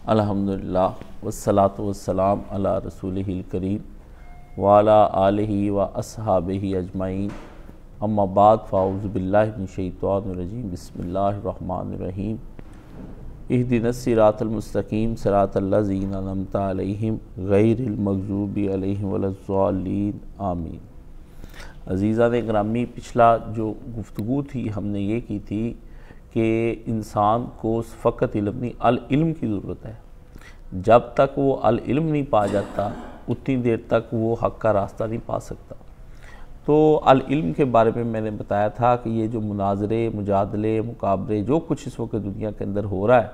الحمدللہ والصلاة والسلام علی رسولہ الکریم وعلی آلہ و اصحابہ اجمعین اما بعد فاعوذ باللہ من الشیطان الرجیم بسم اللہ الرحمن الرحیم اہدنا الصراط المستقیم صراط الذین انعمت علیہم غیر المغضوب علیہم ولا الضالین آمین۔ عزیزان گرامی، پچھلا جو گفتگو تھی ہم نے یہ کی تھی کہ انسان کو فقط علم نہیں، العلم کی ضرورت ہے۔ جب تک وہ العلم نہیں پا جاتا اتنی دیر تک وہ حق کا راستہ نہیں پا سکتا۔ تو العلم کے بارے میں نے بتایا تھا کہ یہ جو مناظرے، مجادلے، مقابلے، جو کچھ اس وقت دنیا کے اندر ہو رہا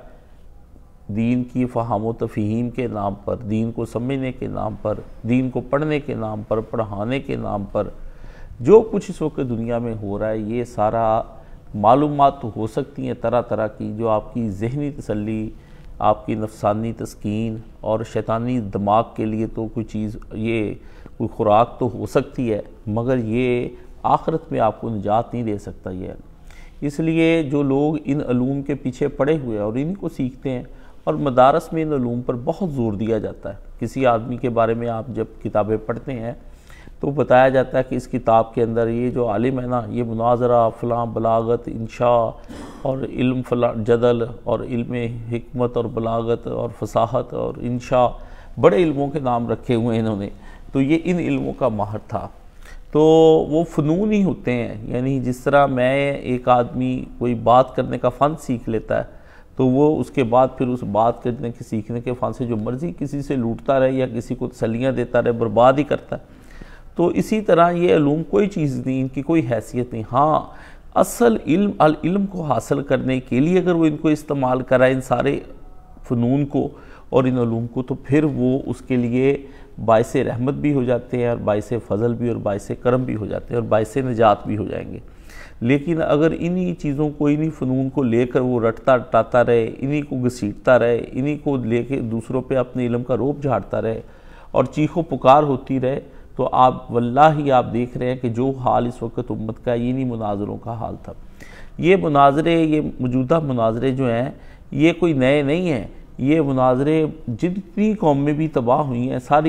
ہے، دین کی فہم و تفہیم کے نام پر، دین کو سمجھنے کے نام پر، دین کو پڑھنے کے نام پر، پڑھانے کے نام پر، جو کچھ اس وقت دنیا میں ہو رہا ہے، یہ سارا معلومات تو ہو سکتی ہیں طرح طرح کی، جو آپ کی ذہنی تسلی، آپ کی نفسانی تسکین اور شیطانی دماغ کے لیے تو کوئی چیز، یہ کوئی خوراک تو ہو سکتی ہے، مگر یہ آخرت میں آپ کو نجات نہیں دے سکتا یہ۔ اس لیے جو لوگ ان علوم کے پیچھے پڑے ہوئے ہیں اور ان کو سیکھتے ہیں، اور مدارس میں ان علوم پر بہت زور دیا جاتا ہے۔ کسی آدمی کے بارے میں آپ جب کتابیں پڑھتے ہیں تو بتایا جاتا ہے کہ اس کتاب کے اندر یہ جو عالم ہے نا، یہ مناظرہ، فلاں، بلاغت، انشاء اور علم فلاں جدل اور علم حکمت اور بلاغت اور فصاحت اور انشاء، بڑے علموں کے نام رکھے ہوئے انہوں نے، تو یہ ان علموں کا ماہر تھا۔ تو وہ فنون ہی ہوتے ہیں، یعنی جس طرح میں ایک آدمی کوئی بات کرنے کا فن سیکھ لیتا ہے تو وہ اس کے بعد پھر اس بات کرنے کے سیکھنے کے فن سے جو مرضی کسی سے لوٹتا رہے یا کسی کو تسلیاں دیتا رہے، برباد ہی کرتا ہے۔ تو اسی طرح یہ علوم کوئی چیز نہیں، ان کی کوئی حیثیت نہیں۔ ہاں، اصل علم، العلم کو حاصل کرنے کے لیے اگر وہ ان کو استعمال کرائے، ان سارے فنون کو اور ان علوم کو، تو پھر وہ اس کے لیے باعث رحمت بھی ہو جاتے ہیں اور باعث فضل بھی اور باعث کرم بھی ہو جاتے ہیں اور باعث نجات بھی ہو جائیں گے۔ لیکن اگر انہی چیزوں کو، انہی فنون کو لے کر وہ رٹتا ٹاتا رہے، انہی کو گھسیٹتا رہے، انہی کو لے کے دوسروں پہ اپنے علم کا روب جھاڑتا رہے اور چیخ و پکار ہوتی رہے، تو آپ واللہ آپ دیکھ رہے ہیں کہ جو حال اس وقت امت کا، انہی مناظروں کا حال تھا۔ یہ مناظرے، یہ موجودہ مناظرے جو ہیں، یہ کوئی نئے نہیں ہیں۔ یہ مناظرے جتنی قومیں بھی تباہ ہوئی ہیں، ساری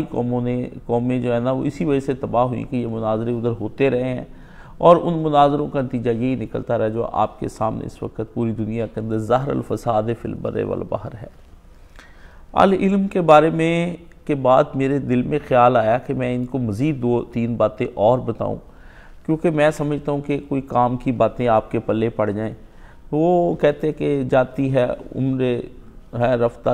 قومیں جو ہے نا وہ اسی وجہ سے تباہ ہوئی کہ یہ مناظرے ادھر ہوتے رہے ہیں، اور ان مناظروں کا نتیجہ یہی نکلتا رہا جو آپ کے سامنے اس وقت پوری دنیا کے اندر ظاہر الفساد فی البر والبحر ہے۔ العلم کے بارے میں کے بعد میرے دل میں خیال آیا کہ میں ان کو مزید 2-3 باتیں اور بتاؤں، کیونکہ میں سمجھتا ہوں کہ کوئی کام کی باتیں آپ کے پلے پڑ جائیں۔ وہ کہتے کہ جاتی ہے عمر ہے رفتہ،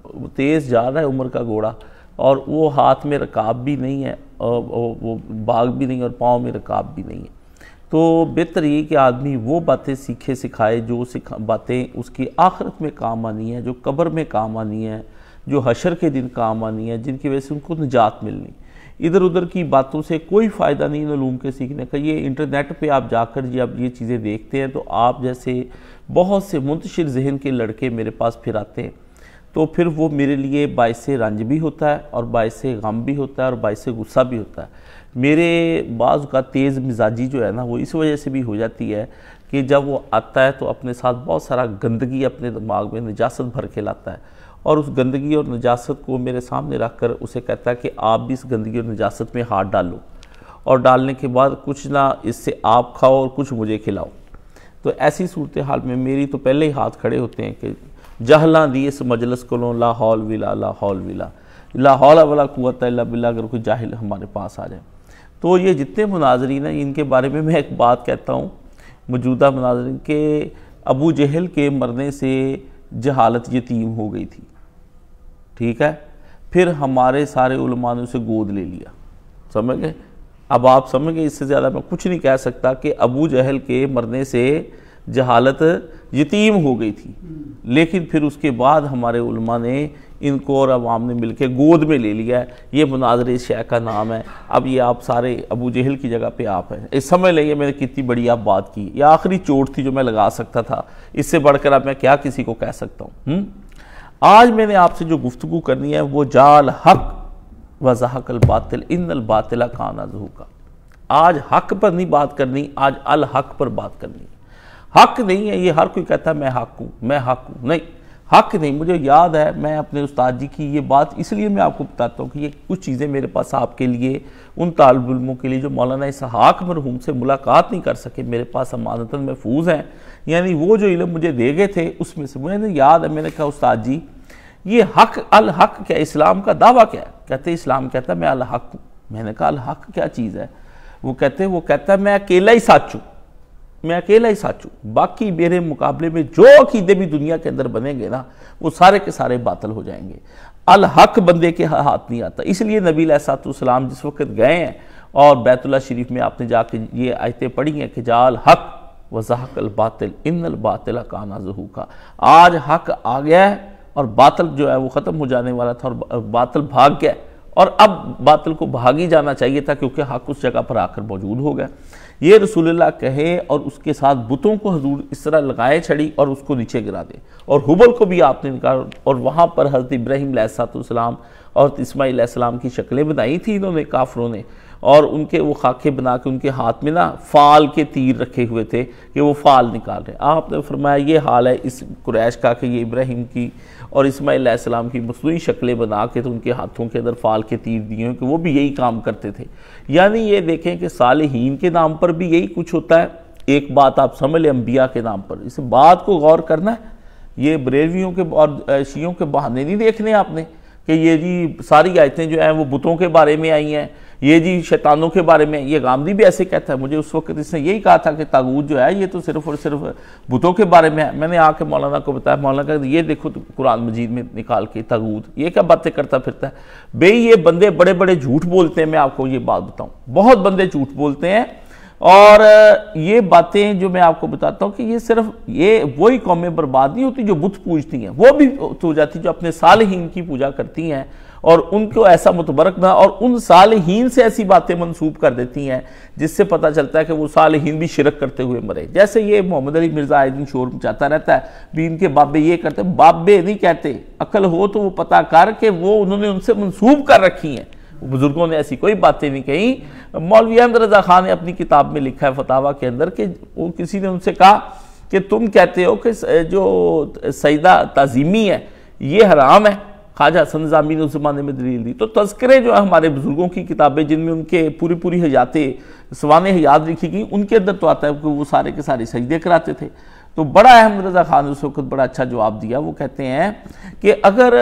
تیز جا رہا ہے عمر کا گھوڑا، اور وہ ہاتھ میں رکاب بھی نہیں ہے، اور وہ باغ بھی نہیں اور پاؤں میں رکاب بھی نہیں ہے۔ تو بہتر یہ کہ آدمی وہ باتیں سیکھے سکھائے جو باتیں اس کی آخرت میں کام آنی ہیں، جو قبر میں کام آنی ہیں، جو حشر کے دن کام آنی ہے، جن کی وجہ سے ان کو نجات ملنی۔ ادھر ادھر کی باتوں سے کوئی فائدہ نہیں ان علوم کے سیکھنے کا۔ یہ انٹرنیٹ پہ آپ جا کر جب یہ چیزیں دیکھتے ہیں تو آپ جیسے بہت سے منتشر ذہن کے لڑکے میرے پاس پھر آتے ہیں، تو پھر وہ میرے لیے باعث رنج بھی ہوتا ہے اور باعث غم بھی ہوتا ہے اور باعث غصہ بھی ہوتا ہے۔ میرے بعض کا تیز مزاجی جو ہے نا وہ اس وجہ سے بھی ہو جاتی ہے کہ جب وہ آتا ہے تو اپنے ساتھ بہت سارا گندگی اپنے دماغ میں نجاست بھر کے لاتا ہے، اور اس گندگی اور نجاست کو میرے سامنے رکھ کر اسے کہتا ہے کہ آپ بھی اس گندگی اور نجاست میں ہاتھ ڈالو، اور ڈالنے کے بعد کچھ نہ اس سے آپ کھاؤ اور کچھ مجھے کھلاؤ۔ تو ایسی صورتحال میں میری تو پہلے ہی ہاتھ کھڑے ہوتے ہیں کہ جہلاں دی اس مجلس کو لا حول ولا لا حول ولا لا حول ولا قوت الا باللہ، اگر کوئی جاہل ہمارے پاس آ جائے۔ تو یہ جتنے مناظرین ہیں ان کے بارے میں ایک بات کہتا ہوں، موجودہ مناظرین، کہ ابو جہل کے مرنے سے جہالت یتیم ہو گئی تھی، ٹھیک ہے؟ پھر ہمارے سارے علماء نے اسے گود لے لیا، سمجھ گئے؟ اب آپ سمجھ گئے، اس سے زیادہ میں کچھ نہیں کہہ سکتا کہ ابو جہل کے مرنے سے جہالت یتیم ہو گئی تھی، لیکن پھر اس کے بعد ہمارے علماء نے ان کو اور عوام نے مل کے گود میں لے لیا ہے۔ یہ مناظرے شیخ کا نام ہے۔ اب یہ آپ سارے ابو جہل کی جگہ پہ آپ ہیں، اس سمجھ لئیے میں نے کتنی بڑی آپ بات کی، یہ آخری چوٹ تھی جو میں لگا سکتا تھا، اس سے بڑھ کر اب میں کیا کسی کو کہہ سکتا ہوں۔ آج میں نے آپ سے جو گفتگو کرنی ہے وہ جال حق و زہق الباطل ان الباطل کان زہوقا۔ آج حق پر نہیں بات کرنی، آج الحق پر بات کرنی ہے۔ حق نہیں ہے، یہ ہر کوئی کہتا ہے میں حق ہوں، میں حق ہوں، نہیں، حق نہیں. مجھے یاد ہے میں اپنے استاد جی کی یہ بات اس لیے میں آپ کو بتاتا ہوں کہ یہ کچھ چیزیں میرے پاس آپ کے لیے ان طالب علموں کے لیے جو مولانا اسحاق مرحوم سے ملاقات نہیں کر سکے میرے پاس امانتاً محفوظ ہیں. یعنی وہ جو علم مجھے دے گئے تھے اس میں سے مجھے یاد ہے میں نے کہا استاد جی یہ حق الحق کیا اسلام کا دعویٰ کیا ہے؟ کہتے اسلام کہتا ہے میں الحق ہوں. میں نے کہا الحق کیا چیز ہے؟ وہ کہتا ہے میں اکیلا ہی سچ ہوں, میں اکیلا ہی سچ ہوں, باقی میرے مقابلے میں جو عقیدے بھی دنیا کے اندر بنیں گے نا وہ سارے کے سارے باطل ہو جائیں گے. الحق بندے کے ہاتھ نہیں آتا. اس لیے نبی علیہ السلام جس وقت گئے ہیں اور بیت اللہ شریف میں آپ نے جا کے یہ آیتیں پڑھی ہیں کہ جا الحق وزہق الباطل ان الباطل کان زہوقا, آج حق آ گیا ہے اور باطل جو ہے وہ ختم ہو جانے والا تھا اور باطل بھاگ گیا, اور اب باطل کو بھاگ ہی جانا چاہیے تھا کیونکہ حق اس جگہ پر آ کر موجود ہو گیا. یہ رسول اللہ کہے اور اس کے ساتھ بتوں کو حضور اس طرح لگائے چھڑی اور اس کو نیچے گرا دے, اور حبل کو بھی آپ نے نکالا, اور وہاں پر حضرت ابراہیم علیہ السلام اور اسماعیل علیہ السلام کی شکلیں بنائی تھی انہوں نے کافروں نے, اور ان کے وہ خاکے بنا کے ان کے ہاتھ میں نا فال کے تیر رکھے ہوئے تھے کہ وہ فال نکال رہے. آپ نے فرمایا یہ حال ہے اس قریش کا کہ یہ ابراہیم کی اور اسماعیل علیہ السلام کی مصنوعی شکلیں بنا کے تو ان کے ہاتھوں کے اندر فال کے تیر دیے ہیں کہ وہ بھی یہی کام کرتے تھے. یعنی یہ دیکھیں کہ صالحین کے نام پر بھی یہی کچھ ہوتا ہے. ایک بات آپ سمجھ لیں انبیاء کے نام پر, اس بات کو غور کرنا ہے. یہ بریلویوں کے اور شیعوں کے بہانے نہیں دیکھنے آپ نے کہ یہ جی ساری آیتیں جو ہیں وہ بتوں کے بارے میں آئی ہیں, یہ جی شیطانوں کے بارے میں. یہ غامدی بھی ایسے کہتا ہے, مجھے اس وقت اس نے یہی کہا تھا کہ طاغوت جو ہے یہ تو صرف اور صرف بتوں کے بارے میں ہے. میں نے آ کے مولانا کو بتایا, مولانا کہا یہ دیکھو قرآن مجید میں نکال کے طاغوت یہ کیا باتیں کرتا پھرتا ہے. بھئی یہ بندے بڑے بڑے جھوٹ بولتے ہیں, میں آپ کو یہ بات بتاؤں بہت بندے جھوٹ بولتے ہیں, اور یہ باتیں جو میں آپ کو بتاتا ہوں کہ یہ صرف یہ وہی قومیں برباد نہیں ہوتی جو بت پوجتی ہیں, وہ بھی ہو جاتی جو اپنے صالحین کی پوجا کرتی ہیں اور ان کو ایسا متبرک نہ, اور ان صالحین سے ایسی باتیں منسوب کر دیتی ہیں جس سے پتہ چلتا ہے کہ وہ صالحین بھی شرک کرتے ہوئے مرے. جیسے یہ محمد علی مرزا آئے دن شور مچاتا رہتا ہے بھی ان کے بابے یہ کرتے, بابے نہیں کہتے, عقل ہو تو وہ پتہ کر کے وہ انہوں نے ان سے منسوب کر رکھی ہیں. بزرگوں نے ایسی کوئی باتیں نہیں کہیں. مولوی احمد رضا خان نے اپنی کتاب میں لکھا ہے فتاویٰ کے اندر کہ کسی نے ان سے کہا کہ تم کہتے ہو کہ جو سجدہ تعظیمی ہے یہ حرام ہے. خواجہ حسن نظامی نے اس زمانے میں دلیل دی. تو تذکرے جو ہیں ہمارے بزرگوں کی کتابیں جن میں ان کے پوری حیاتیں سوانح حیات لکھی گئی, ان کے اندر تو آتا ہے کہ وہ سارے کے سارے سجدے کراتے تھے. تو بڑا احمد رضا خان نے اس وقت بڑا اچھا جواب دیا. وہ کہتے ہیں کہ اگر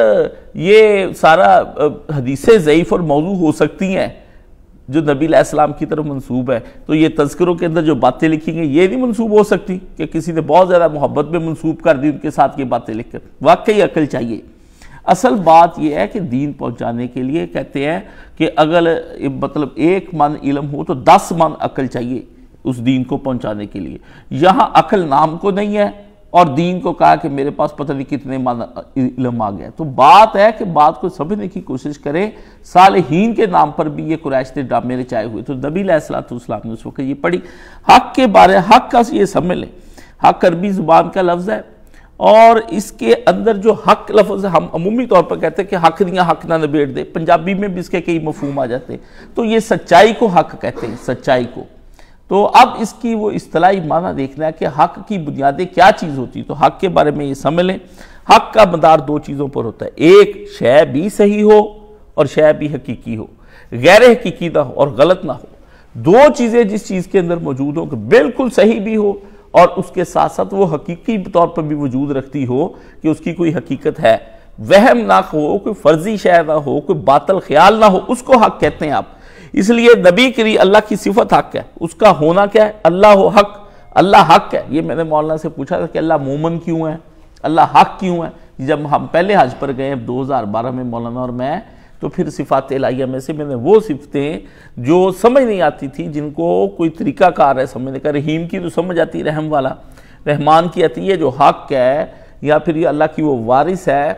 یہ سارا حدیثیں ضعیف اور موضوع ہو سکتی ہیں جو نبی علیہ السلام کی طرف منسوب ہے, تو یہ تذکروں کے اندر جو باتیں لکھی گئی یہ نہیں منسوب ہو سکتی کہ کسی نے بہت زیادہ محبت میں منسوب کر دی ان کے ساتھ یہ باتیں لکھ کر. واقعی عقل چاہیے. اصل بات یہ ہے کہ دین پہنچانے کے لیے کہتے ہیں کہ اگر مطلب 1 من علم ہو تو 10 من عقل چاہیے اس دین کو پہنچانے کے لیے. یہاں عقل نام کو نہیں ہے اور دین کو کہا کہ میرے پاس پتہ نہیں کتنے من علم آ گیا. تو بات ہے کہ بات کو سمجھنے کی کوشش کریں. صالحین کے نام پر بھی یہ قریش نے ڈرامے رچائے ہوئے. تو نبی علیہ السلام نے اس وقت یہ پڑھی. حق کے بارے حق کا یہ سمجھ لیں, حق عربی زبان کا لفظ ہے اور اس کے اندر جو حق لفظ ہم عمومی طور پر کہتے ہیں کہ حق دیا حق نہ نبیڑ دے, پنجابی میں بھی اس کے کئی مفہوم آ جاتے ہیں. تو یہ سچائی کو حق کہتے ہیں, سچائی کو. تو اب اس کی وہ اصطلاحی معنی دیکھنا ہے کہ حق کی بنیادیں کیا چیز ہوتی. تو حق کے بارے میں یہ سمجھ لیں, حق کا مدار 2 چیزوں پر ہوتا ہے. ایک شے بھی صحیح ہو اور شے بھی حقیقی ہو, غیر حقیقی نہ ہو اور غلط نہ ہو. 2 چیزیں جس چیز کے اندر موجود ہوں کہ بالکل صحیح بھی ہو اور اس کے ساتھ ساتھ وہ حقیقی طور پر بھی وجود رکھتی ہو کہ اس کی کوئی حقیقت ہے, وہم نہ ہو, کوئی فرضی شے نہ ہو, کوئی باطل خیال نہ ہو, اس کو حق کہتے ہیں آپ. اس لیے نبی کے لیے اللہ کی صفت حق ہے, اس کا ہونا کیا ہے, اللہ ہو حق, اللہ حق ہے. یہ میں نے مولانا سے پوچھا تھا کہ اللہ مومن کیوں ہے, اللہ حق کیوں ہے. جب ہم پہلے حج پر گئے 2012 میں مولانا اور میں, تو پھر صفات الہیہ میں سے میں نے وہ صفتیں جو سمجھ نہیں آتی تھی, جن کو کوئی طریقہ کار ہے سمجھنے کا. رحیم کی تو سمجھ آتی, رحم والا, رحمان کی آتی ہے جو حق ہے, یا پھر یہ اللہ کی وہ وارث ہے,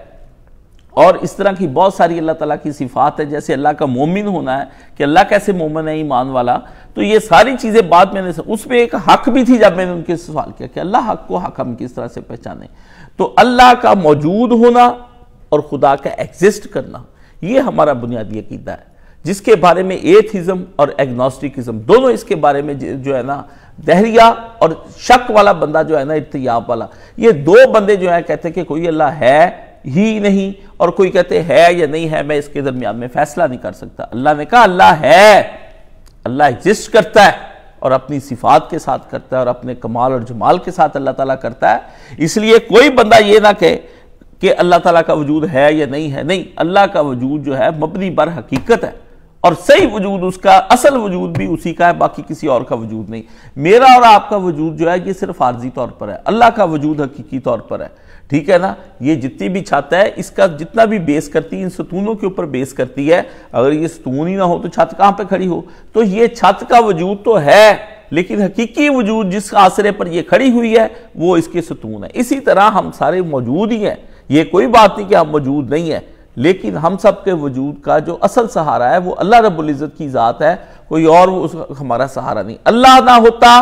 اور اس طرح کی بہت ساری اللہ تعالیٰ کی صفات ہے. جیسے اللہ کا مومن ہونا ہے کہ اللہ کیسے مومن ہے, ایمان والا. تو یہ ساری چیزیں بعد میں نے, اس میں ایک حق بھی تھی جب میں نے ان کے سوال کیا کہ اللہ حق کو حق ہم کس طرح سے پہچانیں. تو اللہ کا موجود ہونا اور خدا کا ایگزسٹ کرنا, یہ ہمارا بنیادی عقیدہ ہے جس کے بارے میں ایتھزم اور ایگنوسٹکزم دونوں اس کے بارے میں جو ہے نا دہریہ اور شک والا بندہ جو ہے نا ارتیاب والا، یہ دو بندے جو ہیں کہتے ہیں کہ کوئی اللہ ہے ہی نہیں، اور کوئی کہتے ہے یا نہیں ہے، میں اس کے درمیان میں فیصلہ نہیں کر سکتا۔ اللہ نے کہا اللہ ہے، اللہ ایگزسٹ کرتا ہے اور اپنی صفات کے ساتھ کرتا ہے اور اپنے کمال اور جمال کے ساتھ اللہ تعالیٰ کرتا ہے۔ اس لیے کوئی بندہ یہ نہ کہے کہ اللہ تعالیٰ کا وجود ہے یا نہیں ہے، نہیں، اللہ کا وجود جو ہے مبنی بر حقیقت ہے، اور صحیح وجود اس کا، اصل وجود بھی اسی کا ہے، باقی کسی اور کا وجود نہیں۔ میرا اور آپ کا وجود جو ہے یہ صرف عارضی طور پر ہے، اللہ کا وجود حقیقی طور پر ہے، ٹھیک ہے نا۔ یہ جتنی بھی چھت ہے اس کا جتنا بھی بیس کرتی ہے ان ستونوں کے اوپر بیس کرتی ہے، اگر یہ ستون ہی نہ ہو تو چھت کہاں پہ کھڑی ہو؟ تو یہ چھت کا وجود تو ہے، لیکن حقیقی وجود جس آسرے پر یہ کھڑی ہوئی ہے وہ اس کے ستون ہے۔ اسی طرح ہم سارے موجود ہی ہیں، یہ کوئی بات نہیں کہ ہم موجود نہیں ہیں، لیکن ہم سب کے وجود کا جو اصل سہارا ہے وہ اللہ رب العزت کی ذات ہے، کوئی اور ہمارا سہارا نہیں۔ اللہ نہ ہوتا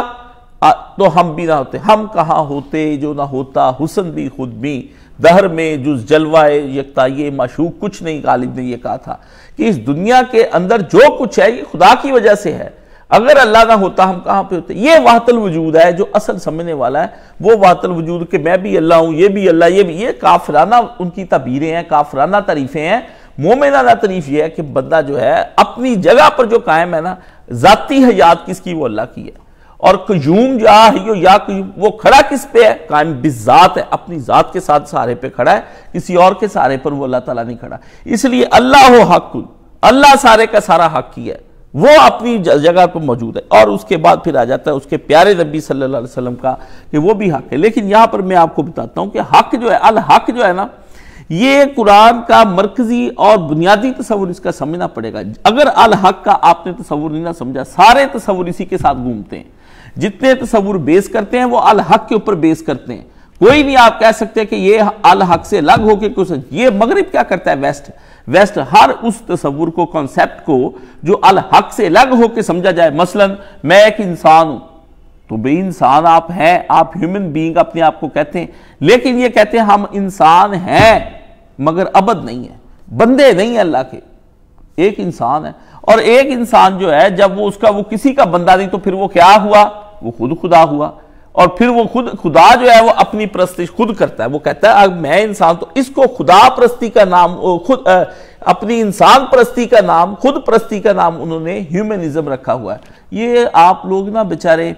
تو ہم بھی نہ ہوتے، ہم کہاں ہوتے جو نہ ہوتا حسن بھی خود بھی، دہر میں جز جلوہ یکتائی معشوق کچھ نہیں۔ غالب نے یہ کہا تھا کہ اس دنیا کے اندر جو کچھ ہے یہ خدا کی وجہ سے ہے، اگر اللہ نہ ہوتا ہم کہاں پہ ہوتے؟ یہ وحدت الوجود ہے جو اصل سمجھنے والا ہے، وہ وحدت الوجود کہ میں بھی اللہ ہوں، یہ بھی اللہ، یہ بھی، یہ کافرانہ ان کی تعبیریں ہیں، کافرانہ تعریفیں ہیں۔ مومنانہ تعریف یہ ہے کہ بندہ جو ہے اپنی جگہ پر جو قائم ہے نا، ذاتی حیات کس کی؟ وہ اللہ کی ہے، اور قیوم یا قیوم وہ کھڑا کس پہ ہے؟ قائم بالذات ہے، اپنی ذات کے ساتھ سہارے پہ کھڑا ہے، کسی اور کے سہارے پر وہ اللہ تعالیٰ نہیں کھڑا۔ اس لیے اللہ حق، اللہ سارے کا سارا حق ہی ہے، وہ اپنی جگہ پر موجود ہے۔ اور اس کے بعد پھر آ جاتا ہے اس کے پیارے نبی صلی اللہ علیہ وسلم کا کہ وہ بھی حق ہے۔ لیکن یہاں پر میں آپ کو بتاتا ہوں کہ حق جو ہے، الحق جو ہے نا، یہ قرآن کا مرکزی اور بنیادی تصور اس کا سمجھنا پڑے گا۔ اگر الحق کا آپ نے تصور نہیں نہ سمجھا، سارے تصور اسی کے ساتھ گھومتے ہیں، جتنے تصور بیس کرتے ہیں وہ الحق کے اوپر بیس کرتے ہیں۔ کوئی نہیں آپ کہہ سکتے کہ یہ الحق سے الگ ہو کے کچھ، یہ مغرب کیا کرتا ہے؟ ویسٹ ہر اس تصور کو، کانسیپٹ کو جو الحق سے الگ ہو کے سمجھا جائے، مثلا میں ایک انسان ہوں، تو بے انسان آپ ہیں، آپ ہیومن بینگ اپنے آپ کو کہتے ہیں، لیکن یہ کہتے ہیں ہم انسان ہیں مگر ابد نہیں ہیں، بندے نہیں ہیں اللہ کے، ایک انسان ہے۔ اور ایک انسان جو ہے جب وہ اس کا وہ کسی کا بندہ نہیں تو پھر وہ کیا ہوا؟ وہ خود خدا ہوا، اور پھر وہ خدا جو ہے وہ اپنی پرستش خود کرتا ہے، وہ کہتا ہے اب میں انسان، تو اس کو خدا پرستی کا نام، خود اپنی انسان پرستی کا نام، خود پرستی کا نام انہوں نے ہیومنزم رکھا ہوا ہے۔ یہ آپ لوگ نا بیچارے،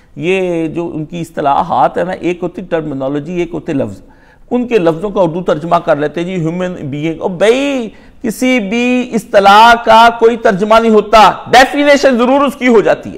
یہ جو ان کی اصطلاحات ہے نا، ایک ہوتی ٹرمینالوجی، ایک ہوتے لفظ، ان کے لفظوں کا اردو ترجمہ کر لیتے جی ہیومن بینگ، اور بھئی کسی بھی اصطلاح کا کوئی ترجمہ نہیں ہوتا، ڈیفینیشن ضرور اس کی ہو جاتی ہے،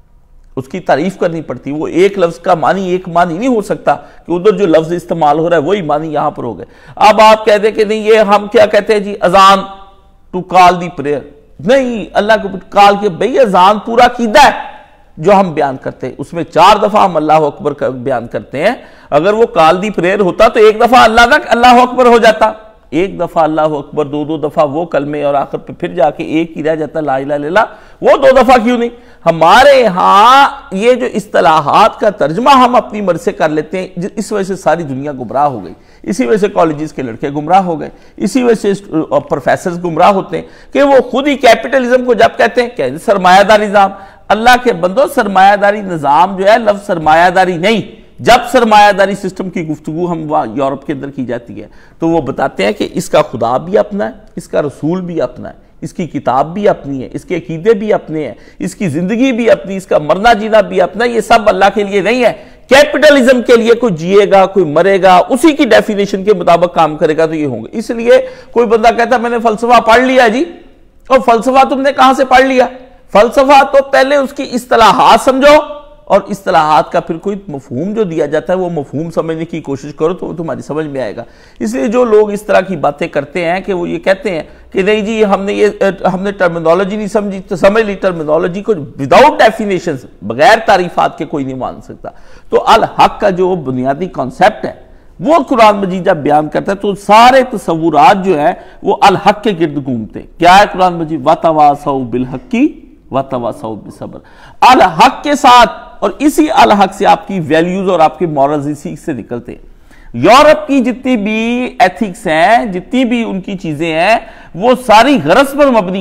اس کی تعریف کرنی پڑتی، وہ ایک لفظ کا معنی ایک معنی نہیں ہو سکتا کہ ادھر جو لفظ استعمال ہو رہا ہے وہی معنی یہاں پر ہو گئے۔ اب آپ کہہ دیں کہ نہیں یہ ہم کیا کہتے ہیں جی اذان ٹو کال دی پریئر، نہیں، اللہ کو کال کے بھئی اذان پورا عقیدہ ہے جو ہم بیان کرتے ہیں، اس میں 4 دفعہ ہم اللہ اکبر کا بیان کرتے ہیں، اگر وہ کال دی پریئر ہوتا تو ایک دفعہ اللہ تک اللہ اکبر ہو جاتا، ایک دفعہ اللہ اکبر، 2 دفعہ وہ کلمے، اور آخر پہ پھر جا کے ایک ہی رہ جاتا لا الہ الا اللہ، وہ 2 دفعہ کیوں نہیں؟ ہمارے ہاں یہ جو اصطلاحات کا ترجمہ ہم اپنی مرضی سے کر لیتے ہیں، اس وجہ سے ساری دنیا گمراہ ہو گئی، اسی وجہ سے کالجز کے لڑکے گمراہ ہو گئے، اسی وجہ سے پروفیسرز گمراہ ہوتے ہیں کہ وہ خود ہی کیپٹلزم کو جب کہتے ہیں کہ سرمایہ داری نظام، اللہ کے بندو سرمایہ داری نظام جو ہے لفظ سرمایہ داری نہیں، جب سرمایہ داری سسٹم کی گفتگو ہم یورپ کے اندر کی جاتی ہے تو وہ بتاتے ہیں کہ اس کا خدا بھی اپنا ہے، اس کا رسول بھی اپنا ہے، اس کی کتاب بھی اپنی ہے، اس کے عقیدے بھی اپنے ہیں، اس کی زندگی بھی اپنی، اس کا مرنا جینا بھی اپنا ہے، یہ سب اللہ کے لیے نہیں ہے۔ کیپٹلزم کے لیے کوئی جیے گا، کوئی مرے گا، اسی کی ڈیفینیشن کے مطابق کام کرے گا تو یہ ہوں گے۔ اس لیے کوئی بندہ کہتا ہے میں نے فلسفہ پڑھ لیا جی، اور فلسفہ تم نے کہاں سے پڑھ لیا؟ فلسفہ تو پہلے اس کی اصطلاحات سمجھو، اور اصطلاحات کا پھر کوئی مفہوم جو دیا جاتا ہے وہ مفہوم سمجھنے کی کوشش کرو تو وہ تمہاری سمجھ میں آئے گا۔ اس لیے جو لوگ اس طرح کی باتیں کرتے ہیں کہ وہ یہ کہتے ہیں کہ نہیں جی ہم نے ٹرمینالوجی نہیں سمجھی، تو سمجھ لی ٹرمینالوجی کو وداؤٹ ڈیفینیشنز، بغیر تعریفات کے کوئی نہیں مان سکتا۔ تو الحق کا جو بنیادی کانسیپٹ ہے وہ قرآن مجید جب بیان کرتا ہے تو سارے تصورات جو ہے وہ الحق کے گرد گھومتے ہیں۔ کیا ہے قرآن مجید؟ وَتَوَاصَوْا بِالْحَقِّ وَتَوَاصَوْا بِالصَّبْرِ، الحق کے ساتھ، اور اسی الحق سے آپ کی ویلیوز اور آپ کے مورلز اسی سے نکلتے ہیں۔ یورپ کی جتنی بھی ایتھکس ہیں، جتنی بھی ان کی چیزیں ہیں، وہ ساری غرض پر مبنی ہیں،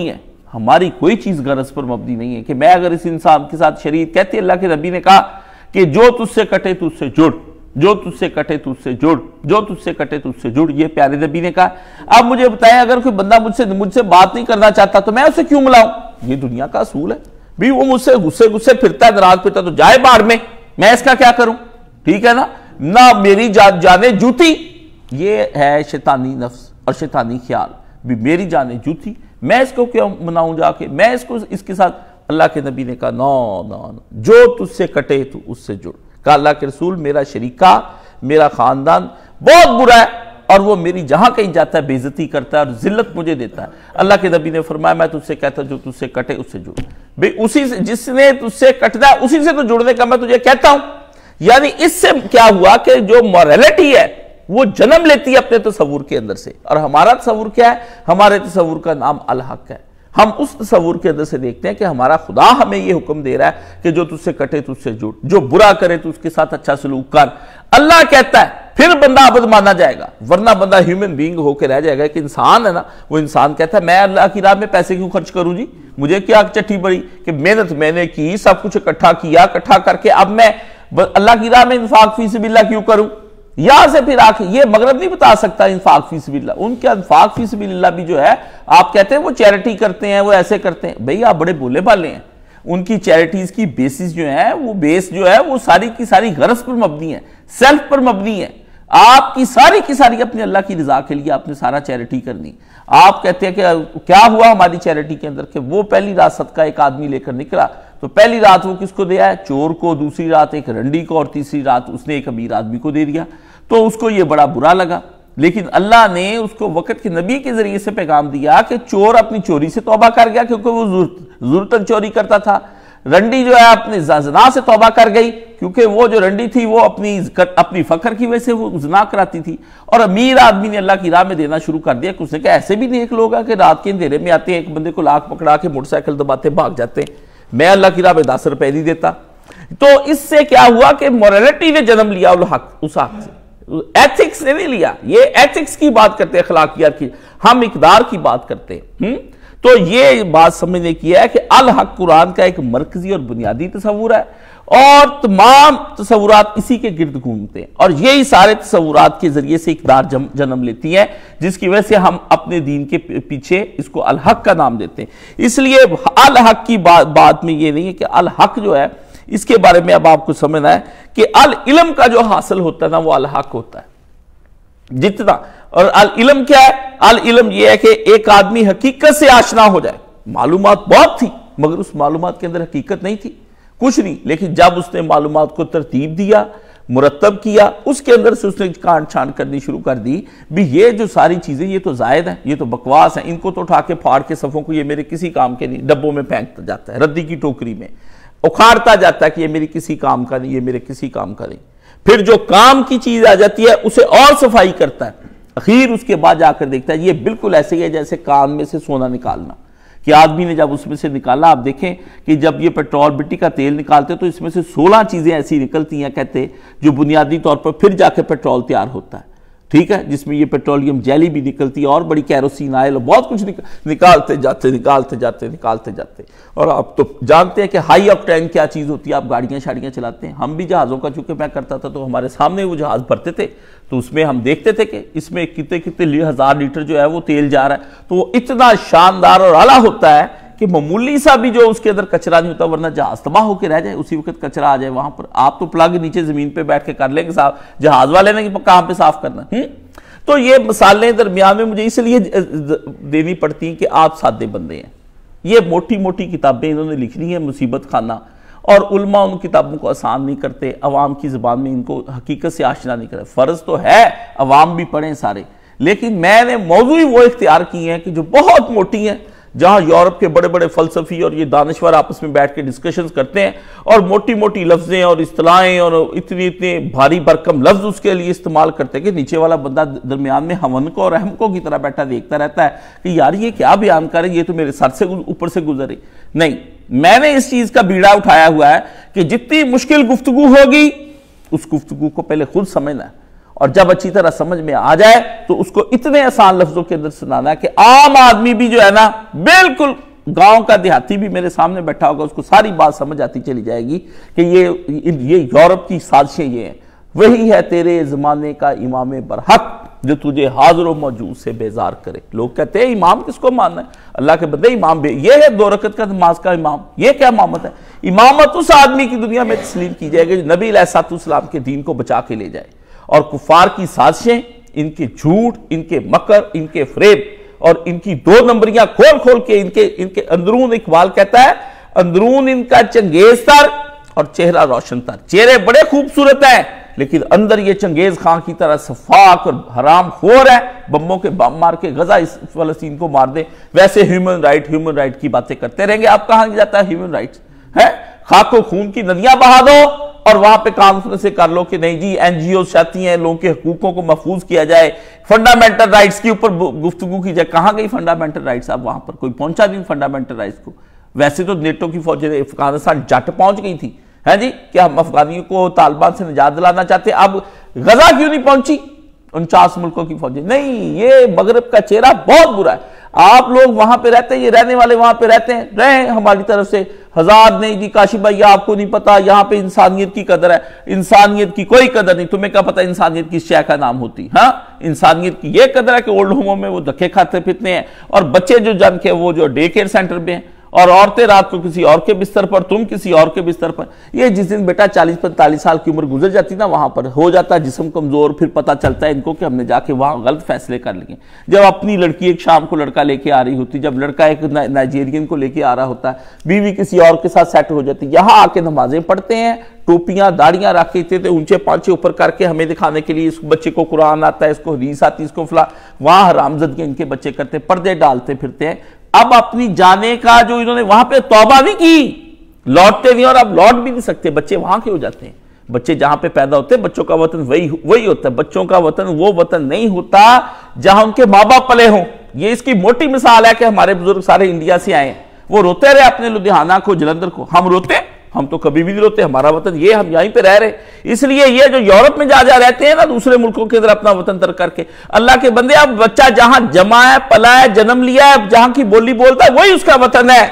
ہماری کوئی چیز غرض پر مبنی نہیں ہے کہ میں اگر اس انسان کے ساتھ شریعت کہتی ہے، اللہ کے نبی نے کہا کہ جو تجھ سے کٹے تو اس سے جڑ، جو تجھ سے کٹے تو اس سے جڑ، جو تجھ سے کٹے تو اس سے جڑ، یہ پیارے نبی نے کہا۔ اب مجھے بتائیں اگر کوئی بندہ مجھ سے بات نہیں کرنا چاہتا تو میں اسے کیوں ملاؤں؟ یہ دنیا کا اصول ہے بھی، وہ مجھ سے غصے پھرتا ہے، ناراض پھرتا تو جائے باڑ میں اس کا کیا کروں؟ ٹھیک ہے نا، نہ میری جانے جوتی، یہ ہے شیطانی نفس اور شیطانی خیال بھی میری جانے جوتی، میں اس کو کیوں مناؤں جا کے، میں اس کے ساتھ۔ اللہ کے نبی نے کہا نو، جو تجھ سے کٹے تو اس سے جڑ۔ کہا اللہ کے رسول میرا شریکہ، میرا خاندان بہت برا ہے، اور وہ میری جہاں کہیں جاتا ہے بے عزتی کرتا ہے اور ذلت مجھے دیتا ہے۔ اللہ کے نبی نے فرمایا میں تجھ سے کہتا ہوں جو تجھ سے کٹے اس سے جڑ۔ بھئی اسی سے جس نے تجھ سے کٹنا ہے اسی سے تو جڑنے کا میں تجھے کہتا ہوں۔ یعنی اس سے کیا ہوا کہ جو موریلٹی ہے وہ جنم لیتی ہے اپنے تصور کے اندر سے، اور ہمارا تصور کیا ہے؟ ہمارے تصور کا نام الحق ہے۔ ہم اس تصور کے اندر سے دیکھتے ہیں کہ ہمارا خدا ہمیں یہ حکم دے رہا ہے کہ جو تجھ سے کٹے تجھ سے جڑ، جو برا کرے تو اس کے ساتھ اچھا سلوک کر۔ اللہ کہتا ہے پھر بندہ عبد مانا جائے گا، ورنہ بندہ ہیومن بینگ ہو کے رہ جائے گا۔ ایک انسان ہے نا، وہ انسان کہتا ہے میں اللہ کی راہ میں پیسے کیوں خرچ کروں جی، مجھے کیا چٹھی بڑی کہ محنت میں نے کی، سب کچھ اکٹھا کر کے اب میں اللہ کی راہ میں انفاق فی سبیل اللہ کیوں کروں؟ یہاں سے پھر آخر یہ مغرب نہیں بتا سکتا انفاق فی سبیل اللہ۔ ان کے انفاق فی سبیل اللہ بھی جو ہے آپ کہتے ہیں وہ چیریٹی کرتے ہیں، وہ ایسے کرتے ہیں، بھئی آپ بڑے بولے بالے ہیں۔ ان کی چیریٹیز کی بیسس جو ہے وہ بیس جو ہے وہ ساری کی ساری غرض پر مبنی ہے، سیلف پر مبنی ہے۔ آپ کی ساری اپنے اللہ کی رضا کے لیے آپ نے سارا چیریٹی کرنی۔ آپ کہتے ہیں کہ کیا ہوا ہماری چیریٹی کے اندر کہ وہ پہلی رات صدقہ ایک آدمی لے کر نکلا تو پہلی رات وہ کس کو دیا ہے؟ چور کو، دوسری رات ایک رنڈی کو، اور تیسری رات اس نے ایک امیر آدمی کو دے دیا۔ تو اس کو یہ بڑا برا لگا، لیکن اللہ نے اس کو وقت کے نبی کے ذریعے سے پیغام دیا کہ چور اپنی چوری سے توبہ کر گیا کیونکہ وہ ضرورتاً چوری کرتا تھا، رنڈی جو ہے اپنی زنا سے توبہ کر گئی کیونکہ وہ جو رنڈی تھی وہ اپنی فقر کی وجہ سے وہ زنا کراتی تھی، اور امیر آدمی نے اللہ کی راہ میں دینا شروع کر دیا کہ اس نے کہا ایسے بھی نیک لوگ ہیں کہ رات کے اندھیرے میں آتے ہیں، ایک بندے کو لاکھ پکڑا کے موٹر سائیکل دباتے بھاگ جاتے ہیں، میں اللہ کی راہ میں 10 روپے نہیں دیتا۔ تو اس سے کیا ہوا کہ موریلٹی نے جنم لیا اس حق سے، ایتھکس نے نہیں لیا۔ یہ ایتھکس کی بات کرتے ہیں، اخلاقیات کی، ہم اقدار کی بات کرتے ہیں۔ تو یہ بات سمجھنے کی ہے کہ الحق قرآن کا ایک مرکزی اور بنیادی تصور ہے، اور تمام تصورات اسی کے گرد گھومتے ہیں، اور یہی سارے تصورات کے ذریعے سے اقدار جنم لیتی ہیں، جس کی وجہ سے ہم اپنے دین کے پیچھے اس کو الحق کا نام دیتے ہیں۔ اس لیے الحق کی بات میں یہ نہیں ہے کہ الحق جو ہے اس کے بارے میں اب آپ کو سمجھنا ہے کہ العلم کا جو حاصل ہوتا ہے نا وہ الحق ہوتا ہے جتنا۔ اور العلم کیا ہے؟ العلم یہ ہے کہ ایک آدمی حقیقت سے آشنا ہو جائے۔ معلومات بہت تھی مگر اس معلومات کے اندر حقیقت نہیں تھی، کچھ نہیں، لیکن جب اس نے معلومات کو ترتیب دیا، مرتب کیا، اس کے اندر سے اس نے کانٹ چھان کرنی شروع کر دی بھی یہ جو ساری چیزیں یہ تو زائد ہیں، یہ تو بکواس ہیں، ان کو تو اٹھا کے پھاڑ کے صفوں کو یہ میرے کسی کام کے نہیں، ڈبوں میں پھینکتا جاتا ہے، ردی کی ٹوکری میں اکھاڑتا جاتا ہے کہ یہ میری کسی کام کا نہیں، یہ میرے کسی کام کا نہیں۔ پھر جو کام کی چیز آ جاتی ہے اسے اور صفائی کرتا ہے، اخیر اس کے بعد جا کر دیکھتا ہے یہ بالکل ایسے ہی ہے جیسے کان میں سے سونا نکالنا، کہ آدمی نے جب اس میں سے نکالا، آپ دیکھیں کہ جب یہ پیٹرول مٹی کا تیل نکالتے تو اس میں سے 16 چیزیں ایسی نکلتی ہیں کہتے جو بنیادی طور پر پھر جا کے پیٹرول تیار ہوتا ہے، ٹھیک ہے، جس میں یہ پیٹرولیم جیلی بھی نکلتی ہے اور بڑی کیروسین آئل اور بہت کچھ نکالتے جاتے۔ اور آپ تو جانتے ہیں کہ ہائی آکٹین کیا چیز ہوتی ہے، آپ گاڑیاں شاڑیاں چلاتے ہیں، ہم بھی جہازوں کا چونکہ میں کرتا تھا تو ہمارے سامنے وہ جہاز بھرتے تھے تو اس میں ہم دیکھتے تھے کہ اس میں کتنے 1000 لیٹر جو ہے وہ تیل جا رہا ہے، تو وہ اتنا شاندار اور اعلیٰ ہوتا ہے کہ معمولی سا بھی جو اس کے اندر کچرا نہیں ہوتا، ورنہ جہاز تباہ ہو کے رہ جائے، اسی وقت کچرا آ جائے وہاں پر، آپ تو پلگ نیچے زمین پہ بیٹھ کے کر لیں گے صاف، جہاز والے نے کہاں پہ صاف کرنا۔ تو یہ مثالیں درمیان میں مجھے اس لیے دینی پڑتی ہیں کہ آپ سادے بندے ہیں، یہ موٹی موٹی کتابیں انہوں نے لکھنی ہیں مصیبت خانہ، اور علماء ان کتابوں کو آسان نہیں کرتے، عوام کی زبان میں ان کو حقیقت سے آشنا نہیں کرتے۔ فرض تو ہے عوام بھی پڑھیں سارے، لیکن میں نے موضوعی وہ اختیار کی ہیں کہ جو بہت موٹی ہیں، جہاں یورپ کے بڑے بڑے فلسفی اور یہ دانشور آپس میں بیٹھ کے ڈسکشنز کرتے ہیں اور موٹی موٹی لفظیں اور اصطلاحیں اور اتنے بھاری برکم لفظ اس کے لیے استعمال کرتے ہیں کہ نیچے والا بندہ درمیان میں ہون کو اور رحم کو کی طرح بیٹھا دیکھتا رہتا ہے کہ یار یہ کیا بیان کرے، یہ تو میرے سر سے اوپر سے گزرے۔ نہیں، میں نے اس چیز کا بیڑا اٹھایا ہوا ہے کہ جتنی مشکل گفتگو ہوگی اس گفتگو کو پہلے خود سمجھنا ہے، اور جب اچھی طرح سمجھ میں آ جائے تو اس کو اتنے آسان لفظوں کے اندر سنانا ہے کہ عام آدمی بھی جو ہے نا بالکل گاؤں کا دیہاتی بھی میرے سامنے بیٹھا ہوگا، اس کو ساری بات سمجھ آتی چلی جائے گی کہ یہ یورپ کی سازشیں یہ ہیں۔ وہی ہے تیرے زمانے کا امام برحق جو تجھے حاضر و موجود سے بیزار کرے۔ لوگ کہتے ہیں امام کس کو ماننا ہے؟ اللہ کے بندے امام یہ ہے 2 رکعت کا نماز کا امام، یہ کیا امامت ہے؟ امامت اس آدمی کی دنیا میں تسلیم کی جائے گی جو نبی علیہ السلام کے دین کو بچا کے لے جائے، اور کفار کی سازشیں، ان کے جھوٹ، ان کے مکر، ان کے فریب اور ان کی 2 نمبریاں کھول کھول کے ان کے اندرون، اقبال کہتا ہے اندرون ان کا چنگیز تر اور چہرہ روشن تر۔ چہرے بڑے خوبصورت ہیں لیکن اندر یہ چنگیز خان کی طرح صفاق اور حرام خور ہے، بموں کے بم مار کے غزہ اس فلسطین کو مار دے۔ ویسے ہیومن رائٹ کی باتیں کرتے رہیں گے۔ آپ کہاں جاتا ہے ہیومن رائٹس ہے؟ خاک و خون کی ندیاں بہا دو اور وہاں پہ کانفرنسیں کر لو کہ نہیں جی این جی اوز چاہتی ہیں لوگوں کے حقوقوں کو محفوظ کیا جائے، فنڈامنٹل رائٹس کے اوپر گفتگو کی جائے۔ کہاں گئی فنڈامنٹل رائٹس؟ اب وہاں پر کوئی پہنچا نہیں فنڈامنٹل رائٹس کو۔ ویسے تو نیٹو کی فوجیں افغانستان جٹ پہنچ گئی تھی، ہے جی کہ ہم افغانیوں کو طالبان سے نجات دلانا چاہتے، اب غزہ کیوں نہیں پہنچی 49 ملکوں کی فوجیں؟ نہیں، یہ مغرب کا چہرہ بہت برا ہے۔ آپ لوگ وہاں پہ رہتے ہیں، یہ رہنے والے وہاں پہ رہتے ہیں، رہیں ہماری طرف سے ہزار نہیں جی کاشف بھائی آپ کو نہیں پتا یہاں پہ انسانیت کی قدر ہے۔ انسانیت کی کوئی قدر نہیں، تمہیں کیا پتا انسانیت کی شے کا نام ہوتی؟ ہاں، انسانیت کی یہ قدر ہے کہ اولڈ ہوموں میں وہ دھکے کھاتے پھرتے ہیں اور بچے جو جن کے وہ جو ڈے کیئر سینٹر میں ہیں، اور عورتیں رات کو کسی اور کے بستر پر، تم کسی اور کے بستر پر۔ یہ جس دن بیٹا 40-45 سال کی عمر گزر جاتی نا، وہاں پر ہو جاتا ہے جسم کمزور، پھر پتہ چلتا ہے ان کو کہ ہم نے جا کے وہاں غلط فیصلے کر لیے۔ جب اپنی لڑکی ایک شام کو لڑکا لے کے آ رہی ہوتی، جب لڑکا ایک نائجیرین کو لے کے آ رہا ہوتا ہے، بیوی کسی اور کے ساتھ سیٹ ہو جاتی، یہاں آ کے نمازیں پڑھتے ہیں، ٹوپیاں داڑیاں رکھتے تھے اونچے پانچے اوپر کر کے ہمیں دکھانے کے لیے اس بچے کو قرآن آتا ہے، اس کو حدیث آتی ہے، اس کو فلاں، وہاں حرامزدگی ان کے بچے کرتے، پردے ڈالتے پھرتے ہیں۔ اب اپنی جانے کا جو انہوں نے وہاں پہ توبہ نہیں کی، لوٹتے نہیں، اور اب لوٹ بھی نہیں سکتے۔ بچے وہاں کے ہو جاتے ہیں، بچے جہاں پہ پیدا ہوتے ہیں، بچوں کا وطن وہی ہوتا ہے۔ بچوں کا وطن وہ وطن نہیں ہوتا جہاں ان کے ماں باپ پلے ہوں۔ یہ اس کی موٹی مثال ہے کہ ہمارے بزرگ سارے انڈیا سے آئے ہیں، وہ روتے رہے اپنے لدھیانہ کو، جلندھر کو، ہم روتے ہیں؟ ہم تو کبھی بھی نہیں روتے، ہمارا وطن یہ، ہم یہیں پہ رہ رہے۔ اس لیے یہ جو یورپ میں جا رہتے ہیں نا دوسرے ملکوں کے اندر اپنا وطن ترک کر کے، اللہ کے بندے اب بچہ جہاں جمع ہے، پلا ہے، جنم لیا ہے، جہاں کی بولی بولتا ہے وہی اس کا وطن ہے۔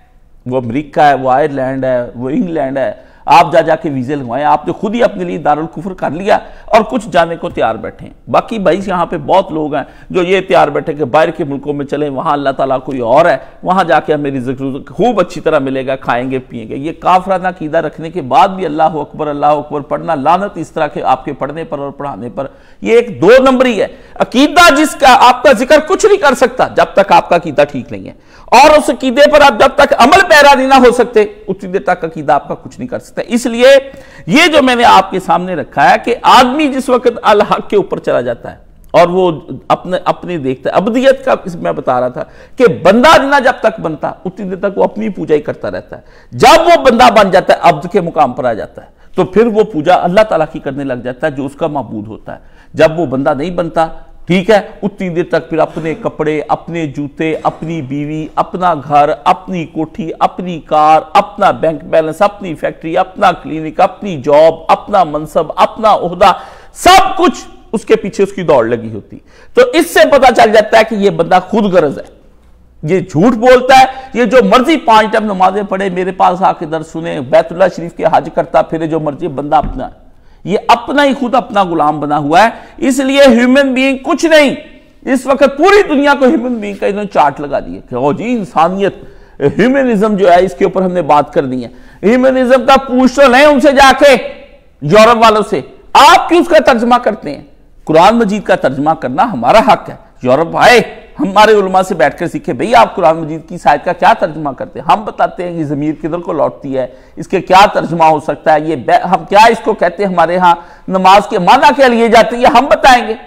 وہ امریکہ ہے، وہ آئرلینڈ ہے، وہ انگلینڈ ہے۔ آپ جا کے ویزے لگوائیں، آپ نے خود ہی اپنے لیے دارالکفر کر لیا اور کچھ جانے کو تیار بیٹھے ہیں۔ باقی بھائی یہاں پہ بہت لوگ ہیں جو یہ تیار بیٹھے کہ باہر کے ملکوں میں چلیں، وہاں اللہ تعالیٰ کوئی اور ہے، وہاں جا کے ہمیں رزق خوب اچھی طرح ملے گا، کھائیں گے پیئیں گے۔ یہ کافرانہ عقیدہ رکھنے کے بعد بھی اللہ اکبر پڑھنا، لعنت اس طرح کے آپ کے پڑھنے پر اور پڑھانے پر، یہ ایک 2 نمبری ہے۔ عقیدہ جس کا آپ کا ذکر کچھ نہیں کر سکتا جب تک آپ کا عقیدہ ٹھیک نہیں ہے، اور اس عقیدے پر آپ جب تک عمل پیرا نہیں نہ ہو سکتے اتنی دیر تک عقیدہ آپ کا کچھ نہیں کر سکتا۔ اس لیے یہ جو میں نے آپ کے سامنے رکھا ہے کہ آدمی جس وقت الحق کے اوپر چلا جاتا ہے اور وہ اپنے دیکھتا ہے، ابدیت کا میں بتا رہا تھا کہ بندہ نہ جب تک بنتا اتنی دیر تک وہ اپنی پوجا ہی کرتا رہتا ہے۔ جب وہ بندہ بن جاتا ہے، عبد کے مقام پر آ جاتا ہے، تو پھر وہ پوجا اللہ تعالیٰ کی کرنے لگ جاتا ہے جو اس کا معبود ہوتا ہے۔ جب وہ بندہ نہیں بنتا، ٹھیک ہے، اتنی دیر تک پھر اپنے کپڑے، اپنے جوتے، اپنی بیوی، اپنا گھر، اپنی کوٹھی، اپنی کار، اپنا بینک بیلنس، اپنی فیکٹری، اپنا کلینک، اپنی جاب، اپنا منصب، اپنا عہدہ، سب کچھ اس کے پیچھے اس کی دوڑ لگی ہوتی۔ تو اس سے پتہ چل جاتا ہے کہ یہ بندہ خود غرض ہے، یہ جھوٹ بولتا ہے، یہ جو مرضی 5 ٹائم نمازیں پڑھے، میرے پاس آ کے درس سنے، بیت اللہ شریف کے حج کرتا پھرے، جو مرضی، بندہ اپنا ہے، یہ اپنا ہی خود اپنا غلام بنا ہوا ہے۔ اس لیے ہیومن بینگ کچھ نہیں، اس وقت پوری دنیا کو ہیومن بینگ کا انہوں نے چارٹ لگا دیا کہ او جی انسانیت، ہیومنزم جو ہے اس کے اوپر ہم نے بات کرنی ہے۔ ہیومنزم کا پوچھ تو لیں ان سے جا کے، یورپ والوں سے، آپ کیوں اس کا ترجمہ کرتے ہیں؟ قرآن مجید کا ترجمہ کرنا ہمارا حق ہے۔ یورپ آئے، ہمارے علماء سے بیٹھ کر سیکھے، بھئی آپ قرآن مجید کی آیت کا کیا ترجمہ کرتے ہیں؟ ہم بتاتے ہیں یہ ضمیر کدھر کو لوٹتی ہے، اس کے کیا ترجمہ ہو سکتا ہے، یہ ہم کیا اس کو کہتے ہیں، ہمارے ہاں نماز کے معنی کیا لیے جاتے ہیں، یہ ہم بتائیں گے۔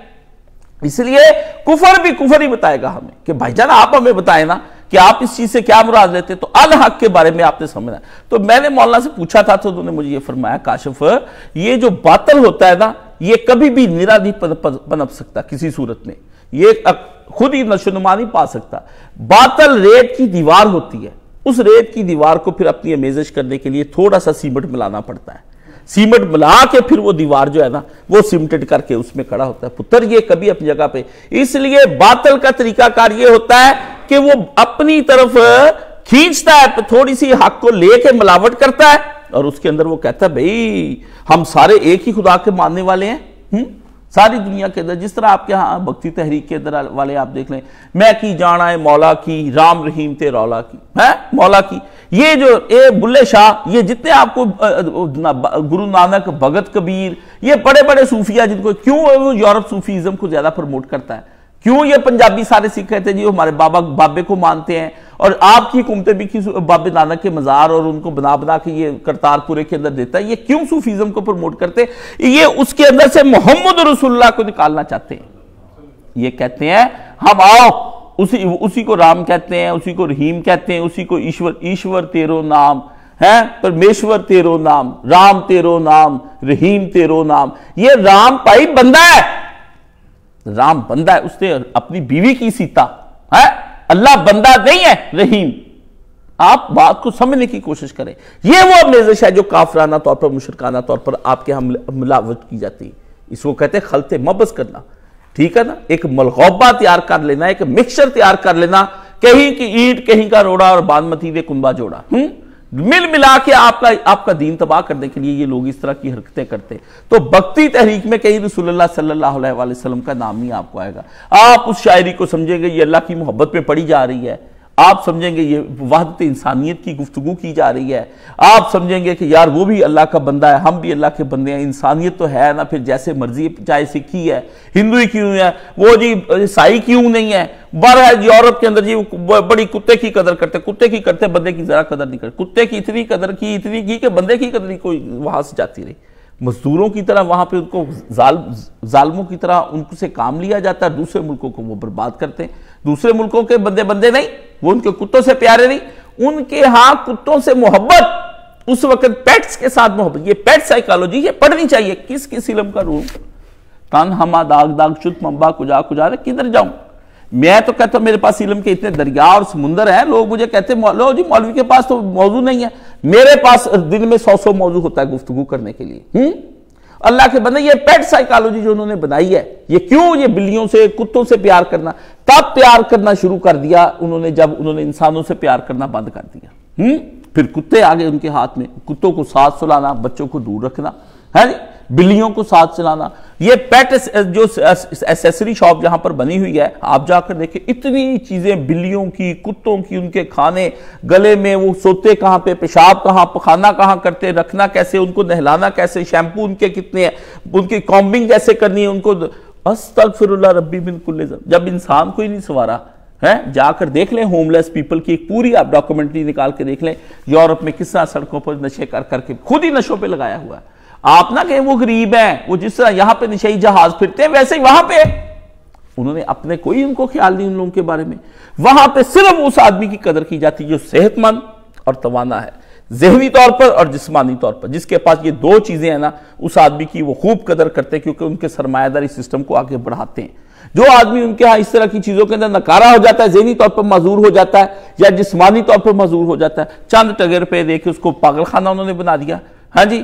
اس لیے کفر بھی کفر ہی بتائے گا ہمیں کہ بھائی جان آپ ہمیں بتائیں نا کہ آپ اس چیز سے کیا مراد لیتے ہیں۔ تو الحق کے بارے میں آپ نے سمجھنا ہے۔ تو میں نے مولانا سے پوچھا تھا تو انہوں نے مجھے یہ فرمایا، کاشف یہ جو باطل ہوتا ہے نا، یہ کبھی بھی نرا نہیں پنپ سکتا کسی صورت میں، یہ خود ہی نشوونما نہیں پا سکتا۔ باطل ریت کی دیوار ہوتی ہے، اس ریت کی دیوار کو پھر اپنی امیزش کرنے کے لیے تھوڑا سا سیمنٹ ملانا پڑتا ہے، سیمنٹ ملا کے پھر وہ دیوار جو ہے نا وہ سیمنٹڈ کر کے اس میں کھڑا ہوتا ہے۔ پتر یہ کبھی اپنی جگہ پہ، اس لیے باطل کا طریقہ کار یہ ہوتا ہے کہ وہ اپنی طرف کھینچتا ہے تھوڑی سی حق کو لے کے ملاوٹ کرتا ہے اور اس کے اندر وہ کہتا ہے بھئی ہم سارے ایک ہی خدا کے ماننے والے ہیں. ساری دنیا کے اندر جس طرح آپ کے ہاں بھکتی تحریک کے اندر والے آپ دیکھ لیں، میں کی جانا ہے مولا کی، رام رحیم تے رولا کی، مولا کی. یہ جو بلے شاہ، یہ جتنے آپ کو گرو نانک، بھگت کبیر، یہ بڑے بڑے صوفیہ جن کو کیوں وہ یورپ صوفیزم کو زیادہ پروموٹ کرتا ہے، کیوں یہ پنجابی سارے سکھ کہتے ہیں جی ہمارے بابے کو مانتے ہیں، اور آپ کی حکومتیں بھی بابے نانک کے مزار اور ان کو بنا کے یہ کرتارپورے کے اندر دیتا ہے. یہ کیوں صوفیزم کو پروموٹ کرتے ہیں؟ یہ اس کے اندر سے محمد رسول اللہ کو نکالنا چاہتے ہیں. یہ کہتے ہیں ہم آؤ اسی کو رام کہتے ہیں، اسی کو رحیم کہتے ہیں، اسی کو ایشور تیرو نام ہے، پرمیشور تیرو نام، رام تیرو نام، رحیم تیرو نام. یہ رام پائی بندہ ہے، رام بندہ ہے، اس نے اپنی بیوی کی سیتا ہے، اللہ بندہ نہیں ہے رحیم. آپ بات کو سمجھنے کی کوشش کریں. یہ وہ امیزش ہے جو کافرانہ طور پر، مشرکانہ طور پر آپ کے ہم ملاوٹ کی جاتی ہے. اس کو کہتے ہیں خلط مبز کرنا. ٹھیک ہے نا، ایک ملغوبہ تیار کر لینا، ایک مکسچر تیار کر لینا، کہیں کی اینٹ کہیں کا روڑا اور بانمتی دے کنبا جوڑا، مل ملا کے آپ کا دین تباہ کرنے کے لیے یہ لوگ اس طرح کی حرکتیں کرتے. تو بھکتی تحریک میں کہیں رسول اللہ صلی اللہ علیہ وسلم کا نام نہیں آپ کو آئے گا. آپ اس شاعری کو سمجھیں گے یہ اللہ کی محبت میں پڑھی جا رہی ہے، آپ سمجھیں گے یہ وحدت انسانیت کی گفتگو کی جا رہی ہے، آپ سمجھیں گے کہ یار وہ بھی اللہ کا بندہ ہے، ہم بھی اللہ کے بندے ہیں، انسانیت تو ہے نا، پھر جیسے مرضی چاہے سکھی ہے، ہندو ہی کیوں ہے، وہ جی عیسائی کیوں نہیں ہے. بر ہے یورپ کے اندر جی بڑی کتے کی قدر کرتے، کتے کی کرتے، بندے کی ذرا قدر نہیں کرتے. کتے کی اتنی قدر کی کہ بندے کی قدر نہیں کوئی وہاں سے جاتی رہی. مزدوروں کی طرح وہاں پہ ان کو ظالموں کی طرح ان سے کام لیا جاتا ہے. دوسرے ملکوں کو وہ برباد کرتے ہیں. دوسرے ملکوں کے بندے نہیں، وہ ان کے کتوں سے پیارے نہیں، ان کے ہاں کتوں سے محبت، اس وقت پیٹس کے ساتھ محبت. یہ پیٹ سائیکالوجی یہ پڑھنی چاہیے. کس علم کا روح؟ تن ہما داغ چت ممبا کجا رہے، کدھر جاؤں؟ میں تو کہتا ہوں میرے پاس علم کے اتنے دریا اور سمندر ہیں. لوگ مجھے کہتے ہیں لو جی مولوی کے پاس تو موضوع نہیں ہے. میرے پاس دن میں 100 موضوع ہوتا ہے گفتگو کرنے کے لیے. اللہ کے بندے، یہ پیٹ سائیکالوجی جو انہوں نے بنائی ہے، یہ کیوں یہ بلیوں سے کتوں سے پیار کرنا تب پیار کرنا شروع کر دیا انہوں نے جب انہوں نے انسانوں سے پیار کرنا بند کر دیا. پھر کتے آگے ان کے ہاتھ میں، کتوں کو ساتھ سلانا، بچوں کو دور رکھنا ہے، بلیوں کو ساتھ چلانا. یہ پیٹ جو ایسیسری شاپ جہاں پر بنی ہوئی ہے، آپ جا کر دیکھیں اتنی چیزیں بلیوں کی، کتوں کی، ان کے کھانے، گلے میں وہ سوتے کہاں پہ، پیشاب کہاں، پخانا کہاں کرتے، رکھنا کیسے، ان کو نہلانا کیسے، شیمپو ان کے کتنے ہیں، ان کی کامبنگ کیسے کرنی ہے، ان کو استغفر اللہ ربی من کل ذنب. جب انسان کو ہی نہیں سنوارا ہے، جا کر دیکھ لیں ہوم لیس پیپل کی ایک پوری آپ ڈاکومنٹری نکال کے دیکھ لیں یورپ میں کس طرح سڑکوں پر نشے کر کے خود ہی نشوں پہ لگایا ہوا ہے. آپ نہ کہ وہ غریب ہیں، وہ جس طرح یہاں پہ نشئی جہاز پھرتے ہیں ویسے ہی وہاں پہ انہوں نے اپنے کوئی ان کو خیال نہیں ان لوگوں کے بارے میں. وہاں پہ صرف اس آدمی کی قدر کی جاتی جو صحت مند اور توانا ہے، ذہنی طور پر اور جسمانی طور پر. جس کے پاس یہ دو چیزیں ہیں نا، اس آدمی کی وہ خوب قدر کرتے ہیں کیونکہ ان کے سرمایہ داری سسٹم کو آگے بڑھاتے ہیں. جو آدمی ان کے ہاں اس طرح کی چیزوں کے اندر نکارا ہو جاتا ہے، ذہنی طور پر معذور ہو جاتا ہے یا جسمانی طور پر معذور ہو جاتا ہے، چند ٹگے روپے دے کے اس کو پاگل خانہ انہوں نے بنا دیا. ہاں جی،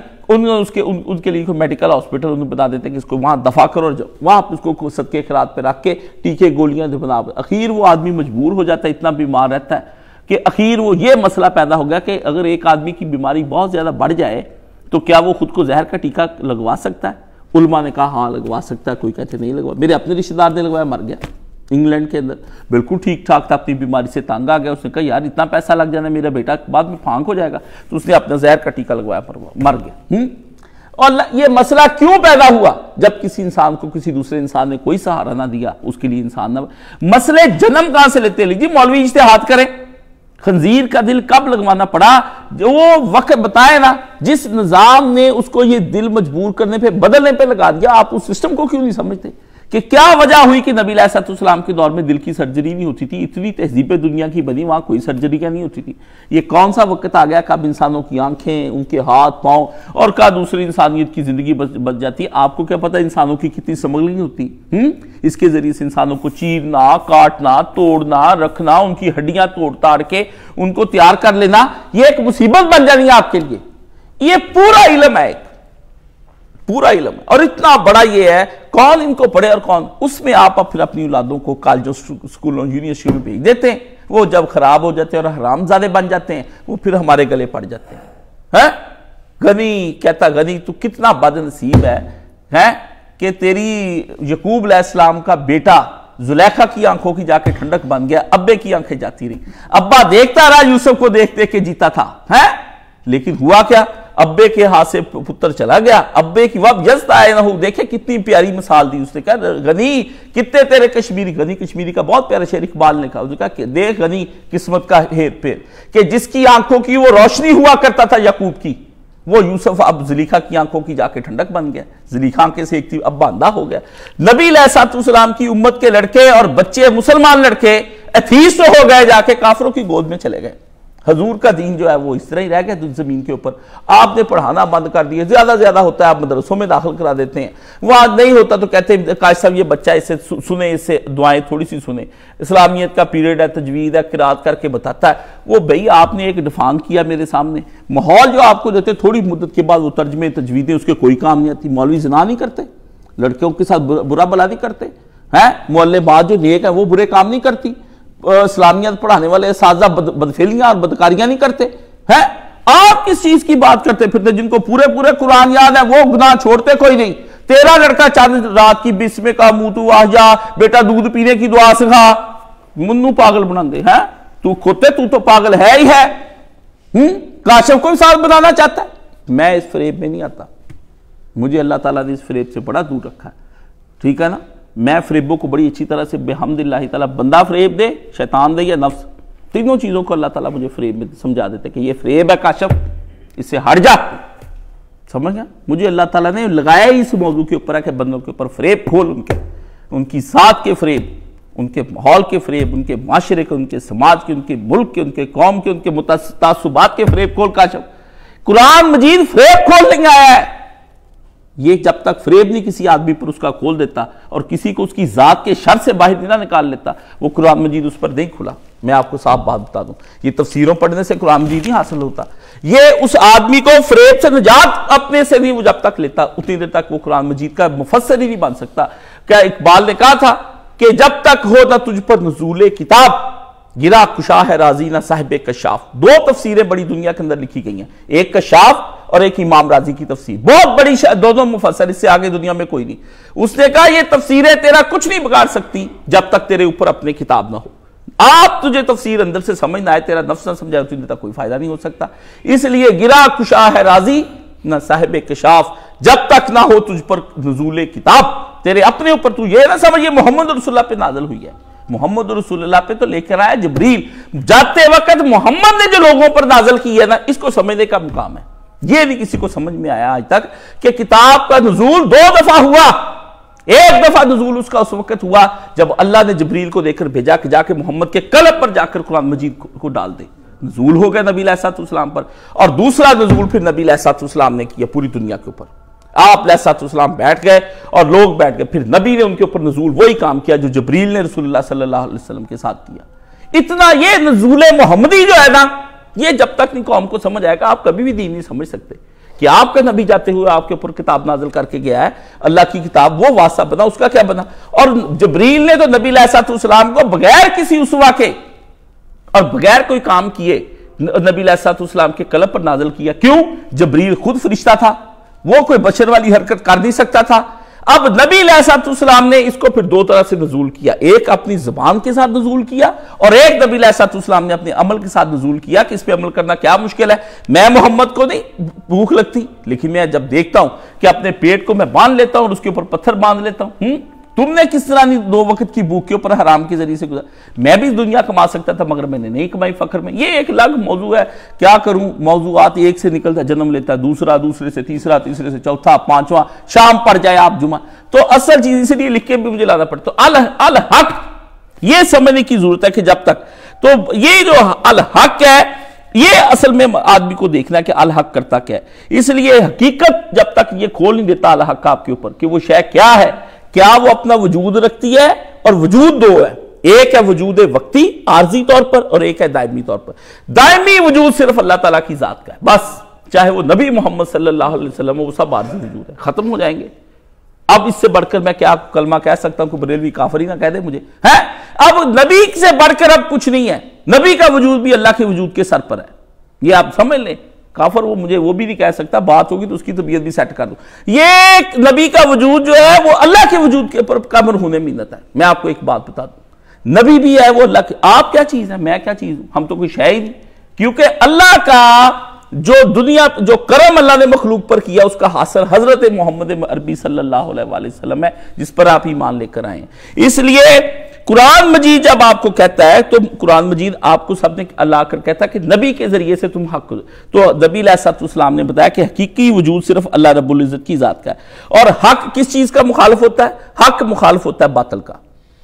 ان کے لیے میڈیکل ہاسپٹل انہوں نے بنا دیتے ہیں کہ اس کو وہاں دفع کرو اور وہاں اس کو صدقے خیرات پہ رکھ کے ٹیکے گولیاں بنا. اخیر وہ آدمی مجبور ہو جاتا ہے، اتنا بیمار رہتا ہے کہ اخیر وہ یہ مسئلہ پیدا ہو گیا کہ اگر ایک آدمی کی بیماری بہت زیادہ بڑھ جائے تو کیا وہ خود کو زہر کا ٹیکہ لگوا سکتا ہے؟ علماء نے کہا ہاں لگوا سکتا ہے، کوئی کہتے نہیں لگوا. میرے اپنے رشتہ دار نے لگوایا، مر گیا انگلینڈ کے اندر، بالکل ٹھیک ٹھاک تھا، اپنی بیماری سے تنگ آ گیا. اس نے کہا یار اتنا پیسہ لگ جانا، میرا بیٹا بعد میں پھانک ہو جائے گا، تو اس نے اپنا زہر کا ٹیکہ لگوایا، مر گیا. اور یہ مسئلہ کیوں پیدا ہوا؟ جب کسی انسان کو کسی دوسرے انسان نے کوئی سہارا نہ دیا، اس کے لیے انسان نہ. مسئلے جنم کہاں سے لیتے لیجیے مولوی اجتہاد کریں. خنزیر کا دل کب لگوانا پڑا؟ جو وقت بتائے نا، جس نظام نے اس کو یہ دل مجبور کرنے پہ، بدلنے پہ لگا دیا. آپ اس سسٹم کو کیوں نہیں سمجھتے کہ کیا وجہ ہوئی کہ نبی علیہ السلام کے دور میں دل کی سرجری نہیں ہوتی تھی؟ اتنی تہذیب دنیا کی بنی، وہاں کوئی سرجری کیا نہیں ہوتی تھی. یہ کون سا وقت آ گیا کب انسانوں کی آنکھیں، ان کے ہاتھ پاؤں اور کا دوسری انسانیت کی زندگی بچ جاتی ہے؟ آپ کو کیا پتا انسانوں کی کتنی سمگلنگ ہوتی؟ اس کے ذریعے سے انسانوں کو چیرنا، کاٹنا، توڑنا، رکھنا، ان کی ہڈیاں توڑ تاڑ کے ان کو تیار کر لینا، یہ ایک مصیبت بن جانی ہے آپ کے لیے. یہ پورا علم ہے، پورا علم ہے. اور اتنا بڑا یہ ہے، کون ان کو پڑھے اور کون. اس میں آپ پھر اپنی اولادوں کو کالجوں، سکولوں، یونیورسٹیوں میں بھیج دیتے ہیں. وہ جب خراب ہو جاتے ہیں اور حرام زادے بن جاتے ہیں وہ پھر ہمارے گلے پڑ جاتے ہیں. غنی کہتا غنی تو کتنا بد نصیب ہے کہ تیری یعقوب علیہ السلام کا بیٹا زلیخا کی آنکھوں کی جا کے ٹھنڈک بن گیا, ابے کی آنکھیں جاتی رہی. ابا دیکھتا رہا یوسف کو دیکھ دیکھ کے جیتا تھا, لیکن ہوا کیا, ابے کے ہاتھ سے پتر چلا گیا. ابے کی وب یزد آئے نہ ہو, دیکھے کتنی پیاری مثال دی اس نے. کہا غنی کتنے تیرے کشمیری, غنی کشمیری کا بہت پیارا شعر اقبال نے کہا, اس نے کہا کہ دیکھ غنی قسمت کا ہیر پھیر, کہ جس کی آنکھوں کی وہ روشنی ہوا کرتا تھا یعقوب کی, وہ یوسف اب زلیخا کی آنکھوں کی جا کے ٹھنڈک بن گیا. زلیخا آنکھیں سے ایک تھی اب باندھا ہو گیا. نبی علیہ السلام کی امت کے لڑکے اور بچے مسلمان لڑکے ایتھیسٹ ہو گئے, جا کے کافروں کی گود میں چلے گئے. حضور کا دین جو ہے وہ اس طرح ہی رہ گیا زمین کے اوپر. آپ نے پڑھانا بند کر دیا, زیادہ ہوتا ہے آپ مدرسوں میں داخل کرا دیتے ہیں, وہاں نہیں ہوتا تو کہتے ہیں کاش صاحب یہ بچہ اسے سنے, اس سے دعائیں تھوڑی سی سنے, اسلامیت کا پیریڈ ہے, تجوید ہے, قرات کر کے بتاتا ہے. وہ بھئی آپ نے ایک ڈیفان کیا میرے سامنے, ماحول جو آپ کو دیتے تھوڑی مدت کے بعد وہ ترجمے تجویدیں اس کے کوئی کام نہیں آتی. مولوی زنا نہیں کرتے, لڑکیوں کے ساتھ برا بلا نہیں کرتے, معلمات جو نیک ہیں وہ برے کام نہیں کرتی, اسلامیت پڑھانے والے اساتذہ بدفعلیاں اور بدکاریاں نہیں کرتے ہیں. آپ کس چیز کی بات کرتے پھرتے؟ جن کو پورے قرآن یاد ہے وہ گناہ چھوڑتے کوئی نہیں. تیرا لڑکا چاند رات کی بسم کا منہ تو آ جا, بیٹا دودھ پینے کی دعا سکھا, منو پاگل بنا دے. تو کھوتے تو پاگل ہے ہی ہے. کاشف کو ساتھ بنانا چاہتا ہے. میں اس فریب میں نہیں آتا, مجھے اللہ تعالیٰ نے اس فریب سے بڑا دور رکھا ہے, ٹھیک ہے نا. میں فریبوں کو بڑی اچھی طرح سے بحمداللہ تعالیٰ, بندہ فریب دے, شیطان دے یا نفس, تینوں چیزوں کو اللہ تعالیٰ مجھے فریب میں سمجھا دیتے کہ یہ فریب ہے کاشف, اس سے ہٹ جا. سمجھ گیا؟ مجھے اللہ تعالیٰ نے لگایا ہی اس موضوع کے اوپر ہے کہ بندوں کے اوپر فریب کھول, ان کی ذات کے فریب, ان کے ماحول کے فریب, ان کے معاشرے کے, ان کے سماج کے, ان کے ملک کے, ان کے قوم کے, ان کے تعصبات کے فریب کھول کاشف. قرآن مجید فریب کھولنے نہیں آیا ہے. یہ جب تک فریب نہیں کسی آدمی پر اس کا کھول دیتا اور کسی کو اس کی ذات کے شر سے باہر نہیں نکال لیتا, وہ قرآن مجید اس پر نہیں کھلا. میں آپ کو صاف بات بتا دوں, یہ تفسیروں پڑھنے سے قرآن مجید نہیں حاصل ہوتا. یہ اس آدمی کو فریب سے نجات اپنے سے نہیں وہ جب تک لیتا, اتنی دیر تک وہ قرآن مجید کا مفسر ہی نہیں بن سکتا. کیا اقبال نے کہا تھا کہ جب تک ہو نہ تجھ پر نزول کتاب, گرا کشا ہے راضی نہ صاحب کشاف. دو تفسیریں بڑی دنیا کے اندر لکھی گئی ہیں, ایک کشاف اور ایک امام راضی کی تفسیر, بہت بڑی دونوں مفسر, اس سے آگے دنیا میں کوئی نہیں. اس نے کہا یہ تفسیریں تیرا کچھ نہیں بگاڑ سکتی جب تک تیرے اوپر اپنے کتاب نہ ہو. آپ تجھے تفسیر اندر سے سمجھ نہ آئے, تیرا نفس نہ سمجھائے, تجھے تک کوئی فائدہ نہیں ہو سکتا. اس لیے گرا کشا ہے راضی نہ صاحب کشاف, جب تک نہ ہو تجھ پر نزول کتاب, تیرے اپنے اوپر تو یہ نہ سمجھ یہ محمد رسول اللہ پہ نازل ہوئی ہے. محمد رسول اللہ پہ تو لے کر آیا جبریل, جاتے وقت محمد نے جو لوگوں پر نازل کی ہے نا, اس کو سمجھنے کا مقام ہے. یہ نہیں کسی کو سمجھ میں آیا آج تک کہ کتاب کا نزول 2 دفعہ ہوا. ایک دفعہ نزول اس کا اس وقت ہوا جب اللہ نے جبریل کو دے کر بھیجا کہ جا کے محمد کے قلب پر جا کر قرآن مجید کو ڈال دے. نزول ہو گیا نبی علیہ السلام پر, اور دوسرا نزول پھر نبی علیہ السلام نے کیا پوری دنیا کے اوپر. آپ علیہ السلام بیٹھ گئے اور لوگ بیٹھ گئے, پھر نبی نے ان کے اوپر نزول وہی کام کیا جو جبریل نے رسول اللہ صلی اللہ علیہ وسلم کے ساتھ کیا. اتنا یہ نزول محمدی جو ہے نا, یہ جب تک نہیں قوم کو سمجھ آئے گا آپ کبھی بھی دین نہیں سمجھ سکتے. کہ آپ کا نبی جاتے ہوئے آپ کے اوپر کتاب نازل کر کے گیا ہے, اللہ کی کتاب, وہ واسطہ بنا, اس کا کیا بنا. اور جبریل نے تو نبی علیہ السلام کو بغیر کسی اسوہ کے اور بغیر کوئی کام کیے نبی علیہ السلام کے قلب پر نازل کیا. کیوں؟ جبریل خود فرشتہ تھا, وہ کوئی بشر والی حرکت کر نہیں سکتا تھا. اب نبی علیہ السلام نے اس کو پھر 2 طرح سے نزول کیا, ایک اپنی زبان کے ساتھ نزول کیا, اور ایک نبی علیہ السلام نے اپنے عمل کے ساتھ نزول کیا کہ اس پہ عمل کرنا کیا مشکل ہے. میں محمد کو نہیں بھوک لگتی, لیکن میں جب دیکھتا ہوں کہ اپنے پیٹ کو میں باندھ لیتا ہوں اور اس کے اوپر پتھر باندھ لیتا ہوں, تم نے کس طرح 2 وقت کی بھوک کے اوپر حرام کے ذریعے سے گزارا. میں بھی دنیا کما سکتا تھا مگر میں نے نہیں کمائی فخر میں. یہ ایک الگ موضوع ہے, کیا کروں, موضوعات ایک سے نکلتا جنم لیتا ہے, دوسرا, دوسرے سے تیسرا, تیسرے سے چوتھا, 5واں, شام پڑ جائے آپ جمعہ. تو اصل چیز اس لیے لکھ کے بھی مجھے لانا پڑتا. تو الحق یہ سمجھنے کی ضرورت ہے کہ جب تک, تو یہ جو الحق ہے یہ اصل میں آدمی کو دیکھنا ہے کہ الحق کرتا کیا ہے. اس لیے حقیقت جب تک یہ کھول نہیں دیتا الحق آپ کے اوپر کہ وہ شے کیا ہے, کیا وہ اپنا وجود رکھتی ہے, اور وجود 2 ہے, ایک ہے وجود وقتی عارضی طور پر اور ایک ہے دائمی طور پر. دائمی وجود صرف اللہ تعالیٰ کی ذات کا ہے بس, چاہے وہ نبی محمد صلی اللہ علیہ وسلم وہ سب عارضی وجود ہے, ختم ہو جائیں گے. اب اس سے بڑھ کر میں کیا کلمہ کہہ سکتا ہوں کہ بریلوی کافر ہی نہ کہہ دے مجھے, ہے اب نبی سے بڑھ کر اب کچھ نہیں ہے. نبی کا وجود بھی اللہ کے وجود کے سر پر ہے، یہ آپ سمجھ لیں۔ کافر وہ مجھے وہ بھی نہیں کہہ سکتا، بات ہوگی تو اس کی طبیعت بھی سیٹ کر دوں۔ یہ نبی کا وجود جو ہے وہ اللہ کے وجود کے اوپر کامل ہونے منت ہے۔ میں آپ کو ایک بات بتا دوں، نبی بھی ہے وہ اللہ کے، آپ کیا چیز ہے، میں کیا چیز ہوں، ہم تو کوئی شے ہی نہیں، کیونکہ اللہ کا جو دنیا جو کرم اللہ نے مخلوق پر کیا اس کا حاصل حضرت محمد عربی صلی اللہ علیہ وآلہ وسلم ہے، جس پر آپ ایمان لے کر آئے ہیں۔ اس لیے قرآن مجید جب آپ کو کہتا ہے تو قرآن مجید آپ کو سب نے اللہ کر کہتا ہے کہ نبی کے ذریعے سے تم حق، تو نبی علیہ السلام نے بتایا کہ حقیقی وجود صرف اللہ رب العزت کی ذات کا ہے۔ اور حق کس چیز کا مخالف ہوتا ہے؟ حق مخالف ہوتا ہے باطل کا،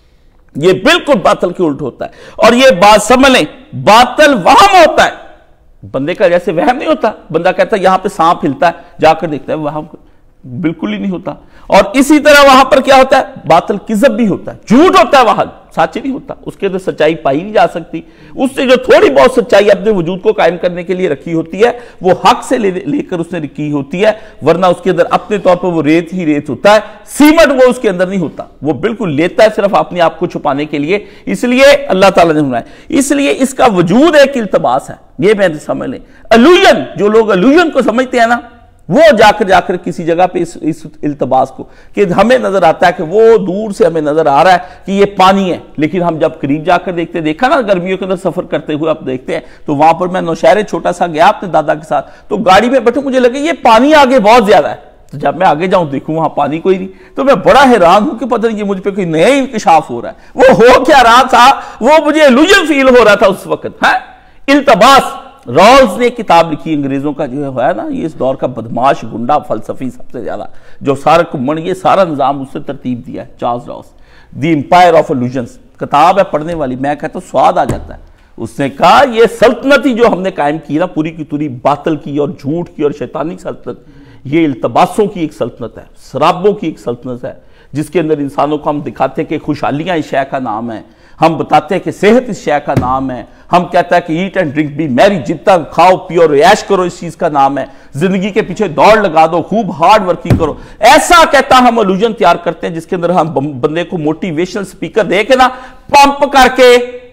یہ بالکل باطل کے الٹ ہوتا ہے۔ اور یہ بات سمجھ لیں، باطل وہم ہوتا ہے، بندے کا جیسے وہم نہیں ہوتا، بندہ کہتا ہے یہاں پہ سانپ ہلتا ہے، جا کر دیکھتا ہے وہم بالکل ہی نہیں ہوتا۔ اور اسی طرح وہاں پر کیا ہوتا ہے؟ باطل کذب بھی ہوتا ہے، جھوٹ ہوتا ہے، وہاں سچ نہیں ہوتا، اس کے اندر سچائی پائی نہیں جا سکتی۔ اس سے جو تھوڑی بہت سچائی اپنے وجود کو قائم کرنے کے لیے رکھی ہوتی ہے وہ حق سے لے کر اس نے رکھی ہوتی ہے، ورنہ اس کے اندر اپنے طور پر وہ ریت ہی ریت ہوتا ہے، سیمنٹ وہ اس کے اندر نہیں ہوتا، وہ بالکل لیتا ہے صرف اپنے آپ کو چھپانے کے لیے۔ اس لیے اللہ تعالیٰ نے بنایا، اس لیے اس کا وجود ایک التباس ہے، یہ میں سمجھ لیں۔ الوژن، جو لوگ الوژن کو سمجھتے ہیں نا، وہ جا کر کسی جگہ پہ اس التباس کو، کہ ہمیں نظر آتا ہے کہ وہ دور سے ہمیں نظر آ رہا ہے کہ یہ پانی ہے، لیکن ہم جب قریب جا کر دیکھتے، دیکھا نا گرمیوں کے اندر سفر کرتے ہوئے آپ دیکھتے ہیں، تو وہاں پر میں نوشہرے چھوٹا سا گیا اپنے دادا کے ساتھ، تو گاڑی میں بیٹھوں مجھے لگے یہ پانی آگے بہت زیادہ ہے، تو جب میں آگے جاؤں دیکھوں وہاں پانی کوئی نہیں، تو میں بڑا حیران ہوں کہ پتہ نہیں یہ مجھ پہ کوئی نیا انکشاف ہو رہا ہے۔ وہ ہو کیا رہا تھا، وہ مجھے الوژن فیل ہو رہا تھا اس وقت، ہے التباس۔ رالز نے کتاب لکھی انگریزوں کا جو ہے نا، یہ اس دور کا بدماش گنڈا فلسفی سب سے زیادہ، جو سارا کمن یہ سارا نظام اس سے ترتیب دیا ہے، Charles Rawls, the empire of illusions کتاب ہے پڑھنے والی، میں کہتا ہوں سواد آ جاتا ہے۔ اس نے کہا یہ سلطنتی جو ہم نے قائم کی نا، پوری کی پوری باطل کی اور جھوٹ کی اور شیطانی سلطنت، یہ التباسوں کی ایک سلطنت ہے، شرابوں کی ایک سلطنت ہے، جس کے اندر انسانوں کو ہم دکھاتے ہیں کہ خوشحالیاں اس شے کا نام ہے، ہم بتاتے ہیں کہ صحت اس شے کا نام ہے، ہم کہتا ہے کہ ایٹ اینڈ ڈرنک بھی میری، جتنا کھاؤ پیو اور عیش کرو اس چیز کا نام ہے، زندگی کے پیچھے دوڑ لگا دو، خوب ہارڈ ورکنگ کرو، ایسا کہتا ہم الوژن تیار کرتے ہیں جس کے اندر ہم بندے کو موٹیویشنل سپیکر دے کے نا پمپ کر کے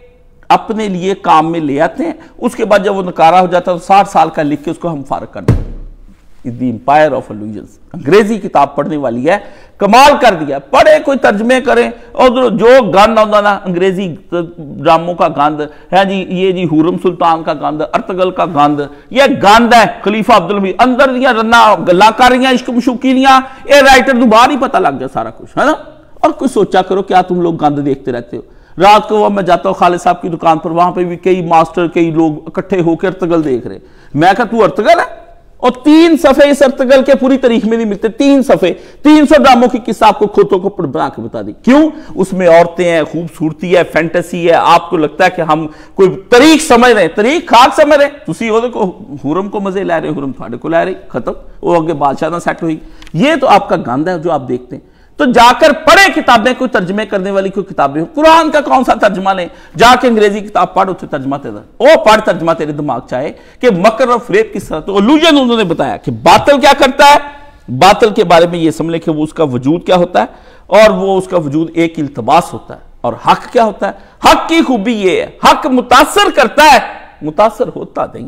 اپنے لیے کام میں لے آتے ہیں، اس کے بعد جب وہ نکارا ہو جاتا ہے تو 60 سال کا لکھ کے اس کو ہم فارغ کر دیں۔ دی امپائر آف الوژنز، انگریزی کتاب پڑھنے والی ہے، کمال کر دیا، پڑھے کوئی ترجمے کریں، اور جو گند ہوتا نا انگریزی ڈراموں کا گند ہے جی، یہ جی حورم سلطان کا گند، ارطغرل کا گند، یہ گند ہے خلیفہ عبدالحمید، اندر دیا رنا گلا کر رہی ہیں، عشق مشوقیاں، اے رائٹر دوبارہ ہی پتہ لگ گیا سارا کچھ، ہے نا۔ اور کوئی سوچا کرو کیا تم لوگ گند دیکھتے رہتے ہو۔ رات کو میں جاتا ہوں خالد صاحب کی دکان پر، وہاں پہ بھی کئی ماسٹر کئی لوگ اکٹھے ہو کے ارطغرل دیکھ رہے، میں کہا تو ارطغرل ہے، اور 3 صفحے اس ارطغرل کے پوری تاریخ میں نہیں ملتے، 3 صفحے 300 ڈراموں کی قصہ آپ کو کھوتوں کو بنا کے بتا دی، کیوں؟ اس میں عورتیں ہیں، خوبصورتی ہے، فینٹیسی ہے، آپ کو لگتا ہے کہ ہم کوئی طریق سمجھ رہے ہیں، طریق خاک سمجھ رہے ہیں، تسی وہ دیکھو حورم کو مزے لے رہے، حورم تھوڑے کو لے رہی، ختم، وہ اگے بادشاہ نہ سیٹ ہوئی۔ یہ تو آپ کا گند ہے جو آپ دیکھتے ہیں۔ تو جا کر پڑھے کتابیں، کوئی ترجمے کرنے والی کوئی کتابیں ہوں، قرآن کا کون سا ترجمہ لیں، جا کے انگریزی کتاب پڑھ، اسے ترجمہ تیرا او پڑھ، ترجمہ تیرے دماغ چاہے کہ مکر اور فریب کس طرح۔ تو الوژن انہوں نے بتایا کہ باطل کیا کرتا ہے، باطل کے بارے میں یہ سمجھ لیں کہ وہ اس کا وجود کیا ہوتا ہے، اور وہ اس کا وجود ایک التباس ہوتا ہے۔ اور حق کیا ہوتا ہے؟ حق کی خوبی یہ ہے، حق متاثر کرتا ہے، متاثر ہوتا نہیں،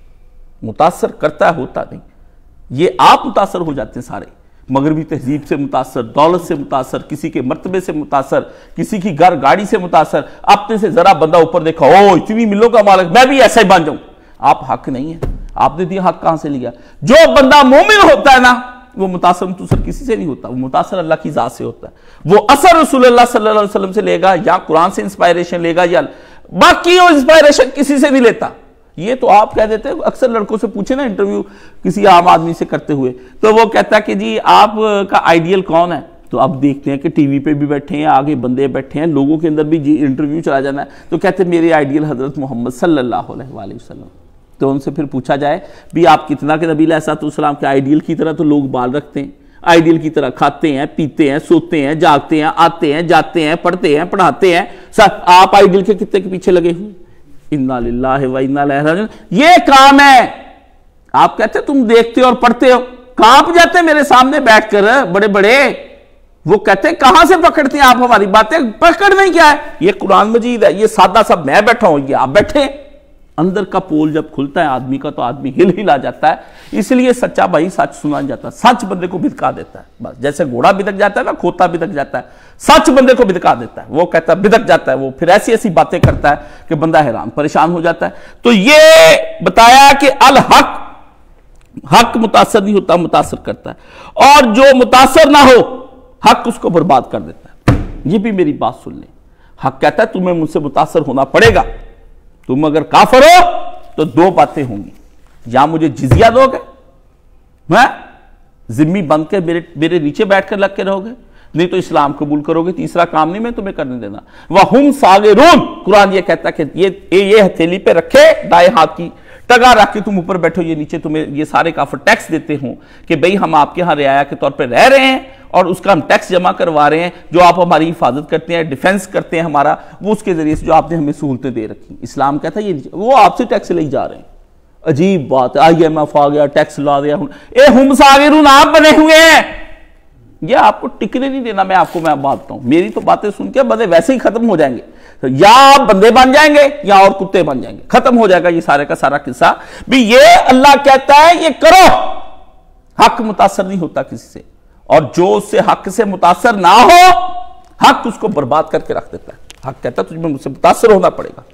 متاثر کرتا ہے ہوتا نہیں۔ یہ آپ متاثر ہو جاتے ہیں سارے، مغربی تہذیب سے متاثر، دولت سے متاثر، کسی کے مرتبے سے متاثر، کسی کی گھر گاڑی سے متاثر، اپنے سے ذرا بندہ اوپر دیکھا، او اتنی ملوں کا مالک، میں بھی ایسا ہی بن جاؤں۔ آپ حق نہیں ہے، آپ نے دیا حق کہاں سے لیا؟ جو بندہ مومن ہوتا ہے نا، وہ متاثر کسی سے نہیں ہوتا، وہ متاثر اللہ کی ذات سے ہوتا ہے۔ وہ اثر رسول اللہ صلی اللہ علیہ وسلم سے لے گا، یا قرآن سے انسپائریشن لے گا، یا باقی وہ انسپائریشن کسی سے نہیں لیتا۔ یہ تو آپ کہہ دیتے ہیں، اکثر لڑکوں سے پوچھے نا انٹرویو کسی عام آدمی سے کرتے ہوئے، تو وہ کہتا ہے کہ جی آپ کا آئیڈیل کون ہے؟ تو اب دیکھتے ہیں کہ ٹی وی پہ بھی بیٹھے ہیں، آگے بندے بیٹھے ہیں، لوگوں کے اندر بھی جی انٹرویو چلا جانا ہے، تو کہتے ہیں میرے آئیڈیل حضرت محمد صلی اللہ علیہ وآلہ وسلم۔ تو ان سے پھر پوچھا جائے بھی آپ کتنا کہ نبی علیہ السلام کے آئیڈیل کی طرح تو لوگ بال رکھتے ہیں، آئیڈیل کی طرح کھاتے ہیں، پیتے ہیں، سوتے ہیں، جاگتے ہیں، آتے ہیں، جاتے ہیں، پڑھتے ہیں، پڑھاتے ہیں، آپ آئیڈیل کے کتنے کے پیچھے لگے ہوئے؟ اِنَّا لِلَّهِ وَإِنَّا إِلَيْهِ رَاجِعُونَ۔ یہ کام ہے، آپ کہتے ہیں تم دیکھتے ہو اور پڑھتے ہو، کانپ جاتے ہیں میرے سامنے بیٹھ کر بڑے بڑے، وہ کہتے ہیں کہاں سے پکڑتے ہیں آپ ہماری باتیں؟ پکڑنا ہی کیا ہے؟ یہ قرآن مجید ہے، یہ سادہ سا میں بیٹھا ہوں، یہ آپ بیٹھے۔ اندر کا پول جب کھلتا ہے آدمی کا تو آدمی ہل آ جاتا ہے۔ اس لیے سچا بھائی سچ سنا جاتا ہے، سچ بندے کو بھدکا دیتا ہے۔ بس جیسے گھوڑا بھدک جاتا ہے نا، کھوتا بھدک جاتا ہے، سچ بندے کو بھدکا دیتا ہے۔ وہ کہتا ہے بھدک جاتا ہے، وہ پھر ایسی ایسی باتیں کرتا ہے کہ بندہ حیران پریشان ہو جاتا ہے۔ تو یہ بتایا کہ الحق، حق متاثر نہیں ہوتا، متاثر کرتا ہے، اور جو متاثر نہ ہو حق اس کو برباد کر دیتا ہے۔ یہ بھی میری بات سن لیں، حق کہتا ہے تمہیں مجھ سے متاثر ہونا پڑے گا، تم اگر کافر ہو تو دو باتیں ہوں گی، یا مجھے جزیہ دو گے، میں ذمہ بن کے میرے نیچے بیٹھ کر لگ کے رہو گے، نہیں تو اسلام قبول کرو گے، تیسرا کام نہیں میں تمہیں کرنے دینا۔ وَهُمْ صَاغِرُونَ، قرآن یہ کہتا ہے کہ یہ ہتھیلی پہ رکھے دائیں ہاتھ کی، ٹگا رکھ کے تم اوپر بیٹھو، یہ نیچے تمہیں یہ سارے کافر ٹیکس دیتے ہوں کہ بھئی ہم آپ کے ہاں رعایا کے طور پہ رہ رہے ہیں اور اس کا ہم ٹیکس جمع کروا رہے ہیں، جو آپ ہماری حفاظت کرتے ہیں، ڈیفنس کرتے ہیں ہمارا، وہ اس کے ذریعے سے جو آپ نے ہمیں سہولتیں دے رکھی۔ اسلام کہتا ہے یہ وہ آپ سے ٹیکس لے جا رہے ہیں۔ عجیب بات ہے، آئی ایم ایف آ گیا، ٹیکس لا دیا، ہم صاغرون آپ بنے ہوئے ہیں۔ یہ آپ کو ٹکنے نہیں دینا، میں آپ کو بات بتاؤں، میری تو باتیں سن کے بندے ویسے ہی ختم ہو جائیں گے، یا آپ بندے بن جائیں گے یا اور کتے بن جائیں گے، ختم ہو جائے گا یہ سارے کا سارا قصہ بھی۔ یہ اللہ کہتا ہے یہ کرو، حق متاثر نہیں ہوتا کسی سے، اور جو اس سے حق سے متاثر نہ ہو حق اس کو برباد کر کے رکھ دیتا ہے۔ حق کہتا ہے تجھے مجھ سے متاثر ہونا پڑے گا،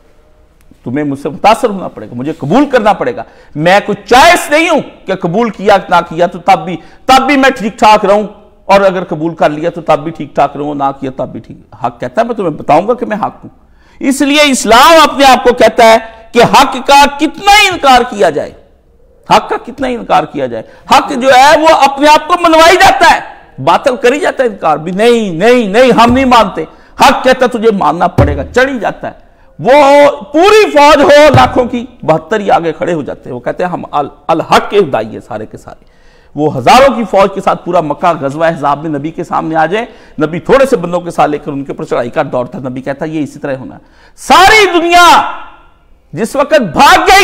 تمہیں مجھ سے متاثر ہونا پڑے گا، مجھے قبول کرنا پڑے گا، میں کوئی چوائس نہیں ہوں کہ قبول کیا نہ کیا تو تب بھی میں ٹھیک ٹھاک رہوں، اور اگر قبول کر لیا تو تب بھی ٹھیک ٹھاک رہوں، نہ کیا تب بھی ٹھیک۔ حق کہتا ہے میں تمہیں بتاؤں گا کہ میں حق ہوں۔ اس لیے اسلام اپنے آپ کو کہتا ہے کہ حق کا کتنا ہی انکار کیا جائے، حق کا کتنا ہی انکار کیا جائے، حق جو ہے وہ اپنے آپ کو منوائی جاتا ہے، باطل کری جاتا ہے انکار بھی، نہیں ہم نہیں مانتے۔ حق کہتا ہے تجھے ماننا پڑے گا، چڑھی جاتا ہے۔ وہ پوری فوج ہو لاکھوں کی، 72 ہی آگے کھڑے ہو جاتے ہیں، وہ کہتے ہیں ہم الحق کے داعی ہیں سارے کے سارے۔ وہ ہزاروں کی فوج کے ساتھ پورا مکہ غزوہ احزاب میں نبی کے سامنے آ جائے، نبی تھوڑے سے بندوں کے ساتھ لے کر ان کے پر چڑھائی کا دور تھا، نبی کہتا ہے یہ اسی طرح ہونا ہے۔ ساری دنیا جس وقت بھاگ گئی،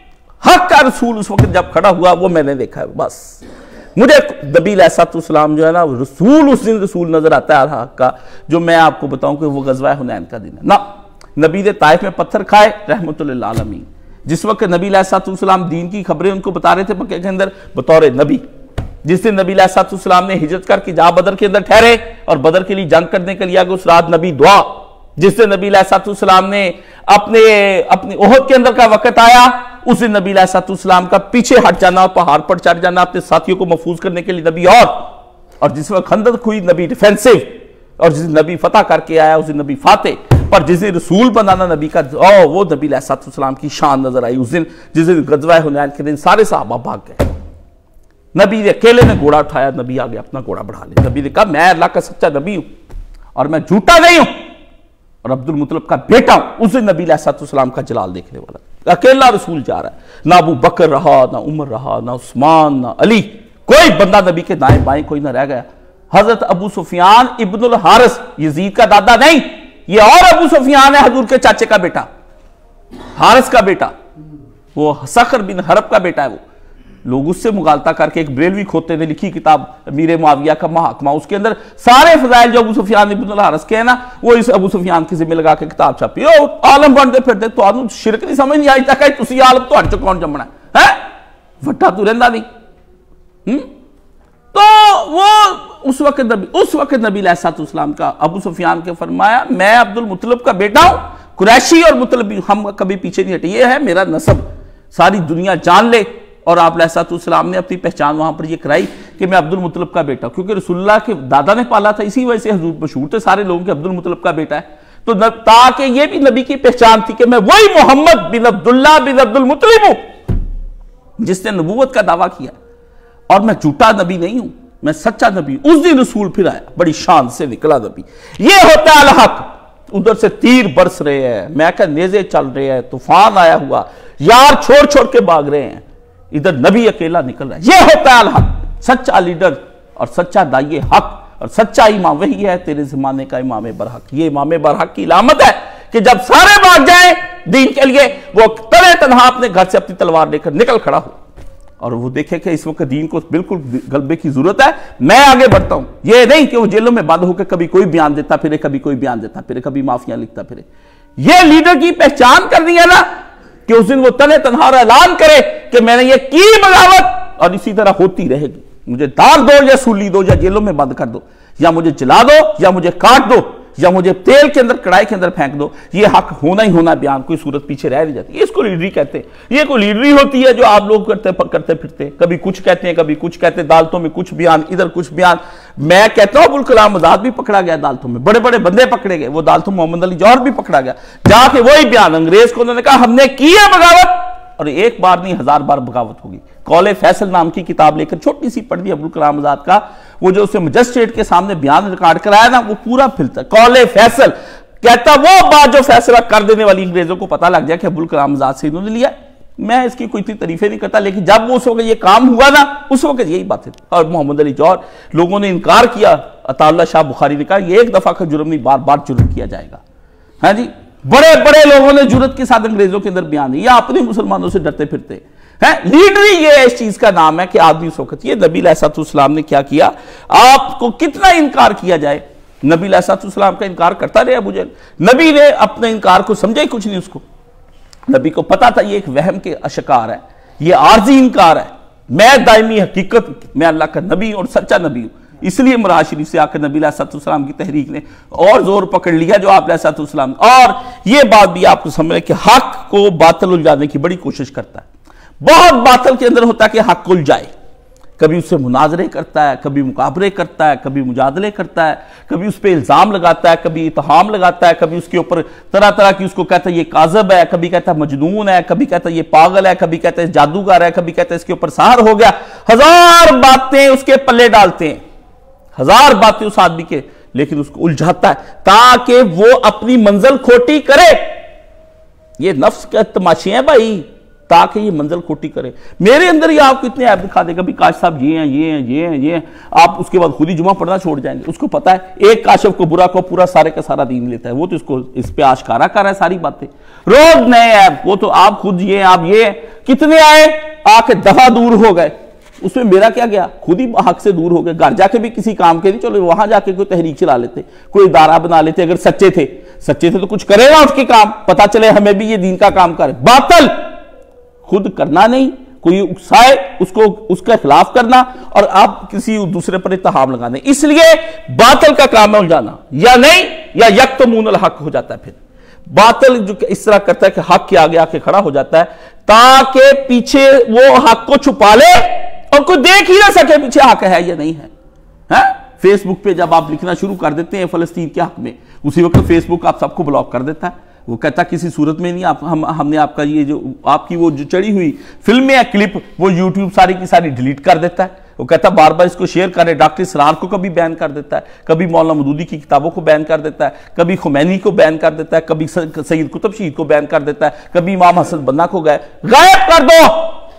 حق کا رسول اس وقت جب کھڑا ہوا وہ میں نے دیکھا ہے۔ بس مجھے نبی علیہ السلام جو ہے نا رسول، اس دن رسول نظر آتا ہے حق کا، جو میں آپ کو بتاؤں کہ وہ غزوہ حنین کا دن ہے نا۔ نبی نے طائف میں پتھر کھائے رحمت للعالمین، جس وقت نبی علیہ السلام دین کی خبریں ان کو بتا رہے تھے مکہ کے اندر بطور نبی، جس دن نبی علیہ السلام نے ہجرت کر کے جا بدر کے اندر ٹھہرے اور بدر کے لیے جنگ کرنے کے لیے اس رات نبی دعا، جس دن نبی علیہ السلام نے اپنے احد کے اندر کا وقت آیا، اس دن نبی علیہ السلام کا پیچھے ہٹ جانا اور پہاڑ پر چڑھ جانا اپنے ساتھیوں کو محفوظ کرنے کے لیے نبی، اور جس وقت خندق ہوئی نبی ڈیفینسو، اور جس دن نبی فتح کر کے آیا اس دن نبی فاتح، پر جس دن رسول بنانا نبی کا وہ نبی علیہ السلام کی شان نظر آئی اس دن، جس دن غزوہ حنین کے دن سارے صحابہ بھاگ گئے، نبی نے اکیلے نے گھوڑا اٹھایا، نبی آگے اپنا گھوڑا بڑھا لیا، نبی نے کہا میں اللہ کا سچا نبی ہوں اور میں جھوٹا نہیں ہوں اور عبد المطلب کا بیٹا ہوں۔ اس دن نبی علیہ السلام کا جلال دیکھنے والا، اکیلا رسول جا رہا ہے، نہ ابو بکر رہا، نہ عمر رہا، نہ عثمان، نہ علی، کوئی بندہ نبی کے دائیں بائیں کوئی نہ رہ گیا۔ حضرت ابو سفیان ابن الحارث، یزید کا دادا نہیں، یہ اور ابو سفیان ہے حضور کے چاچے کا بیٹا، حارث کا بیٹا، وہ سخر بن حرب کا بیٹا ہے۔ وہ لوگ اس سے مغالطہ کر کے ایک بریلوی کھوتے نے لکھی کتاب امیر معاویہ کا محاکمہ، اس کے اندر سارے فضائل جو ابو سفیان ابن الحارث کے ہیں نا وہ اس ابو سفیان کے ذمہ لگا کے کتاب چھاپی، عالم بنتے پھرتے تو آدم شرک نہیں سمجھ نہیں آئی تک ہے تسی عالم تو ہٹ چو کون جمنا ہے وٹا تو رہندا نہیں۔ تو وہ اس وقت نبی علیہ السلام کا ابو سفیان کے فرمایا میں عبد المطلب کا بیٹا ہوں، قریشی اور مطلبی، ہم کبھی پیچھے نہیں ہٹے، یہ ہے میرا نسب، ساری دنیا جان لے۔ اور آپ علیہ السلام نے اپنی پہچان وہاں پر یہ کرائی کہ میں عبد المطلب کا بیٹا ہوں، کیونکہ رسول اللہ کے دادا نے پالا تھا، اسی وجہ سے حضور مشہور تھے سارے لوگوں کے عبد المطلب کا بیٹا ہے، تو تاکہ یہ بھی نبی کی پہچان تھی کہ میں وہی محمد بن عبداللہ بن عبد المطلب ہوں جس نے نبوت کا دعویٰ کیا، اور میں جھوٹا نبی نہیں ہوں، میں سچا نبی ہوں۔ اس دن رسول پھر آیا، بڑی شان سے نکلا نبی۔ یہ ہوتا ہے الحق۔ ادھر سے تیر برس رہے ہیں، میں کہ نیزے چل رہے ہیں، طوفان آیا ہوا، یار چھوڑ چھوڑ کے بھاگ رہے ہیں، ادھر نبی اکیلا نکل رہا ہے۔ یہ ہوتا ہے الحق، سچا لیڈر اور سچا داعی حق اور سچا امام وہی ہے تیرے زمانے کا امام برحق۔ یہ امام برحق کی علامت ہے کہ جب سارے بھاگ جائیں دین کے لیے، وہ تنہا اپنے گھر سے اپنی تلوار لے کر نکل کھڑا ہو۔ اور وہ دیکھے کہ اس وقت دین کو بالکل غلبے کی ضرورت ہے، میں آگے بڑھتا ہوں. یہ نہیں کہ وہ جیلوں میں بند ہو کے کبھی کوئی بیان دیتا پھرے، کبھی کوئی بیان دیتا پھرے، کبھی معافیاں لکھتا پھرے. یہ لیڈر کی پہچان کرنی ہے نا کہ اس دن وہ تنہا تنہا اعلان کرے کہ میں نے یہ کی بغاوت، اور اسی طرح ہوتی رہے گی. مجھے دار دو یا سولی دو یا جیلوں میں بند کر دو، یا مجھے جلا دو یا مجھے کاٹ دو یا مجھے تیل کے اندر کڑائی کے اندر پھینک دو، یہ حق ہونا ہی ہونا. بیان کوئی صورت پیچھے رہ نہیں جاتی. اس کو لیڈری کہتے ہیں. یہ کوئی لیڈری ہوتی ہے جو آپ لوگ کرتے پھرتے، کبھی کچھ کہتے ہیں کبھی کچھ کہتے ہیں. عدالتوں میں کچھ بیان، ادھر کچھ بیان. میں کہتا ہوں ابوالکلام آزاد بھی پکڑا گیا عدالتوں میں، بڑے بڑے بندے پکڑے گئے. وہ عدالتوں محمد علی جوہر بھی پکڑا گیا، جا کے وہی بیان انگریز کو انہوں نے کہا ہم نے کی ہے بغاوت، اور ایک بار نہیں 1000 بار بغاوت ہوگی. قول فیصل نام کی کتاب لے کر چھوٹی سی پڑھ دی ابوالکلام آزاد کا، وہ جو اسے مجسٹریٹ کے سامنے بیان ریکارڈ کرایا نا، وہ پورا پھلتا ہے. قول فیصل کہتا وہ بات جو فیصلہ کر دینے والی انگریزوں کو پتہ لگ جائے کہ ابوالکلام آزاد سے انہوں نے لیا. میں اس کی کوئی اتنی تعریفیں نہیں کرتا، لیکن جب وہ اس وقت یہ کام ہوا نا، اس وقت یہی بات ہے. اور محمد علی جوہر، لوگوں نے انکار کیا. عطا اللہ شاہ بخاری نے کہا یہ ایک دفعہ کا جرم نہیں، بار بار جرم کیا جائے گا. ہاں جی، بڑے بڑے لوگوں نے جرت کے ساتھ انگریزوں کے اندر بیان دیا، یا اپنے مسلمانوں سے ڈرتے پھرتے ہیں. لیڈری یہ اس چیز کا نام ہے کہ آدمی اس وقت، یہ نبی علیہ السلام نے کیا کیا، آپ کو کتنا انکار کیا جائے. نبی علیہ السلام کا انکار کرتا رہے ابو جہل. نبی نے اپنے انکار کو سمجھا ہی کچھ نہیں. اس کو نبی کو پتا تھا یہ ایک وہم کے اشکار ہے، یہ عارضی انکار ہے. میں دائمی حقیقت، میں اللہ کا نبی اور سچا نبی ہوں. اس لیے مراج شریف سے آ کر نبی علیہ السلام کی تحریک نے اور زور پکڑ لیا جو آپ علیہ السلام. اور یہ بات بھی آپ کو سمجھے کہ حق کو باطل الجھانے کی بڑی کوشش کرتا ہے. بہت باطل کے اندر ہوتا ہے کہ حق الجھائے. کبھی اس سے مناظرے کرتا ہے، کبھی مقابلے کرتا ہے، کبھی مجادلے کرتا ہے، کبھی اس پہ الزام لگاتا ہے، کبھی اتہام لگاتا ہے، کبھی اس کے اوپر طرح طرح کی اس کو کہتا ہے یہ کاذب ہے، کبھی کہتا ہے مجنون ہے، کبھی کہتا ہے یہ پاگل ہے، کبھی کہتا ہے جادوگر ہے، کبھی کہتا ہے اس کے اوپر سحر ہو گیا. 1000 باتیں اس کے پلے ڈالتے ہیں، 1000 باتیں اس آدمی کے، لیکن اس کو الجھاتا ہے تاکہ وہ اپنی منزل کھوٹی کرے. یہ نفس کے تماشے ہیں بھائی، تاکہ یہ منزل کھوٹی کرے. میرے اندر یہ آپ کو اتنے عیب دکھا دے گا، بھی کاش صاحب یہ ہیں یہ ہیں یہ ہیں یہ ہیں، آپ اس کے بعد خود ہی جمعہ پڑھنا چھوڑ جائیں گے. اس کو پتا ہے ایک کاشف کو برا کو پورا سارے کا سارا دین لیتا ہے. وہ تو اس کو اس پہ آشکارا کر رہا ہے ساری باتیں، روز نئے عیب. وہ تو آپ خود یہ ہیں، آپ یہ ہیں. کتنے آئے آ کے دفعہ دور ہو گئے، اس میں میرا کیا گیا؟ خود ہی حق سے دور ہو گئے. گھر جا کے بھی کسی کام کے نہیں، چلو وہاں جا کے کوئی تحریک چلا لیتے، کوئی ادارہ بنا لیتے. اگر سچے تھے تو کچھ کرے گا اس کے کام، پتا چلے ہمیں بھی یہ دین کا کام کرے. باطل خود کرنا نہیں، کوئی اکسائے اس کو اس کے خلاف کرنا، اور آپ کسی دوسرے پر اتہام لگانے. اس لیے باطل کا کام ہے الجھانا، یا نہیں یا یکتمون الحق ہو جاتا ہے. پھر باطل جو اس طرح کرتا ہے کہ حق کے آگے آ کے کھڑا ہو جاتا ہے تاکہ پیچھے وہ حق کو چھپا لے اور کوئی دیکھ ہی نہ سکے پیچھے حق ہے یا نہیں ہے. فیس بک پہ جب آپ لکھنا شروع کر دیتے ہیں فلسطین کے حق میں، اسی وقت فیس بک آپ سب کو بلاک کر دیتا ہے. وہ کہتا ہے کسی صورت میں نہیں، ہم نے آپ کا یہ جو آپ کی وہ جو چڑھی ہوئی فلمیں ہیں کلپ، وہ یوٹیوب ساری کی ساری ڈیلیٹ کر دیتا ہے. وہ کہتا ہے بار بار اس کو شیئر کریں. ڈاکٹر اسرار کو کبھی بین کر دیتا ہے، کبھی مولانا مودودی کی کتابوں کو بین کر دیتا ہے، کبھی خمینی کو بین کر دیتا ہے، کبھی سید قطب شہید کو بین کر دیتا ہے، کبھی امام حسن بننا کو غائب کر دو.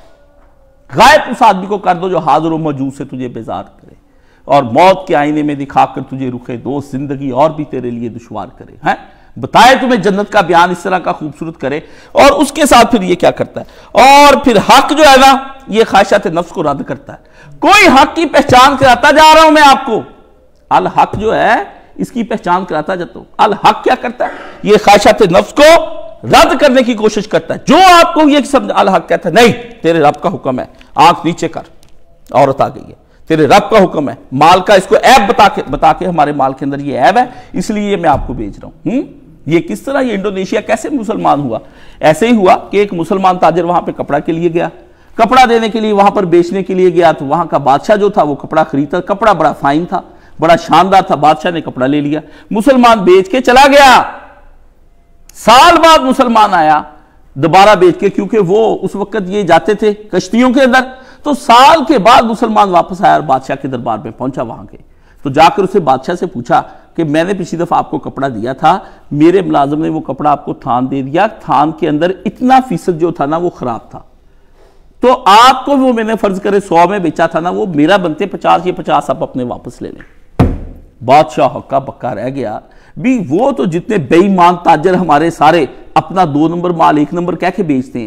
غائب اس آدمی کو کر دو جو حاضر و موجود سے تجھے بیزار کرے اور موت کے آئینے میں دکھا کر تجھے رخے دوست زندگی اور بھی تیرے لیے دشوار کرے. بتائے تمہیں جنت کا بیان اس طرح کا خوبصورت کرے. اور اس کے ساتھ پھر یہ کیا کرتا ہے، اور پھر حق جو ہے نا یہ خواہشات نفس کو رد کرتا ہے. کوئی حق کی پہچان کراتا جا رہا ہوں میں آپ کو، الحق جو ہے اس کی پہچان کراتا جاتا ہوں. الحق کیا کرتا ہے، یہ خواہشات نفس کو رد کرنے کی کوشش کرتا ہے. جو آپ کو یہ سمجھ الحق کہتا ہے نہیں تیرے رب کا حکم ہے، آنکھ نیچے کر، عورت آ گئی ہے، تیرے رب کا حکم ہے. مال کا اس کو عیب بتا کے ہمارے مال کے اندر یہ عیب ہے، اس لیے میں آپ کو بھیج رہا ہوں. یہ کس طرح، یہ انڈونیشیا کیسے مسلمان ہوا؟ ایسے ہی ہوا کہ ایک مسلمان تاجر وہاں پہ کپڑا کے لیے گیا، کپڑا دینے کے لیے وہاں پر بیچنے کے لیے گیا. تو وہاں کا بادشاہ جو تھا وہ کپڑا خریدتا، کپڑا بڑا فائن تھا، بڑا شاندار تھا. بادشاہ نے کپڑا لے لیا، مسلمان بیچ کے چلا گیا. سال بعد مسلمان آیا دوبارہ بیچ کے، کیونکہ وہ اس وقت یہ جاتے تھے کشتیوں کے اندر. تو سال کے بعد مسلمان واپس آیا اور بادشاہ کے دربار میں پہنچا وہاں کے. تو جا کر اسے بادشاہ سے پوچھا کہ میں نے پچھلی دفعہ آپ کو کپڑا دیا تھا، میرے ملازم نے وہ کپڑا آپ کو تھان دے دیا، تھان کے اندر اتنا فیصد جو تھا نا وہ خراب تھا، تو آپ کو وہ میں نے فرض کرے 100 میں بیچا تھا نا، وہ میرا بنتے 50، یہ 50 آپ اپنے واپس لے لیں. بادشاہ ہکا بکا رہ گیا. بھی وہ تو جتنے بے ایمان تاجر ہمارے سارے اپنا 2 نمبر مال 1 نمبر کہہ کے بیچتے ہیں،